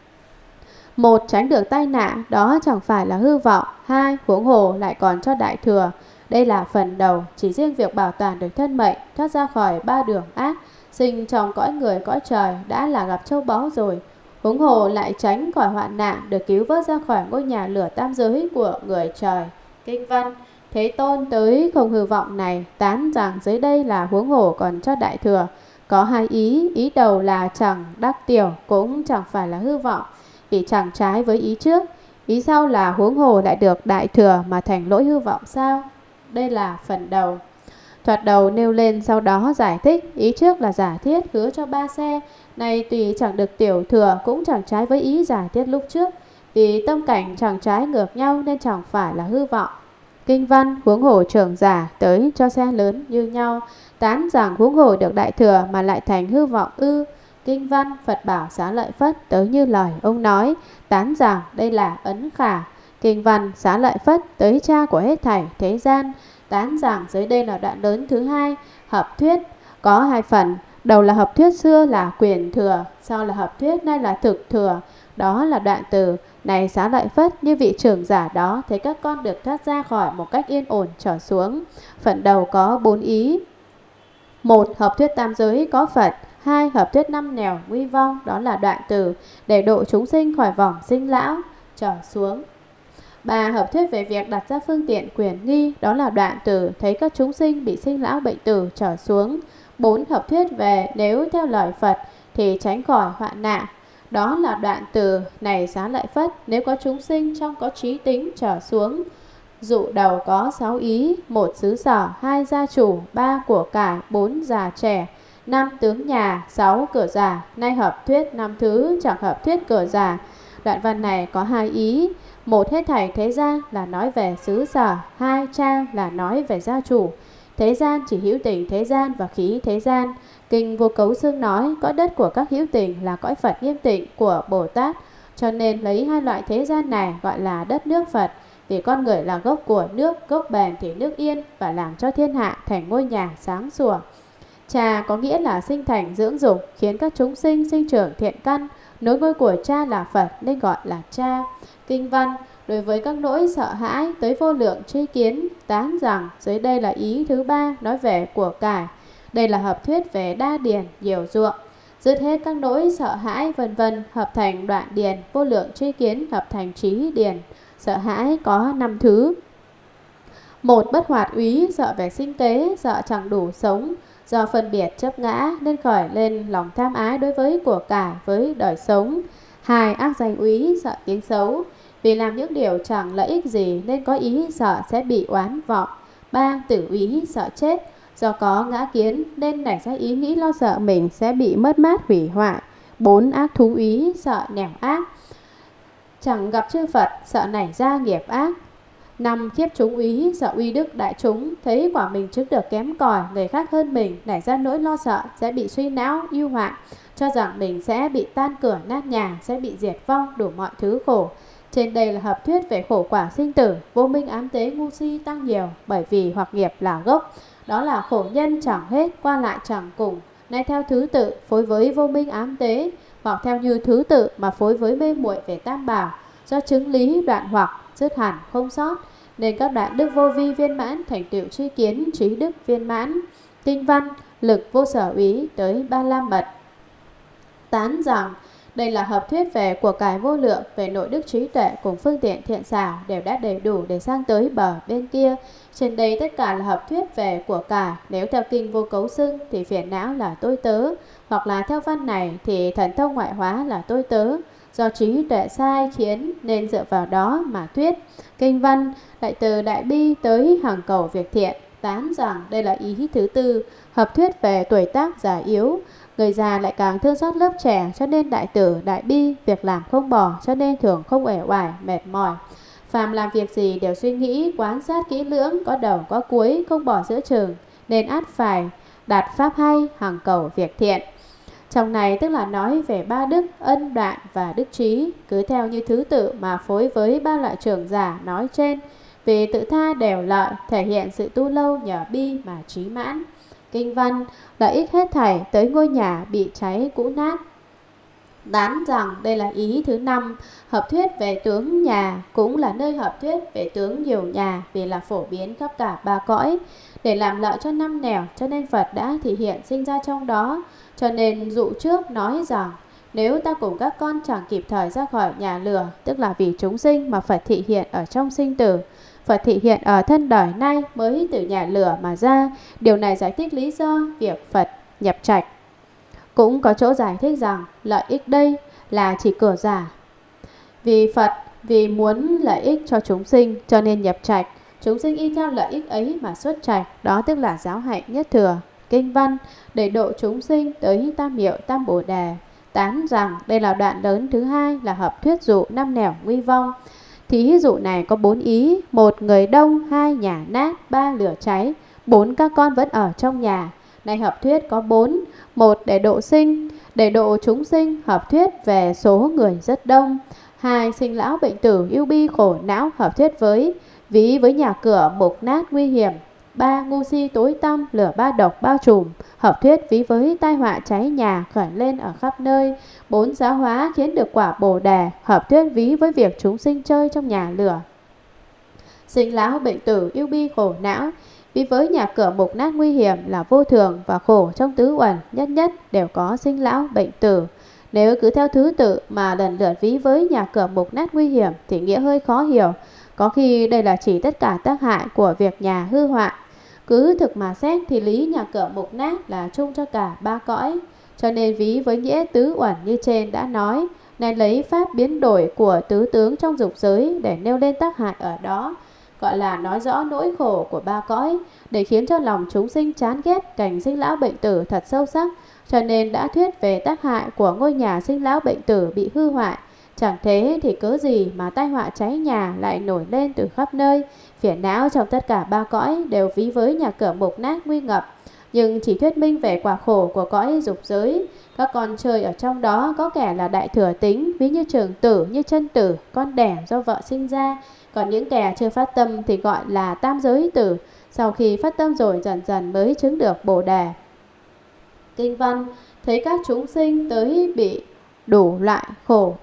Speaker 1: 1 tránh được tai nạn, đó chẳng phải là hư vọng. 2 huống hồ lại còn cho đại thừa. Đây là phần đầu, chỉ riêng việc bảo toàn được thân mệnh, thoát ra khỏi 3 đường ác, sinh trong cõi người cõi trời đã là gặp châu báu rồi. Huống hồ lại tránh khỏi hoạn nạn, được cứu vớt ra khỏi ngôi nhà lửa tam giới của người trời. Kinh văn Thế Tôn tới không hư vọng này. Tán rằng dưới đây là huống hồ còn cho đại thừa. Có 2 ý. Ý đầu là chẳng đắc tiểu, cũng chẳng phải là hư vọng, vì chẳng trái với ý trước. Ý sau là huống hồ lại được đại thừa mà thành lỗi hư vọng sao? Đây là phần đầu. Thoạt đầu nêu lên, sau đó giải thích. Ý trước là giả thiết hứa cho 3 xe. Này tùy chẳng được tiểu thừa, cũng chẳng trái với ý giả thiết lúc trước. Vì tâm cảnh chẳng trái ngược nhau nên chẳng phải là hư vọng. Kinh văn huống hồ trưởng giả tới cho xe lớn như nhau. Tán rằng huống hồ được đại thừa mà lại thành hư vọng ư. Kinh văn Phật bảo Xá Lợi Phất tới như lời ông nói. Tán rằng đây là ấn khả. Kinh văn Xá Lợi Phất tới cha của hết thảy thế gian. Tán rằng dưới đây là đoạn lớn thứ 2. Hợp thuyết có 2 phần. Đầu là hợp thuyết xưa là quyền thừa, sau là hợp thuyết nay là thực thừa. Đó là đoạn từ: này Xá Lợi Phất, như vị trưởng giả đó thấy các con được thoát ra khỏi một cách yên ổn trở xuống. Phần đầu có 4 ý. 1 hợp thuyết tam giới có Phật. 2 hợp thuyết 5 nẻo nguy vong, đó là đoạn từ để độ chúng sinh khỏi vòng sinh lão trở xuống. 3 hợp thuyết về việc đặt ra phương tiện quyền nghi, đó là đoạn từ thấy các chúng sinh bị sinh lão bệnh tử trở xuống. 4 hợp thuyết về nếu theo lời Phật thì tránh khỏi hoạn nạn, đó là đoạn từ này Xá Lợi Phất, nếu có chúng sinh trong có trí tính trở xuống. Dụ đầu có 6 ý. 1 xứ sở, 2 gia chủ, 3 của cải, 4 già trẻ, 5 tướng nhà, 6 cửa già. Nay hợp thuyết 5 thứ, chẳng hợp thuyết cửa già. Đoạn văn này có 2 ý. 1 hết thảy thế gian là nói về xứ sở. 2 cha là nói về gia chủ. Thế gian chỉ hữu tình thế gian và khí thế gian. Kinh Vô Cấu Xương nói cõi đất của các hữu tình là cõi Phật nghiêm tịnh của Bồ Tát. Cho nên lấy 2 loại thế gian này gọi là đất nước Phật. Vì con người là gốc của nước, gốc bền thì nước yên và làm cho thiên hạ thành ngôi nhà sáng sủa. Cha có nghĩa là sinh thành dưỡng dục, khiến các chúng sinh sinh trưởng thiện căn. Nối ngôi của cha là Phật nên gọi là cha. Kinh văn đối với các nỗi sợ hãi tới vô lượng tri kiến tán rằng dưới đây là ý thứ ba nói về của cải. Đây là hợp thuyết về đa điền, nhiều ruộng. Dứt hết các nỗi sợ hãi vân vân, hợp thành đoạn điền, vô lượng tri kiến hợp thành trí điền. Sợ hãi có 5 thứ. 1. Bất hoạt úy, sợ về sinh kế, sợ chẳng đủ sống. Do phân biệt chấp ngã nên khởi lên lòng tham ái đối với của cải, với đời sống. 2. Ác danh úy, sợ tiếng xấu. Vì làm những điều chẳng lợi ích gì nên có ý sợ sẽ bị oán vọng. 3. Tử úy, sợ chết. Do có ngã kiến nên nảy ra ý nghĩ lo sợ mình sẽ bị mất mát hủy hoại. 4. Ác thú úy, sợ nghèo ác. Chẳng gặp chư Phật, sợ nảy ra nghiệp ác. 5. Khiếp chúng úy, sợ uy đức đại chúng, thấy quả mình chứng được kém cỏi, người khác hơn mình, nảy ra nỗi lo sợ sẽ bị suy não, ưu hoạn, cho rằng mình sẽ bị tan cửa nát nhà, sẽ bị diệt vong, đủ mọi thứ khổ. Trên đây là hợp thuyết về khổ quả sinh tử, vô minh ám tế ngu si tăng nhiều, bởi vì hoặc nghiệp là gốc. Đó là khổ nhân chẳng hết, qua lại chẳng cùng, nay theo thứ tự phối với vô minh ám tế, hoặc theo như thứ tự mà phối với mê muội về tam bảo, do chứng lý đoạn hoặc dứt hẳn không sót, nên các đoạn đức vô vi viên mãn thành tựu tri kiến trí đức viên mãn. Kinh văn lực vô sở úy tới Ba La Mật tán rằng đây là hợp thuyết về của cải vô lượng, về nội đức trí tuệ cùng phương tiện thiện xảo đều đã đầy đủ để sang tới bờ bên kia. Trên đây tất cả là hợp thuyết về của cải. Nếu theo kinh vô cấu xưng thì phiền não là tôi tớ, hoặc là theo văn này thì thần thông ngoại hóa là tôi tớ. Do trí tuệ sai khiến nên dựa vào đó mà thuyết. Kinh văn đại từ đại bi tới hằng cầu việc thiện tán rằng đây là ý thứ tư, hợp thuyết về tuổi tác già yếu. Người già lại càng thương xót lớp trẻ, cho nên đại từ đại bi, việc làm không bỏ, cho nên thường không uể oải mệt mỏi. Phàm làm việc gì đều suy nghĩ quan sát kỹ lưỡng, có đầu có cuối, không bỏ giữa chừng, nên ắt phải đạt pháp hay, hằng cầu việc thiện. Trong này tức là nói về ba đức ân đoạn và đức trí, cứ theo như thứ tự mà phối với ba loại trưởng giả nói trên. Vì tự tha đều lợi, thể hiện sự tu lâu nhờ bi mà trí mãn. Kinh văn lợi ích hết thảy tới ngôi nhà bị cháy cũ nát tán rằng đây là ý thứ năm, hợp thuyết về tướng nhà, cũng là nơi hợp thuyết về tướng nhiều nhà, vì là phổ biến khắp cả ba cõi. Để làm lợi cho năm nẻo, cho nên Phật đã thể hiện sinh ra trong đó. Cho nên dụ trước nói rằng nếu ta cùng các con chẳng kịp thời ra khỏi nhà lửa, tức là vì chúng sinh mà Phật thị hiện ở trong sinh tử. Phật thị hiện ở thân đời nay mới từ nhà lửa mà ra. Điều này giải thích lý do việc Phật nhập trạch. Cũng có chỗ giải thích rằng lợi ích đây là chỉ cửa giả. Vì Phật vì muốn lợi ích cho chúng sinh cho nên nhập trạch. Chúng sinh y theo lợi ích ấy mà xuất trạch, đó tức là giáo hạnh nhất thừa. Kinh văn để độ chúng sinh tới tam hiệu tam bồ đề tán rằng đây là đoạn lớn thứ hai, là hợp thuyết dụ năm nẻo nguy vong. Thí dụ này có 4 ý: 1. Người đông, 2. Nhà nát, 3. Lửa cháy, 4. Các con vẫn ở trong nhà. Này hợp thuyết có 4: 1. Để độ chúng sinh, hợp thuyết về số người rất đông. 2. Sinh lão bệnh tử, ưu bi khổ não, hợp thuyết với ví với nhà cửa mục nát nguy hiểm. 3. Ngu si tối tăm, lửa ba độc bao trùm, hợp thuyết ví với tai họa cháy nhà khởi lên ở khắp nơi. 4. Giáo hóa khiến được quả bồ đề, hợp thuyết ví với việc chúng sinh chơi trong nhà lửa. Sinh lão bệnh tử, ưu bi khổ não, ví với nhà cửa mục nát nguy hiểm là vô thường và khổ trong tứ uẩn, nhất nhất đều có sinh lão bệnh tử. Nếu cứ theo thứ tự mà lần lượt ví với nhà cửa mục nát nguy hiểm thì nghĩa hơi khó hiểu. Có khi đây là chỉ tất cả tác hại của việc nhà hư hoại. Cứ thực mà xét thì lý nhà cửa mục nát là chung cho cả ba cõi. Cho nên ví với nghĩa tứ uẩn như trên đã nói, này lấy pháp biến đổi của tứ tướng trong dục giới để nêu lên tác hại ở đó, gọi là nói rõ nỗi khổ của ba cõi, để khiến cho lòng chúng sinh chán ghét cảnh sinh lão bệnh tử thật sâu sắc. Cho nên đã thuyết về tác hại của ngôi nhà sinh lão bệnh tử bị hư hoại. Chẳng thế thì cớ gì mà tai họa cháy nhà lại nổi lên từ khắp nơi. Phiền não trong tất cả ba cõi đều ví với nhà cửa mục nát nguy ngập, nhưng chỉ thuyết minh về quả khổ của cõi dục giới. Các con chơi ở trong đó có kẻ là đại thừa tính, ví như trường tử, như chân tử, con đẻ do vợ sinh ra. Còn những kẻ chưa phát tâm thì gọi là tam giới tử, sau khi phát tâm rồi dần dần mới chứng được bồ đề. kinh văn, thấy các chúng sinh tới bị đủ loại khổ.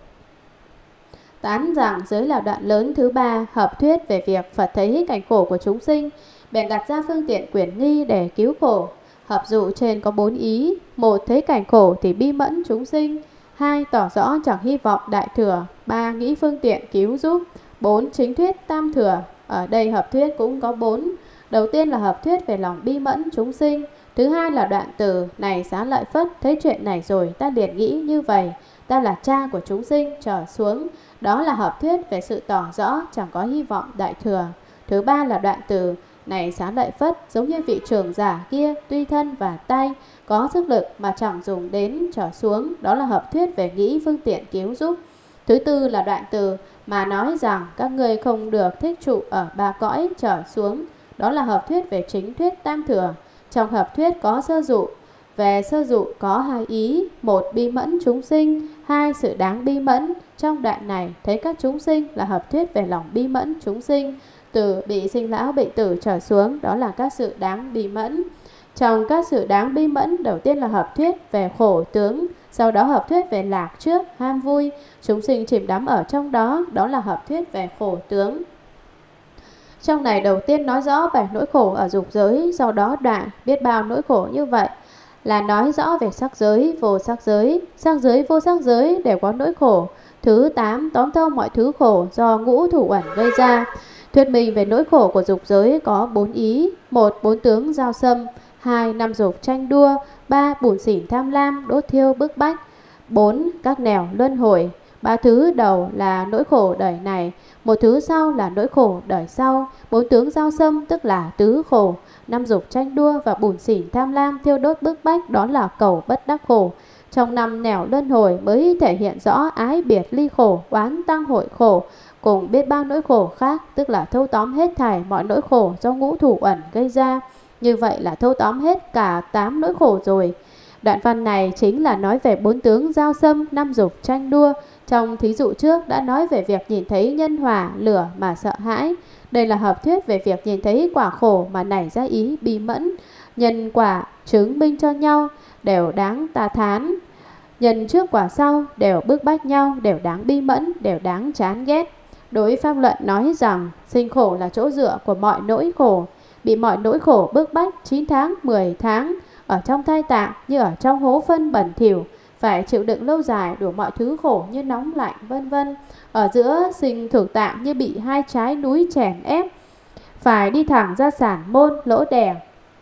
Speaker 1: Tán rằng giới là đoạn lớn thứ ba, hợp thuyết về việc Phật thấy cảnh khổ của chúng sinh, bèn đặt ra phương tiện quyển nghi để cứu khổ. Hợp dụ trên có 4 ý: một, thấy cảnh khổ thì bi mẫn chúng sinh; 2, tỏ rõ chẳng hy vọng đại thừa; 3, nghĩ phương tiện cứu giúp; 4, chính thuyết tam thừa. Ở đây hợp thuyết cũng có 4. Đầu tiên là hợp thuyết về lòng bi mẫn chúng sinh. Thứ hai là đoạn từ: này Xá Lợi Phất, thấy chuyện này rồi ta liền nghĩ như vậy, ta là cha của chúng sinh, trở xuống. Đó là hợp thuyết về sự tỏ rõ chẳng có hy vọng đại thừa. Thứ ba là đoạn từ: này Xá Lợi Phất, giống như vị trưởng giả kia, tuy thân và tay có sức lực mà chẳng dùng đến, trở xuống. Đó là hợp thuyết về nghĩ phương tiện cứu giúp. Thứ tư là đoạn từ: mà nói rằng các ngươi không được thích trụ ở ba cõi, trở xuống. Đó là hợp thuyết về chính thuyết tam thừa. Trong hợp thuyết có sơ dụ. Về sơ dụ có 2 ý: một, bi mẫn chúng sinh; 2, sự đáng bi mẫn. Trong đoạn này thấy các chúng sinh là hợp thuyết về lòng bi mẫn chúng sinh, từ bị sinh lão bệnh tử trở xuống. Đó là các sự đáng bi mẫn. Trong các sự đáng bi mẫn, đầu tiên là hợp thuyết về khổ tướng, sau đó hợp thuyết về lạc trước, ham vui, chúng sinh chìm đắm ở trong đó. Đó là hợp thuyết về khổ tướng. Trong này đầu tiên nói rõ 7 nỗi khổ ở dục giới, sau đó đoạn biết bao nỗi khổ như vậy là nói rõ về sắc giới, vô sắc giới, vô sắc giới đều có nỗi khổ. Thứ 8 tóm thâu mọi thứ khổ do ngũ thủ ẩn gây ra. Thuyết minh về nỗi khổ của dục giới có 4 ý: một, 4 tướng giao xâm; 2, 5 dục tranh đua; 3, bủn xỉn tham lam, đốt thiêu bức bách; 4, các nẻo luân hồi. 3 thứ đầu là nỗi khổ đời này, một thứ sau là nỗi khổ đời sau. 4 tướng giao xâm tức là tứ khổ, 5 dục tranh đua và bủn xỉn tham lam thiêu đốt bức bách, đó là cầu bất đắc khổ. Trong 5 nẻo luân hồi mới thể hiện rõ ái biệt ly khổ, oán tăng hội khổ, cùng biết bao nỗi khổ khác, tức là thâu tóm hết thảy mọi nỗi khổ do ngũ thủ ẩn gây ra. Như vậy là thâu tóm hết cả 8 nỗi khổ rồi. Đoạn văn này chính là nói về 4 tướng giao xâm, 5 dục tranh đua. Trong thí dụ trước đã nói về việc nhìn thấy nhân hỏa, lửa mà sợ hãi. Đây là hợp thuyết về việc nhìn thấy quả khổ mà nảy ra ý bi mẫn. Nhân quả chứng minh cho nhau, đều đáng ta thán. Nhân trước quả sau đều bức bách nhau, đều đáng bi mẫn, đều đáng chán ghét. Đối pháp luận nói rằng sinh khổ là chỗ dựa của mọi nỗi khổ. Bị mọi nỗi khổ bức bách 9 tháng, 10 tháng, ở trong thai tạng như ở trong hố phân bẩn thỉu, phải chịu đựng lâu dài đủ mọi thứ khổ như nóng lạnh vân vân. Ở giữa sinh thực tạng như bị 2 trái núi chèn ép, phải đi thẳng ra sản môn lỗ đè.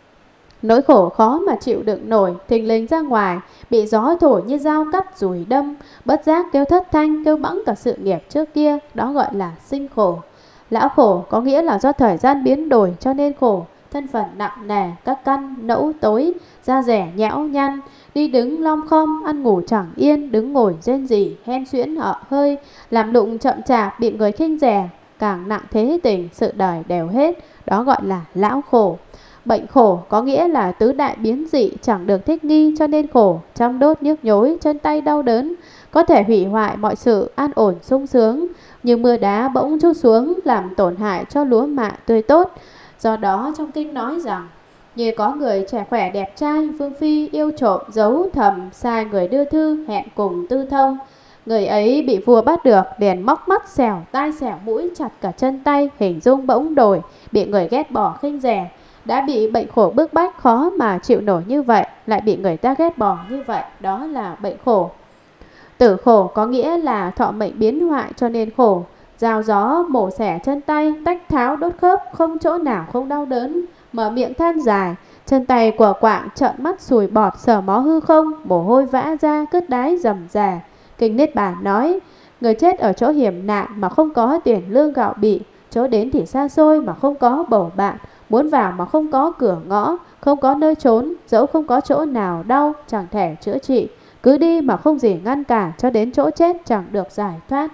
Speaker 1: Nỗi khổ khó mà chịu đựng nổi, thình lình ra ngoài, bị gió thổi như dao cắt dùi đâm, bất giác kêu thất thanh, kêu bẵng cả sự nghiệp trước kia. Đó gọi là sinh khổ. Lão khổ có nghĩa là do thời gian biến đổi cho nên khổ. Thân phận nặng nề, các căn nẫu tối, da rẻ nhão nhăn, đi đứng lom khom, ăn ngủ chẳng yên, đứng ngồi rên rỉ, hen suyễn ợ hơi, làm lụng chậm chạp, bị người khinh rẻ. Càng nặng thế tình, sự đời đều hết. Đó gọi là lão khổ. Bệnh khổ có nghĩa là tứ đại biến dị, chẳng được thích nghi cho nên khổ. Trăm đốt nhức nhối, chân tay đau đớn, có thể hủy hoại mọi sự an ổn sung sướng, như mưa đá bỗng trút xuống, làm tổn hại cho lúa mạ tươi tốt. Do đó trong kinh nói rằng như có người trẻ khỏe đẹp trai, phương phi yêu trộm giấu thầm, sai người đưa thư hẹn cùng tư thông. Người ấy bị vua bắt được, liền móc mắt xẻo tai xẻo mũi, chặt cả chân tay, hình dung bỗng đổi, bị người ghét bỏ khinh rẻ. Đã bị bệnh khổ bức bách khó mà chịu nổi như vậy, lại bị người ta ghét bỏ như vậy, đó là bệnh khổ. Tử khổ có nghĩa là thọ mệnh biến hoại cho nên khổ. Dao gió mổ xẻ chân tay, tách tháo đốt khớp, không chỗ nào không đau đớn, mở miệng than dài, chân tay của quạng trợn mắt sùi bọt, sờ mó hư không, mồ hôi vã ra, cứt đái rầm rà. Kinh Niết Bàn nói, người chết ở chỗ hiểm nạn mà không có tiền lương gạo bị, chỗ đến thì xa xôi mà không có bầu bạn, muốn vào mà không có cửa ngõ, không có nơi trốn, dẫu không có chỗ nào đau chẳng thể chữa trị, cứ đi mà không gì ngăn cản, cho đến chỗ chết chẳng được giải thoát.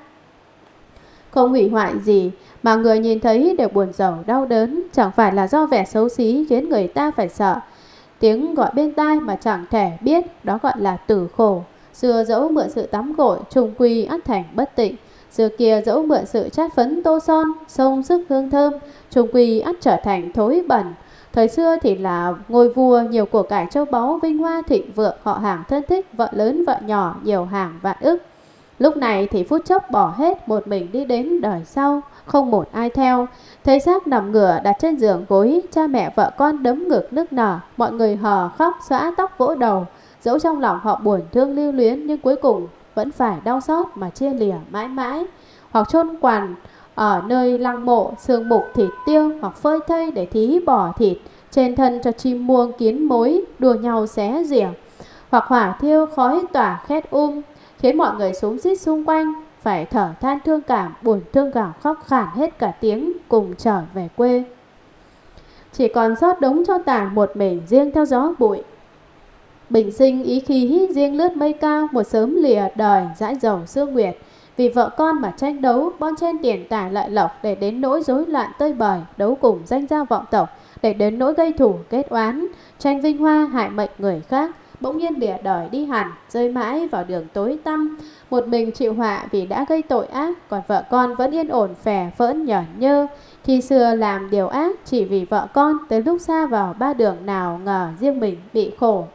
Speaker 1: Không hủy hoại gì mà người nhìn thấy đều buồn rầu đau đớn, chẳng phải là do vẻ xấu xí khiến người ta phải sợ. Tiếng gọi bên tai mà chẳng thể biết, đó gọi là tử khổ. Xưa dẫu mượn sự tắm gội, trùng quy ắt thành bất tịnh. Xưa kia dẫu mượn sự chát phấn tô son, xông sức hương thơm, trùng quy ắt trở thành thối bẩn. Thời xưa thì là ngôi vua, nhiều của cải châu báu, vinh hoa thịnh vượng, họ hàng thân thích, vợ lớn vợ nhỏ, nhiều hàng vạn ức. Lúc này thì phút chốc bỏ hết, một mình đi đến đời sau, không một ai theo. Thấy xác nằm ngửa đặt trên giường gối, cha mẹ vợ con đấm ngực nức nở, mọi người hò khóc xõa tóc vỗ đầu. Dẫu trong lòng họ buồn thương lưu luyến, nhưng cuối cùng vẫn phải đau xót mà chia lìa mãi mãi. Hoặc chôn quằn ở nơi lăng mộ, xương mục thịt tiêu, hoặc phơi thây để thí bỏ thịt trên thân cho chim muông kiến mối đùa nhau xé rỉa. Hoặc hỏa thiêu khói tỏa khét khiến mọi người xúm xít xung quanh phải thở than thương cảm, buồn thương gào khóc khản hết cả tiếng, cùng trở về quê. Chỉ còn sót đống tro tàn một mình riêng theo gió bụi. Bình sinh ý khí riêng lướt mây cao, một sớm lìa đời dãi dầu sương nguyệt. Vì vợ con mà tranh đấu, bon chen tiền tài lợi lộc, để đến nỗi rối loạn tơi bời, đấu cùng danh gia vọng tộc, để đến nỗi gây thù kết oán, tranh vinh hoa hại mệnh người khác. Bỗng nhiên lìa đời đi hẳn, rơi mãi vào đường tối tăm, một mình chịu họa vì đã gây tội ác. Còn vợ con vẫn yên ổn phè phỡn nhởn nhơ. Khi xưa làm điều ác chỉ vì vợ con, tới lúc xa vào ba đường nào ngờ riêng mình bị khổ.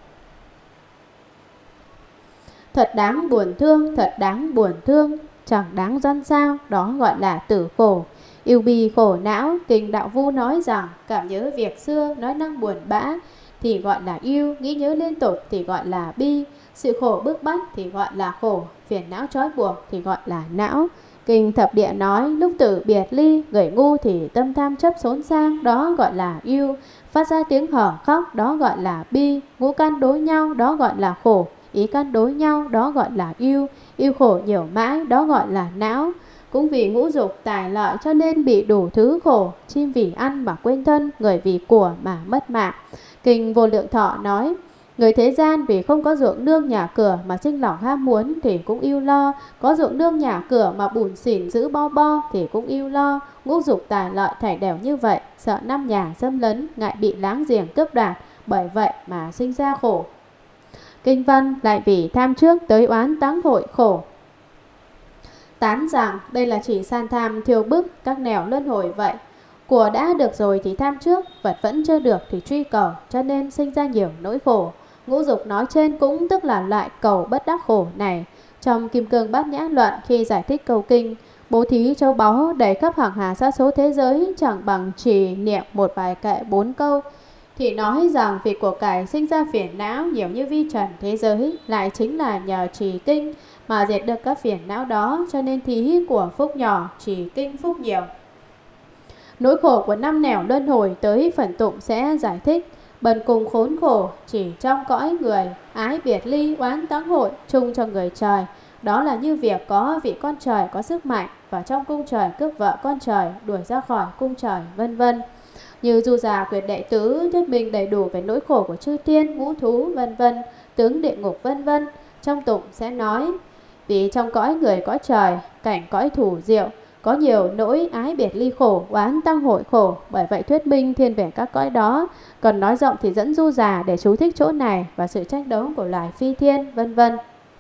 Speaker 1: Thật đáng buồn thương, thật đáng buồn thương, chẳng đáng doan sao, đó gọi là tử khổ. Yêu bi khổ não, Kinh Đạo Vu nói rằng cảm nhớ việc xưa, nói năng buồn bã thì gọi là yêu, nghĩ nhớ liên tục thì gọi là bi, sự khổ bức bách thì gọi là khổ, phiền não trói buộc thì gọi là não. Kinh Thập Địa nói lúc tử biệt ly, người ngu thì tâm tham chấp xốn sang, đó gọi là yêu, phát ra tiếng hở khóc, đó gọi là bi, ngũ căn đối nhau, đó gọi là khổ, ý căn đối nhau, đó gọi là yêu khổ nhiều mãi, đó gọi là não. Cũng vì ngũ dục tài lợi cho nên bị đủ thứ khổ, chim vì ăn mà quên thân, người vì của mà mất mạng. Kinh Vô Lượng Thọ nói, người thế gian vì không có ruộng nương nhà cửa mà sinh lòng ham muốn thì cũng ưu lo, có ruộng nương nhà cửa mà bủn xỉn giữ bo bo thì cũng ưu lo. Ngũ dục tài lợi thảy đều như vậy, sợ năm nhà xâm lấn, ngại bị láng giềng cướp đoạt, bởi vậy mà sinh ra khổ. Kinh văn lại vì tham trước tới oán táng hội khổ. Tán rằng đây là chỉ san tham thiêu bức các nẻo luân hồi vậy. Của đã được rồi thì tham trước, vật vẫn chưa được thì truy cầu, cho nên sinh ra nhiều nỗi khổ. Ngũ dục nói trên cũng tức là loại cầu bất đắc khổ này. Trong Kim Cương Bát Nhã Luận khi giải thích câu kinh, bố thí châu báu đầy khắp hàng hà sa số thế giới chẳng bằng chỉ niệm một bài kệ 4 câu, thì nói rằng vì của cải sinh ra phiền não nhiều như vi trần thế giới, lại chính là nhờ trì kinh mà diệt được các phiền não đó, cho nên thí của phúc nhỏ, trì kinh phúc nhiều. Nỗi khổ của năm nẻo luân hồi tới phần tụng sẽ giải thích. Bần cùng khốn khổ chỉ trong cõi người, ái biệt ly oán táng hội chung cho người trời. Đó là như việc có vị con trời có sức mạnh và trong cung trời cướp vợ con trời, đuổi ra khỏi cung trời, vân vân. Như Du Già Quyệt Đệ Tứ thuyết minh đầy đủ về nỗi khổ của chư tiên, ngũ thú, vân vân, tướng địa ngục, vân vân. Trong tụng sẽ nói, vì trong cõi người có trời, cảnh cõi thủ diệu, có nhiều nỗi ái biệt ly khổ, oán tăng hội khổ, bởi vậy thuyết minh thiên về các cõi đó. Còn nói rộng thì dẫn Du Già để chú thích chỗ này và sự tranh đấu của loài phi thiên, vân vân.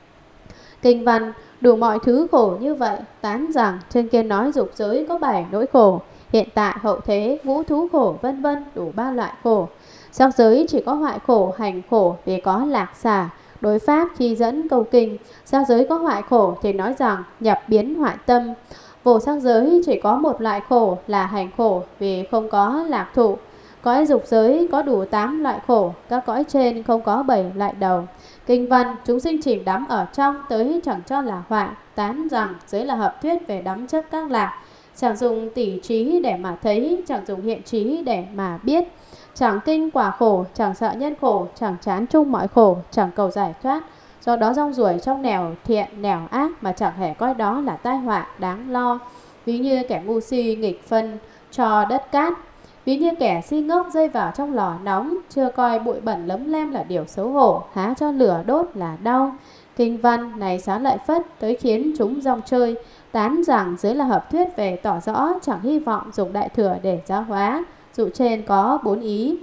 Speaker 1: Kinh văn đủ mọi thứ khổ như vậy, tán rằng trên kia nói dục giới có 7 nỗi khổ, hiện tại hậu thế ngũ thú khổ, vân vân, đủ 3 loại khổ. Sắc giới chỉ có hoại khổ, hành khổ vì có lạc xả. Đối pháp khi dẫn câu kinh, sắc giới có hoại khổ thì nói rằng nhập biến hoại tâm. Vô sắc giới chỉ có một loại khổ là hành khổ vì không có lạc thụ. Cõi dục giới có đủ 8 loại khổ, các cõi trên không có 7 loại đầu. Kinh văn chúng sinh chìm đắm ở trong tới chẳng cho là họa, tán rằng giới là hợp thuyết về đắm chấp các lạc. Chẳng dùng tỉ trí để mà thấy, chẳng dùng hiện trí để mà biết. Chẳng kinh quả khổ, chẳng sợ nhân khổ, chẳng chán chung mọi khổ, chẳng cầu giải thoát. Do đó rong ruổi trong nẻo thiện, nẻo ác mà chẳng hề coi đó là tai họa đáng lo. Ví như kẻ ngu si nghịch phân cho đất cát, ví như kẻ si ngốc rơi vào trong lò nóng, chưa coi bụi bẩn lấm lem là điều xấu hổ, há cho lửa đốt là đau. Kinh văn này Xá Lợi Phất tới khiến chúng rong chơi, tán rằng dưới là hợp thuyết về tỏ rõ chẳng hy vọng dùng đại thừa để giáo hóa. Dụ trên có 4 ý.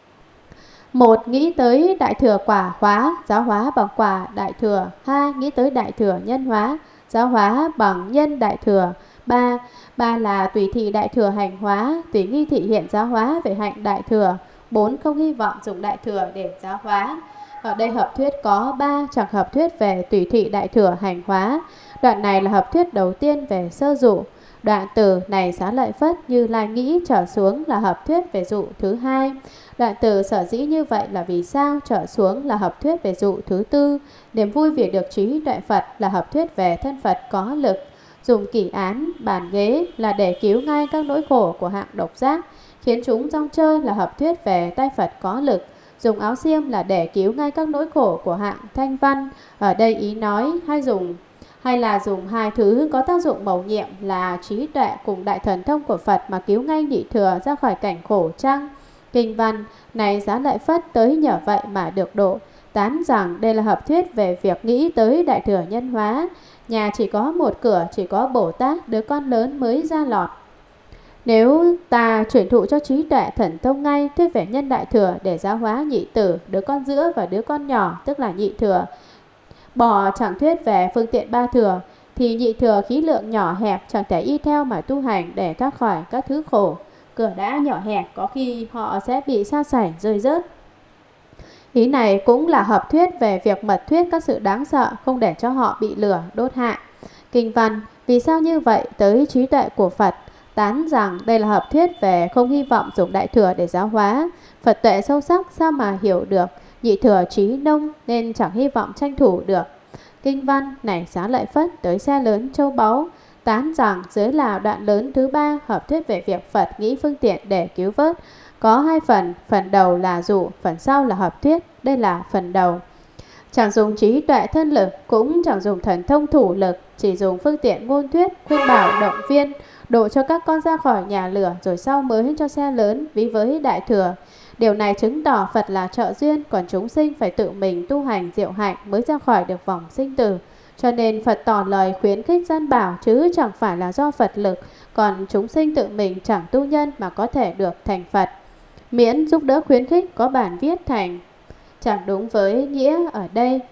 Speaker 1: 1. Nghĩ tới đại thừa quả hóa, giáo hóa bằng quả đại thừa. 2. Nghĩ tới đại thừa nhân hóa, giáo hóa bằng nhân đại thừa. 3 là tùy thị đại thừa hành hóa, tùy nghi thị hiện giáo hóa về hạnh đại thừa. 4 không hy vọng dùng đại thừa để giáo hóa. Ở đây hợp thuyết có 3 chẳng hợp thuyết về tùy thị đại thừa hành hóa. Đoạn này là hợp thuyết đầu tiên về sơ dụ. Đoạn từ này Xá Lợi Phất Như Lai nghĩ trở xuống là hợp thuyết về dụ thứ hai. Đoạn từ sở dĩ như vậy là vì sao trở xuống là hợp thuyết về dụ thứ tư. Niềm vui vì được trí tuệ Phật là hợp thuyết về thân Phật có lực. Dùng kỷ án, bàn ghế là để cứu ngay các nỗi khổ của hạng độc giác, khiến chúng rong chơi là hợp thuyết về tay Phật có lực. Dùng áo xiêm là để cứu ngay các nỗi khổ của hạng thanh văn. Ở đây ý nói hay là dùng hai thứ có tác dụng mầu nhiệm là trí tuệ cùng đại thần thông của Phật mà cứu ngay nhị thừa ra khỏi cảnh khổ chăng? Kinh văn này Xá Lợi Phất tới nhờ vậy mà được độ, tán rằng đây là hợp thuyết về việc nghĩ tới đại thừa nhân hóa. Nhà chỉ có một cửa, chỉ có Bồ Tát đứa con lớn mới ra lọt. Nếu ta chuyển thụ cho trí tuệ thần thông ngay thuyết về nhân đại thừa để giáo hóa nhị tử, đứa con giữa và đứa con nhỏ tức là nhị thừa, bỏ chẳng thuyết về phương tiện ba thừa, thì nhị thừa khí lượng nhỏ hẹp chẳng thể y theo mà tu hành để thoát khỏi các thứ khổ. Cửa đã nhỏ hẹp có khi họ sẽ bị sa sảy rơi rớt. Ý này cũng là hợp thuyết về việc mật thuyết các sự đáng sợ, không để cho họ bị lửa đốt hại. Kinh văn vì sao như vậy tới trí tuệ của Phật, tán rằng đây là hợp thuyết về không hy vọng dùng đại thừa để giáo hóa. Phật tuệ sâu sắc sao mà hiểu được, nhị thừa trí nông nên chẳng hy vọng tranh thủ được. Kinh văn này Xá Lợi Phất tới xe lớn châu báu, tán rằng dưới là đoạn lớn thứ ba hợp thuyết về việc Phật nghĩ phương tiện để cứu vớt. Có hai phần, phần đầu là dụ, phần sau là hợp thuyết. Đây là phần đầu. Chẳng dùng trí tuệ thân lực, cũng chẳng dùng thần thông thủ lực, chỉ dùng phương tiện ngôn thuyết, khuyên bảo động viên, độ cho các con ra khỏi nhà lửa, rồi sau mới cho xe lớn ví với đại thừa. Điều này chứng tỏ Phật là trợ duyên, còn chúng sinh phải tự mình tu hành diệu hạnh mới ra khỏi được vòng sinh tử. Cho nên Phật tỏ lời khuyến khích gian bảo, chứ chẳng phải là do Phật lực, còn chúng sinh tự mình chẳng tu nhân mà có thể được thành Phật. Miễn giúp đỡ khuyến khích có bản viết thành, chẳng đúng với nghĩa ở đây.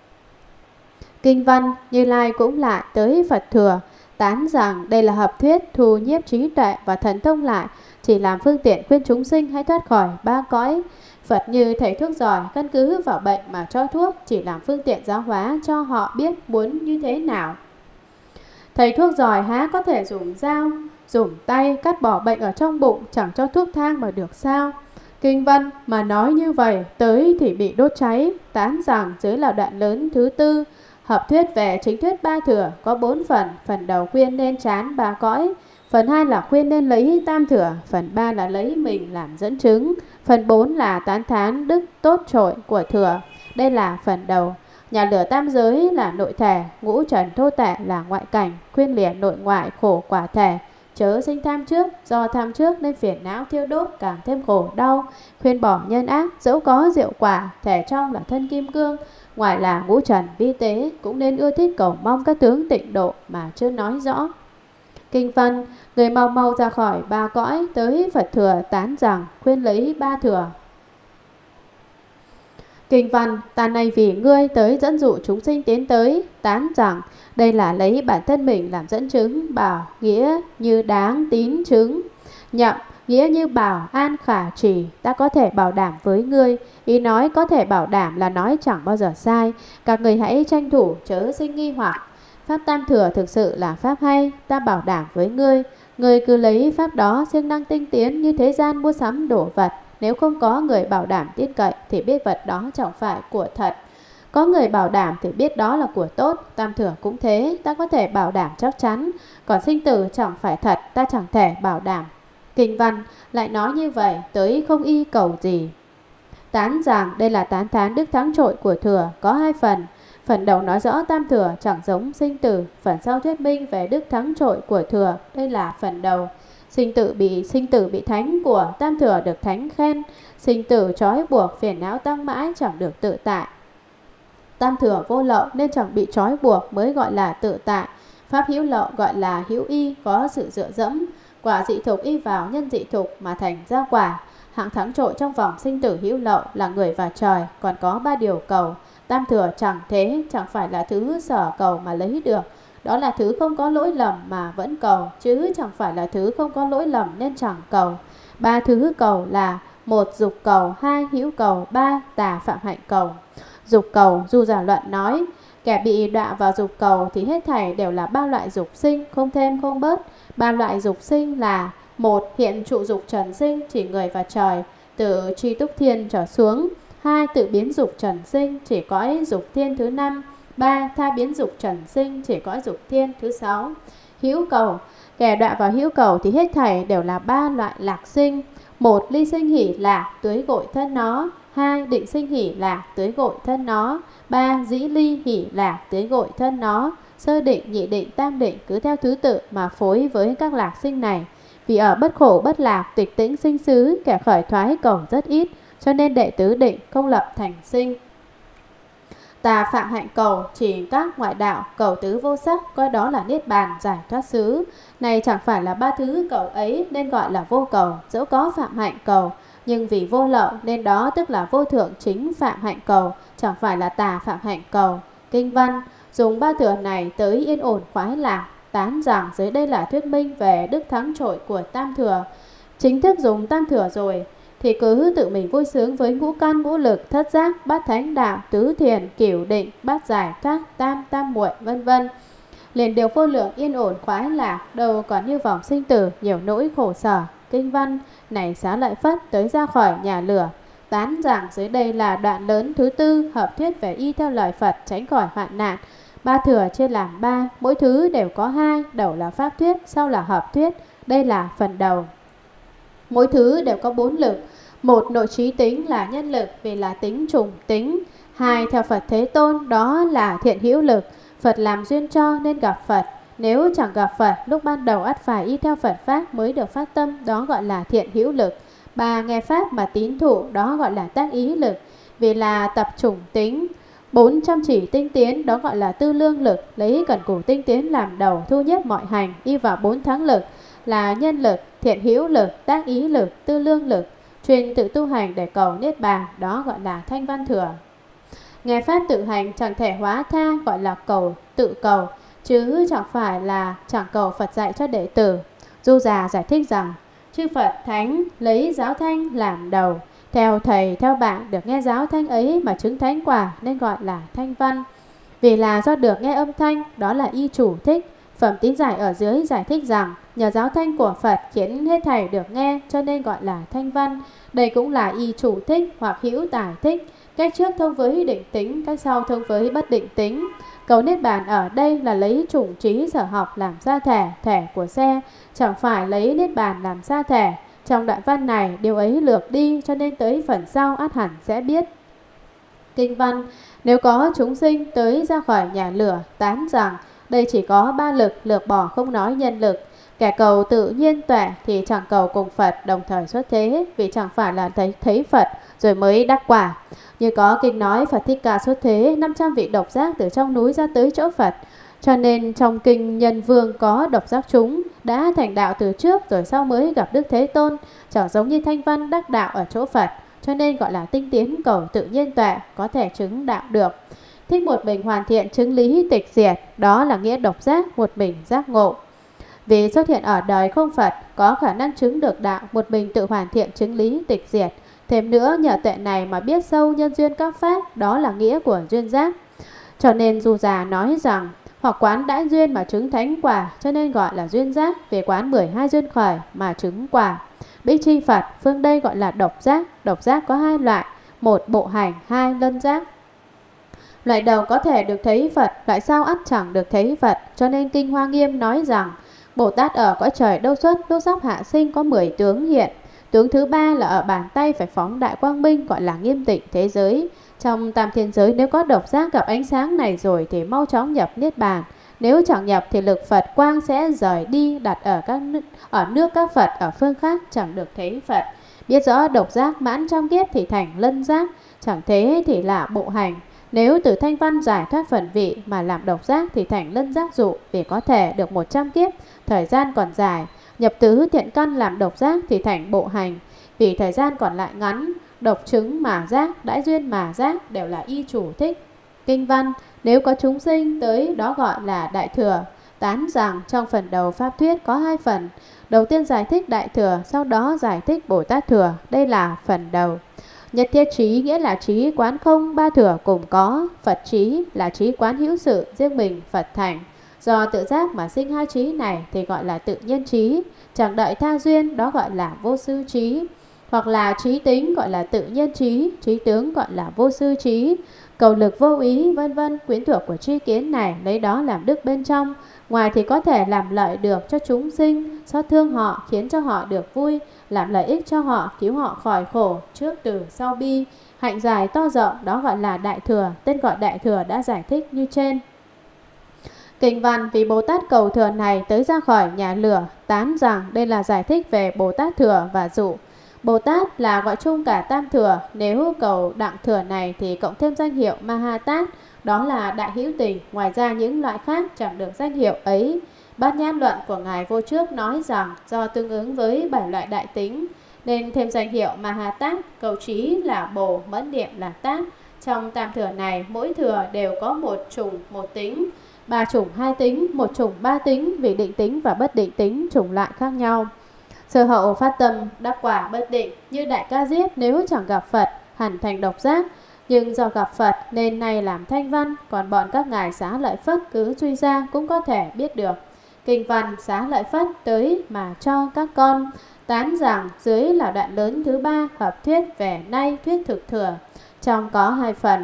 Speaker 1: Kinh văn Như Lai cũng lại tới Phật thừa, tán rằng đây là hợp thuyết thu nhiếp trí tuệ và thần thông lại, chỉ làm phương tiện khuyên chúng sinh hãy thoát khỏi ba cõi. Phật như thầy thuốc giỏi, căn cứ vào bệnh mà cho thuốc, chỉ làm phương tiện giáo hóa cho họ biết muốn như thế nào. Thầy thuốc giỏi há có thể dùng dao, dùng tay cắt bỏ bệnh ở trong bụng, chẳng cho thuốc thang mà được sao? Kinh văn mà nói như vậy tới thì bị đốt cháy, tán rằng dưới là đoạn lớn thứ tư. Hợp thuyết về chính thuyết ba thừa có 4 phần. Phần đầu khuyên nên chán ba cõi, phần 2 là khuyên nên lấy tam thừa, phần 3 là lấy mình làm dẫn chứng, phần 4 là tán thán đức tốt trội của thừa. Đây là phần đầu. Nhà lửa tam giới là nội thể, ngũ trần thô tệ là ngoại cảnh, khuyên liền nội ngoại khổ quả thể. Chớ sinh tham trước, do tham trước nên phiền não thiêu đốt càng thêm khổ đau. Khuyên bỏ nhân ác, dẫu có diệu quả, thể trong là thân kim cương, ngoài là ngũ trần vi tế, cũng nên ưa thích cầu mong các tướng tịnh độ mà chưa nói rõ. Kinh văn người mau mau ra khỏi ba cõi tới Phật thừa, tán rằng khuyên lấy ba thừa. Kinh văn ta này vì ngươi tới dẫn dụ chúng sinh tiến tới, tán rằng đây là lấy bản thân mình làm dẫn chứng, bảo nghĩa như đáng tín chứng, nhậm nghĩa như bảo an khả trì, ta có thể bảo đảm với ngươi. Ý nói có thể bảo đảm là nói chẳng bao giờ sai. Các người hãy tranh thủ chớ sinh nghi hoặc. Pháp tam thừa thực sự là pháp hay, ta bảo đảm với ngươi. Ngươi cứ lấy pháp đó siêng năng tinh tiến như thế gian mua sắm đổ vật. Nếu không có người bảo đảm tin cậy thì biết vật đó chẳng phải của thật. Có người bảo đảm thì biết đó là của tốt. Tam thừa cũng thế, ta có thể bảo đảm chắc chắn. Còn sinh tử chẳng phải thật, ta chẳng thể bảo đảm. Kinh văn lại nói như vậy tới không y cầu gì. Tán rằng đây là tán thán đức thắng trội của thừa có hai phần. Phần đầu nói rõ tam thừa chẳng giống sinh tử, phần sau thuyết minh về đức thắng trội của thừa. Đây là phần đầu. Sinh tử bị thánh của, tam thừa được thánh khen. Sinh tử trói buộc, phiền não tăng mãi chẳng được tự tại. Tam thừa vô lậu nên chẳng bị trói buộc mới gọi là tự tại. Pháp hữu lậu gọi là hữu y, có sự dựa dẫm. Quả dị thục y vào nhân dị thục mà thành ra quả. Hạng thắng trội trong vòng sinh tử hữu lậu là người và trời, còn có 3 điều cầu. Tam thừa chẳng thế, chẳng phải là thứ sở cầu mà lấy được. Đó là thứ không có lỗi lầm mà vẫn cầu, chứ chẳng phải là thứ không có lỗi lầm nên chẳng cầu. 3 thứ cầu là một dục cầu, hai hữu cầu, ba tà phạm hạnh cầu. Dục cầu, Du Giả Luận nói, kẻ bị đọa vào dục cầu thì hết thảy đều là ba loại dục sinh, không thêm không bớt. Ba loại dục sinh là: một, hiện trụ dục trần sinh, chỉ người và trời, từ Tri Túc Thiên trở xuống. Hai, tự biến dục trần sinh, chỉ cõi dục thiên thứ năm. Ba, tha biến dục trần sinh, chỉ cõi dục thiên thứ sáu. Hữu cầu, kẻ đọa vào hữu cầu thì hết thảy đều là ba loại lạc sinh. Một, ly sinh hỷ lạc, tưới gội thân nó. Hai, định sinh hỷ lạc, tưới gội thân nó. Ba, dĩ ly hỷ lạc, tưới gội thân nó. Sơ định, nhị định, tam định cứ theo thứ tự mà phối với các lạc sinh này. Vì ở bất khổ bất lạc, tịch tĩnh sinh xứ, kẻ khởi thoái cầu rất ít, cho nên đệ tứ định không lập thành sinh. Tà phạm hạnh cầu chỉ các ngoại đạo, cầu tứ vô sắc, coi đó là niết bàn giải thoát xứ. Này chẳng phải là ba thứ cầu ấy nên gọi là vô cầu, dẫu có phạm hạnh cầu, nhưng vì vô lậu nên đó tức là vô thượng chính phạm hạnh cầu, chẳng phải là tà phạm hạnh cầu. Kinh văn dùng ba thừa này tới yên ổn khoái lạc, tán rằng dưới đây là thuyết minh về đức thắng trội của tam thừa. Chính thức dùng tam thừa rồi thì cứ tự mình vui sướng với ngũ căn ngũ lực, thất giác, bát thánh đạo, tứ thiền, cửu định, bát giải thoát, tam tam muội, vân vân. Liền điều vô lượng yên ổn khoái lạc, đâu còn như vòng sinh tử nhiều nỗi khổ sở. Kinh văn này Xá Lợi Phất tới ra khỏi nhà lửa, tán giảng dưới đây là đoạn lớn thứ tư, hợp thuyết về y theo lời Phật tránh khỏi hoạn nạn. Ba thừa chia làm ba, mỗi thứ đều có hai, đầu là pháp thuyết, sau là hợp thuyết. Đây là phần đầu. Mỗi thứ đều có bốn lực. Một, nội trí tính là nhân lực vì là tính trùng tính. Hai, theo Phật Thế Tôn đó là thiện hữu lực, Phật làm duyên cho nên gặp Phật. Nếu chẳng gặp Phật, lúc ban đầu ắt phải y theo Phật Pháp mới được phát tâm, đó gọi là thiện hữu lực. Ba, nghe Pháp mà tín thụ, đó gọi là tác ý lực, vì là tập chủng tính. Bốn, chăm chỉ tinh tiến, đó gọi là tư lương lực, lấy cần cù tinh tiến làm đầu, thu nhất mọi hành, y vào bốn thắng lực là nhân lực, thiện hữu lực, tác ý lực, tư lương lực, chuyên tự tu hành để cầu niết bàn, đó gọi là thanh văn thừa. Nghe Pháp tự hành chẳng thể hóa tha, gọi là cầu tự cầu, chứ chẳng phải là chẳng cầu Phật dạy cho đệ tử. Du Già giải thích rằng, chư Phật Thánh lấy giáo thanh làm đầu, theo thầy theo bạn được nghe giáo thanh ấy mà chứng thánh quả nên gọi là thanh văn. Vì là do được nghe âm thanh, đó là y chủ thích. Phẩm tín giải ở dưới giải thích rằng, nhờ giáo thanh của Phật khiến hết thảy được nghe cho nên gọi là thanh văn. Đây cũng là y chủ thích hoặc hữu tài thích. Cách trước thông với định tính, cách sau thông với bất định tính. Cầu niết bàn ở đây là lấy chủng trí sở học làm sa thể, thể của xe, chẳng phải lấy niết bàn làm sa thể. Trong đoạn văn này điều ấy lược đi, cho nên tới phần sau ắt hẳn sẽ biết. Kinh văn, nếu có chúng sinh tới ra khỏi nhà lửa, tán rằng đây chỉ có ba lực, lược bỏ không nói nhân lực. Kẻ cầu tự nhiên tuệ thì chẳng cầu cùng Phật đồng thời xuất thế, vì chẳng phải là thấy Phật rồi mới đắc quả. Như có kinh nói Phật Thích Ca xuất thế, 500 vị độc giác từ trong núi ra tới chỗ Phật. Cho nên trong kinh Nhân Vương có độc giác chúng đã thành đạo từ trước rồi sau mới gặp Đức Thế Tôn, chẳng giống như thanh văn đắc đạo ở chỗ Phật, cho nên gọi là tinh tiến cầu tự nhiên tuệ, có thể chứng đạo được. Thích một mình hoàn thiện chứng lý tịch diệt, đó là nghĩa độc giác, một mình giác ngộ. Vì xuất hiện ở đời không Phật, có khả năng chứng được đạo, một mình tự hoàn thiện chứng lý tịch diệt. Thêm nữa nhờ tuệ này mà biết sâu nhân duyên các pháp, đó là nghĩa của duyên giác. Cho nên Du Già nói rằng, hoặc quán đã duyên mà chứng thánh quả, cho nên gọi là duyên giác, về quán 12 duyên khởi mà chứng quả. Bích chi Phật, phương đây gọi là độc giác có hai loại, một bộ hành, hai lân giác. Loại đầu có thể được thấy Phật, loại sau ắt chẳng được thấy Phật, cho nên Kinh Hoa Nghiêm nói rằng, Bồ Tát ở cõi trời đâu xuất, đô sóc hạ sinh có 10 tướng hiện. Tướng thứ ba là ở bàn tay phải phóng đại quang minh, gọi là nghiêm tịnh thế giới. Trong tam thiên giới nếu có độc giác gặp ánh sáng này rồi thì mau chóng nhập niết bàn. Nếu chẳng nhập thì lực Phật quang sẽ rời đi, đặt ở nước các Phật ở phương khác, chẳng được thấy Phật. Biết rõ độc giác mãn trăm kiếp thì thành lân giác, chẳng thế thì là bộ hành. Nếu từ thanh văn giải thoát phần vị mà làm độc giác thì thành lân giác dụ, vì có thể được 100 kiếp, thời gian còn dài. Nhập tứ thiện căn làm độc giác thì thành bộ hành, vì thời gian còn lại ngắn. Độc chứng mà giác, đãi duyên mà giác đều là y chủ thích. Kinh văn, nếu có chúng sinh tới đó gọi là đại thừa. tán rằng trong phần đầu pháp thuyết có 2 phần. Đầu tiên giải thích Đại Thừa, sau đó giải thích Bồ Tát Thừa. Đây là phần đầu. Nhất thiết trí nghĩa là trí quán không ba thừa cùng có. Phật trí là trí quán hữu sự, riêng mình Phật thành. Do tự giác mà sinh 2 trí này thì gọi là tự nhiên trí. Chẳng đợi tha duyên, đó gọi là vô sư trí. Hoặc là trí tính gọi là tự nhiên trí, trí tướng gọi là vô sư trí. Cầu lực vô ý vân vân, quyến thuộc của tri kiến này lấy đó làm đức bên trong. Ngoài thì có thể làm lợi được cho chúng sinh, xót thương họ khiến cho họ được vui, làm lợi ích cho họ, cứu họ khỏi khổ, trước từ sau bi. Hạnh dài to rộng, đó gọi là Đại Thừa. Tên gọi Đại Thừa đã giải thích như trên. Kinh văn vì Bồ Tát cầu thừa này tới ra khỏi nhà lửa, tán rằng đây là giải thích về Bồ Tát Thừa và dụ. Bồ Tát là gọi chung cả tam thừa. Nếu cầu đặng thừa này thì cộng thêm danh hiệu Ma Tát, đó là đại hữu tình. Ngoài ra những loại khác chẳng được danh hiệu ấy. Bát Nhã luận của Ngài Vô Trước nói rằng do tương ứng với 7 loại đại tính nên thêm danh hiệu Ma Tát. Cầu trí là Bồ, mẫn niệm là Tát. Trong tam thừa này mỗi thừa đều có một chủng một tính, 3 chủng 2 tính, một chủng 3 tính, vì định tính và bất định tính chủng loại khác nhau. Sơ hậu phát tâm đắc quả bất định, như Đại Ca Diếp nếu chẳng gặp Phật hẳn thành độc giác, nhưng do gặp Phật nên nay làm thanh văn. Còn bọn các ngài Xá Lợi Phất cứ truy ra cũng có thể biết được. Kinh văn Xá Lợi Phất tới mà cho các con, tán rằng dưới là đoạn lớn thứ 3 hợp thuyết về nay thuyết thực thừa. Trong có 2 phần.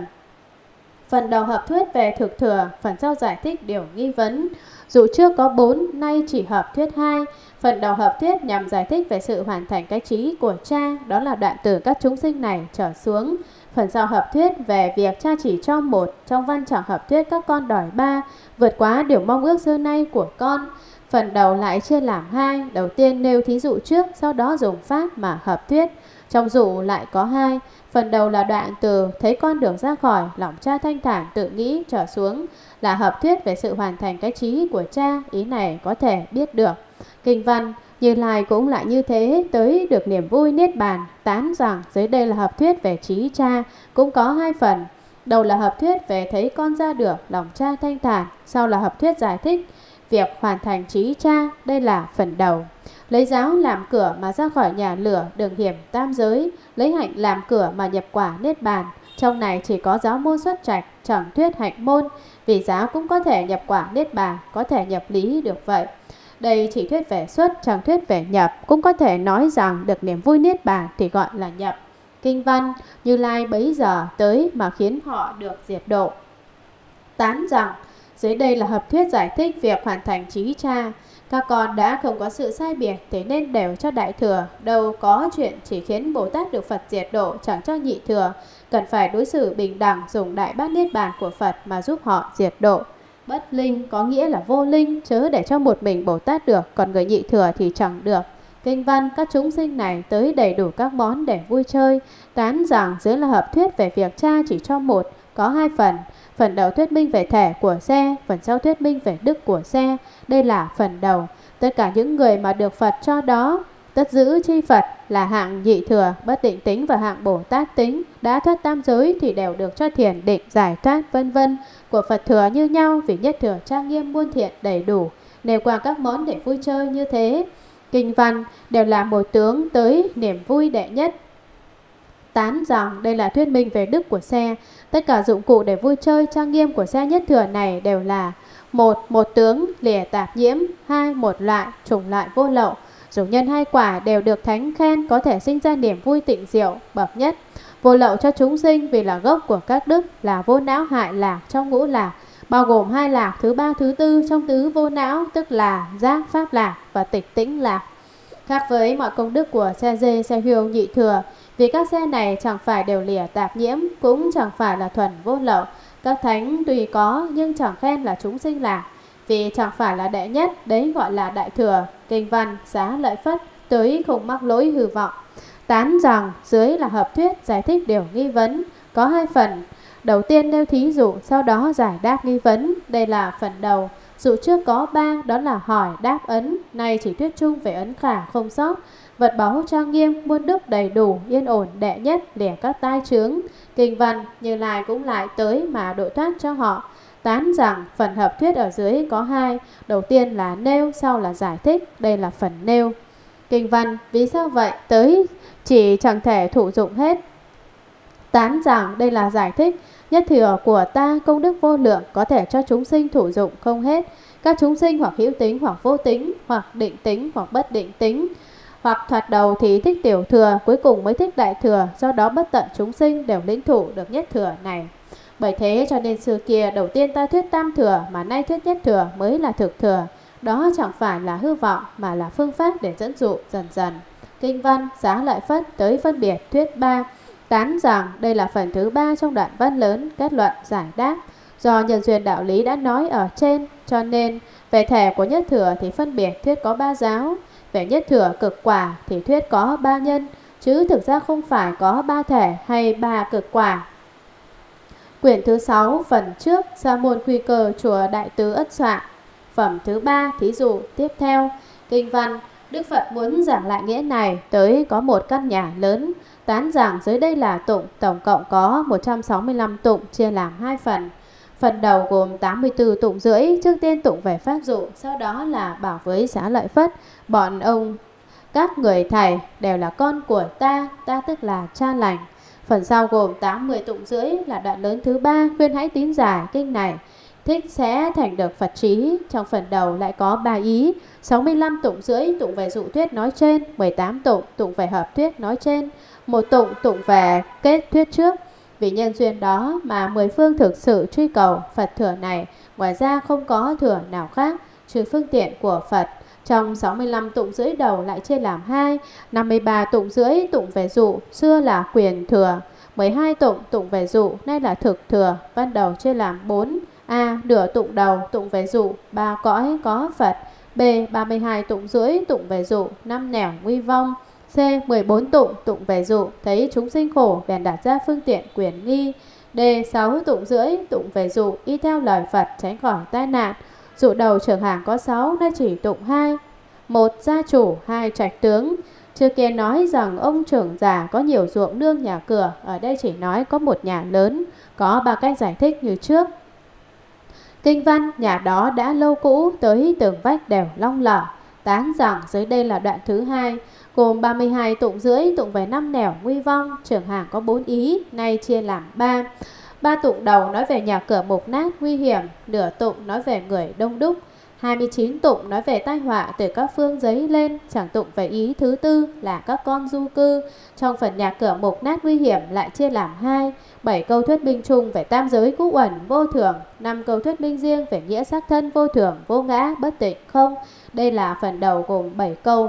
Speaker 1: Phần đầu hợp thuyết về thực thừa, phần sau giải thích điều nghi vấn. Dù trước có 4, nay chỉ hợp thuyết 2. Phần đầu hợp thuyết nhằm giải thích về sự hoàn thành cái trí của cha, đó là đoạn từ các chúng sinh này trở xuống. Phần sau hợp thuyết về việc cha chỉ cho 1, trong văn chẳng hợp thuyết các con đòi 3, vượt quá điều mong ước xưa nay của con. Phần đầu lại chia làm 2, đầu tiên nêu thí dụ trước, sau đó dùng pháp mà hợp thuyết. Trong dụ lại có 2, phần đầu là đoạn từ thấy con được ra khỏi lòng cha thanh thản tự nghĩ trở xuống, là hợp thuyết về sự hoàn thành cái trí của cha. Ý này có thể biết được. Kinh văn Như Lai cũng lại như thế, tới được niềm vui niết bàn, tán rằng dưới đây là hợp thuyết về trí cha, cũng có 2 phần. Đầu là hợp thuyết về thấy con ra được lòng cha thanh thản, sau là hợp thuyết giải thích việc hoàn thành trí cha, đây là phần đầu. Lấy giáo làm cửa mà ra khỏi nhà lửa đường hiểm tam giới, lấy hạnh làm cửa mà nhập quả niết bàn. Trong này chỉ có giáo môn xuất trạch, chẳng thuyết hạnh môn, vì giáo cũng có thể nhập quả niết bàn, có thể nhập lý được vậy. Đây chỉ thuyết về xuất, chẳng thuyết về nhập, cũng có thể nói rằng được niềm vui niết bàn thì gọi là nhập. Kinh văn Như Lai bấy giờ tới mà khiến họ được diệt độ, tán rằng dưới đây là hợp thuyết giải thích việc hoàn thành trí cha. Các con đã không có sự sai biệt, thế nên đều cho Đại Thừa. Đâu có chuyện chỉ khiến Bồ Tát được Phật diệt độ, chẳng cho nhị thừa. Cần phải đối xử bình đẳng, dùng Đại Bát Niết Bàn của Phật mà giúp họ diệt độ. Bất linh có nghĩa là vô linh, chớ để cho một mình Bồ Tát được, còn người nhị thừa thì chẳng được. Kinh văn các chúng sinh này tới đầy đủ các món để vui chơi, tán rằng dưới là hợp thuyết về việc cha chỉ cho 1, có 2 phần. Phần đầu thuyết minh về thể của xe, phần sau thuyết minh về đức của xe. Đây là phần đầu. Tất cả những người mà được Phật cho đó tất giữ chi Phật là hạng nhị thừa, bất định tính và hạng Bồ Tát tính, đã thoát tam giới thì đều được cho thiền định giải thoát vân vân. Của Phật thừa như nhau, vì nhất thừa trang nghiêm muôn thiện đầy đủ, nêu qua các món để vui chơi như thế. Kinh văn đều là một tướng tới niềm vui đệ nhất, tán rằng đây là thuyết minh về đức của xe. Tất cả dụng cụ để vui chơi trang nghiêm của xe nhất thừa này đều là: 1. Một tướng lìa tạp nhiễm, 2. Một loại chủng loại vô lậu, dù nhân 2 quả đều được thánh khen, có thể sinh ra niềm vui tịnh diệu bậc nhất. Vô lậu cho chúng sinh vì là gốc của các đức, là vô não hại lạc trong ngũ lạc, bao gồm 2 lạc thứ 3 thứ 4 trong tứ vô não, tức là giác pháp lạc và tịch tĩnh lạc. Khác với mọi công đức của xe dê, xe hươu nhị thừa, vì các xe này chẳng phải đều lìa tạp nhiễm, cũng chẳng phải là thuần vô lậu. Các thánh tùy có nhưng chẳng khen là chúng sinh lạc, vì chẳng phải là đệ nhất, đấy gọi là Đại Thừa. Kinh văn Xá Lợi Phất tới không mắc lỗi hư vọng, tán rằng dưới là hợp thuyết giải thích điều nghi vấn, có 2 phần. Đầu tiên nêu thí dụ, sau đó giải đáp nghi vấn, đây là phần đầu. Dụ trước có 3, đó là hỏi đáp ấn, nay chỉ thuyết chung về ấn khả không sót, vật báu trang nghiêm, muôn đức đầy đủ, yên ổn đệ nhất, lìa các tai chướng. Kinh văn Như Lai cũng lại tới mà độ thoát cho họ, tán rằng phần hợp thuyết ở dưới có hai. Đầu tiên là nêu, sau là giải thích. Đây là phần nêu. Kinh văn: vì sao vậy? Tới chỉ chẳng thể thụ dụng hết. Tán rằng đây là giải thích. Nhất thừa của ta công đức vô lượng, có thể cho chúng sinh thụ dụng không hết. Các chúng sinh hoặc hữu tính hoặc vô tính, hoặc định tính hoặc bất định tính, hoặc thoạt đầu thì thích tiểu thừa, cuối cùng mới thích đại thừa. Do đó bất tận chúng sinh đều lĩnh thụ được nhất thừa này. Bởi thế cho nên xưa kia đầu tiên ta thuyết tam thừa, mà nay thuyết nhất thừa mới là thực thừa. Đó chẳng phải là hư vọng, mà là phương pháp để dẫn dụ dần dần. Kinh văn: Xá Lợi Phất tới phân biệt thuyết 3. Tán rằng đây là phần thứ 3 trong đoạn văn lớn kết luận giải đáp. Do nhân duyên đạo lý đã nói ở trên, cho nên về thể của nhất thừa thì phân biệt thuyết có 3 giáo. Về nhất thừa cực quả thì thuyết có 3 nhân, chứ thực ra không phải có 3 thể hay 3 cực quả. Quyển thứ 6 phần trước Sa môn quy cơ chùa Đại Tứ ất soạn. Phẩm thứ 3 thí dụ tiếp theo. Kinh văn: Đức Phật muốn giảng lại nghĩa này tới có một căn nhà lớn. Tán rằng dưới đây là tụng, tổng cộng có 165 tụng chia làm 2 phần. Phần đầu gồm 84 tụng rưỡi. Trước tiên tụng về pháp dụ, sau đó là bảo với Xá Lợi Phất: bọn ông các người thầy đều là con của ta, ta tức là cha lành. Phần sau gồm 80 tụng rưỡi là đoạn lớn thứ 3, khuyên hãy tín giải kinh này, thích sẽ thành được Phật trí. Trong phần đầu lại có 3 ý, 65 tụng rưỡi tụng về dụ thuyết nói trên, 18 tụng tụng về hợp thuyết nói trên, một tụng tụng về kết thuyết trước. Vì nhân duyên đó mà 10 phương thực sự truy cầu Phật thừa này, ngoài ra không có thừa nào khác trừ phương tiện của Phật. Trong 65 tụng rưỡi đầu lại chia làm 2, 53 tụng rưỡi tụng về dụ, xưa là quyền thừa, 12 tụng tụng về dụ, nay là thực thừa. Ban đầu chia làm 4: A. Nửa tụng đầu tụng về dụ, 3 cõi có Phật. B. 32 tụng rưỡi tụng về dụ, 5 nẻo nguy vong. C. 14 tụng tụng về dụ, thấy chúng sinh khổ bèn đặt ra phương tiện quyền nghi. D. 6 tụng rưỡi tụng về dụ, y theo lời Phật tránh khỏi tai nạn. Dụ đầu trưởng hàng có 6, nay chỉ tụng 2: 1. Gia chủ, 2. Trạch tướng. Trước kia nói rằng ông trưởng giả có nhiều ruộng nương nhà cửa, ở đây chỉ nói có một nhà lớn. Có 3 cách giải thích như trước. Kinh văn: nhà đó đã lâu cũ, tới tường vách đều long lở. Tán rằng dưới đây là đoạn thứ 2, gồm 32 tụng rưỡi tụng về 5 nẻo nguy vong, trưởng hàng có 4 ý, nay chia làm 3. 3 tụng đầu nói về nhà cửa mục nát nguy hiểm, nửa tụng nói về người đông đúc, 29 tụng nói về tai họa từ các phương dấy lên, chẳng tụng về ý thứ tư là các con du cư. Trong phần nhà cửa mục nát nguy hiểm lại chia làm 2, 7 câu thuyết minh chung về tam giới cũ uẩn vô thường, 5 câu thuyết minh riêng về nghĩa xác thân vô thường, vô ngã, bất tịnh không. Đây là phần đầu gồm 7 câu.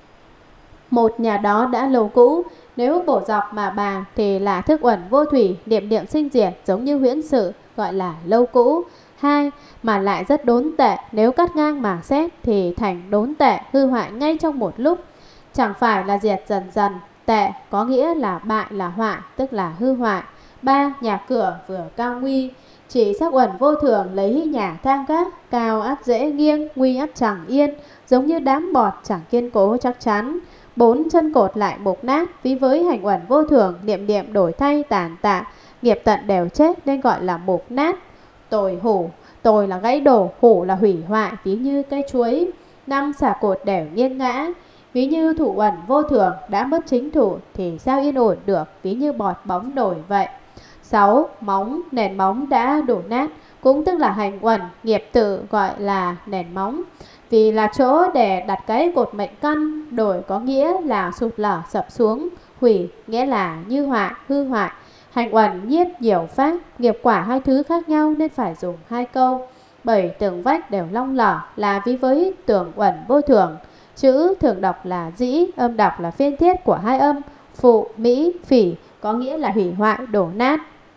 Speaker 1: Một nhà đó đã lâu cũ, nếu bổ dọc mà bà thì là thức uẩn vô thủy, niệm niệm sinh diệt giống như huyễn sự, gọi là lâu cũ. 2. Mà lại rất đốn tệ, nếu cắt ngang mà xét thì thành đốn tệ, hư hoại ngay trong một lúc, chẳng phải là diệt dần dần. Tệ có nghĩa là bại là hoại, tức là hư hoại. 3. Nhà cửa vừa cao nguy, chỉ sắc uẩn vô thường lấy nhà thang gác, cao ắt dễ nghiêng, nguy ắt chẳng yên, giống như đám bọt chẳng kiên cố chắc chắn. 4. Chân cột lại mục nát, ví với hành uẩn vô thường, niệm niệm đổi thay tàn tạ, nghiệp tận đều chết nên gọi là mục nát. Tồi hủ, tồi là gãy đổ, hủ là hủy hoại, ví như cây chuối. 5. Xả cột đều nghiêng ngã, ví như thủ uẩn vô thường đã mất chính thủ thì sao yên ổn được, ví như bọt bóng đổi vậy. 6. Móng, nền móng đã đổ nát, cũng tức là hành uẩn, nghiệp tự gọi là nền móng, vì là chỗ để đặt cái cột mệnh căn. Đổi có nghĩa là sụt lở sập xuống, hủy nghĩa là như hoại, hư hoại. Hành uẩn nhiếp nhiều pháp, nghiệp quả hai thứ khác nhau nên phải dùng 2 câu. 7. Tường vách đều long lở là ví với tường uẩn vô thường. Chữ thường đọc là dĩ, âm đọc là phiên thiết của hai âm phụ, mỹ, phỉ, có nghĩa là hủy hoại, đổ nát.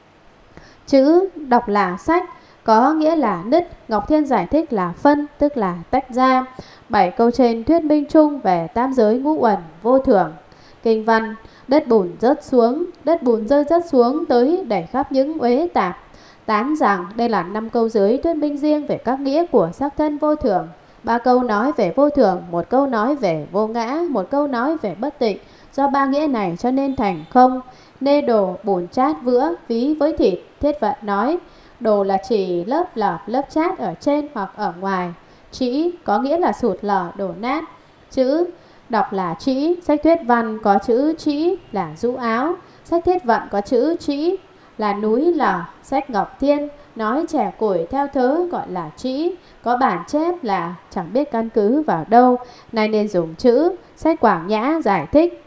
Speaker 1: Chữ đọc là sách, có nghĩa là nứt. Ngọc Thiên giải thích là phân, tức là tách ra. 7 câu trên thuyết minh chung về tam giới ngũ uẩn vô thường. Kinh văn: đất bùn rớt xuống, đất bùn rơi rớt xuống tới đẩy khắp những uế tạp. Tán rằng đây là 5 câu dưới thuyết minh riêng về các nghĩa của sắc thân vô thường. 3 câu nói về vô thường, 1 câu nói về vô ngã, 1 câu nói về bất tịnh. Do 3 nghĩa này cho nên thành không. Nê đồ bùn chát vữa ví với thịt. Thiết Vận nói: Đồ là chỉ lớp lợp lớp chát ở trên hoặc ở ngoài. Trĩ có nghĩa là sụt lở đổ nát. Chữ đọc là trĩ. Sách thuyết văn có chữ trĩ là rũ áo. Sách thuyết vận có chữ trĩ là núi lở. Sách Ngọc Thiên nói chè củi theo thớ gọi là trĩ. Có bản chép là chẳng biết căn cứ vào đâu, nay nên dùng chữ. Sách Quảng Nhã giải thích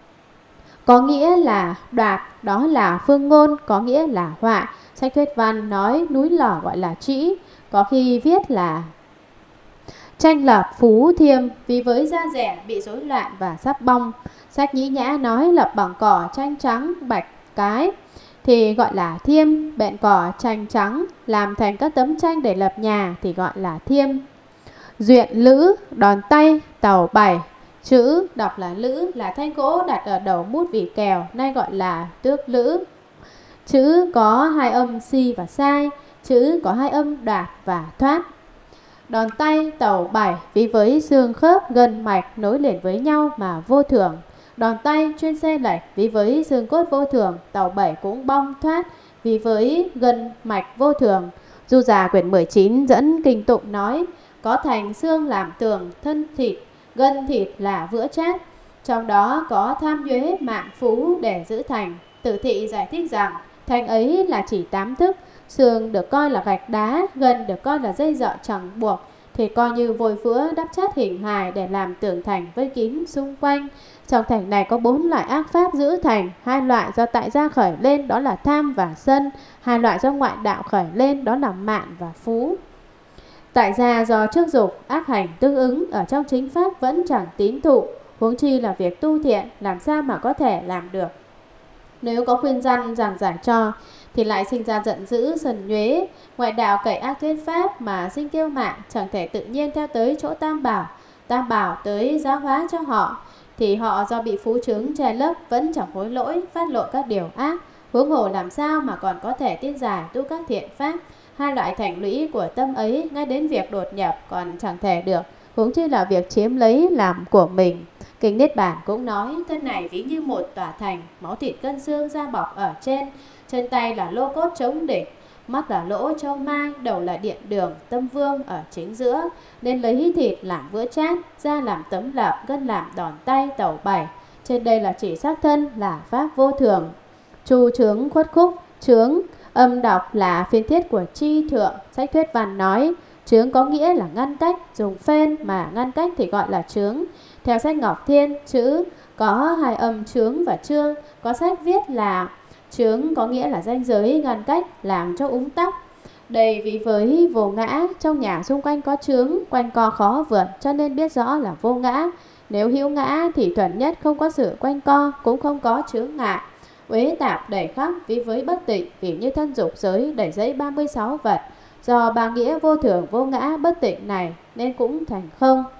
Speaker 1: có nghĩa là đoạt, đó là phương ngôn, có nghĩa là họa. Sách thuyết văn nói núi lở gọi là trĩ, có khi viết là tranh lập phú thiêm, vì với da rẻ bị rối loạn và sắp bong. Sách Nhĩ Nhã nói lập bằng cỏ tranh trắng bạch cái thì gọi là thiêm, bện cỏ tranh trắng làm thành các tấm tranh để lập nhà thì gọi là thiêm. Duyện lữ, đòn tay, tàu bảy. Chữ đọc là lữ, là thanh gỗ đặt ở đầu mút vì kèo, nay gọi là tước lữ. Chữ có hai âm si và sai. Chữ có hai âm đoạt và thoát. Đòn tay, tàu bảy, ví với xương khớp gân mạch nối liền với nhau mà vô thường. Đòn tay chuyên xe lệch, ví với xương cốt vô thường. Tàu bảy cũng bong thoát, ví với gân mạch vô thường. Du Già quyển 19 dẫn kinh tụng nói có thành xương làm tường, thân thịt, gân thịt là vữa chát. Trong đó có tham nhuế mạng phú để giữ thành. Tử Thị giải thích rằng thành ấy là chỉ 8 thức. Xương được coi là gạch đá, gân được coi là dây dợ chẳng buộc, thì coi như vôi vữa đắp chát hình hài để làm tường thành vây kín xung quanh. Trong thành này có 4 loại ác pháp giữ thành. 2 loại do tại gia khởi lên, đó là tham và sân. 2 loại do ngoại đạo khởi lên, đó là mạn và phú. Tại gia do trước dục ác hành tương ứng, ở trong chính pháp vẫn chẳng tín thụ, huống chi là việc tu thiện, làm sao mà có thể làm được. Nếu có khuyên răn giảng giải cho thì lại sinh ra giận dữ sần nhuế. Ngoại đạo cậy ác thuyết pháp mà sinh kiêu mạn, chẳng thể tự nhiên theo tới chỗ Tam Bảo. Tam Bảo tới giáo hóa cho họ, thì họ do bị phú trướng che lấp vẫn chẳng hối lỗi, phát lộ các điều ác. Huống hồ làm sao mà còn có thể tin giải tu các thiện pháp. 2 loại thành lũy của tâm ấy, ngay đến việc đột nhập còn chẳng thể được, huống chi là việc chiếm lấy làm của mình. Kinh Niết Bàn cũng nói thân này ví như một tòa thành, máu thịt cân xương da bọc ở trên, chân tay là lô cốt chống địch, mắt là lỗ châu mai, đầu là điện đường, tâm vương ở chính giữa, nên lấy thịt làm vữa chát, da làm tấm lợp, gân làm đòn tay, tẩu bảy. Trên đây là chỉ xác thân là pháp vô thường. Chu chướng khuất khúc. Chướng âm đọc là phiên thiết của chi thượng. Sách thuyết văn nói chướng có nghĩa là ngăn cách, dùng phên mà ngăn cách thì gọi là chướng. Theo sách Ngọc Thiên, chữ có hai âm chướng và chương. Có sách viết là chướng có nghĩa là ranh giới ngăn cách, làm cho úng tắc. Đây ví với vô ngã, trong nhà xung quanh có chướng, quanh co khó vượt, cho nên biết rõ là vô ngã. Nếu hữu ngã thì thuần nhất không có sự quanh co, cũng không có chướng ngại. Uế tạp đẩy khắp, ví với bất tịnh, vì như thân dục giới đẩy giấy 36 vật. Do ba nghĩa vô thường vô ngã bất tịnh này nên cũng thành không.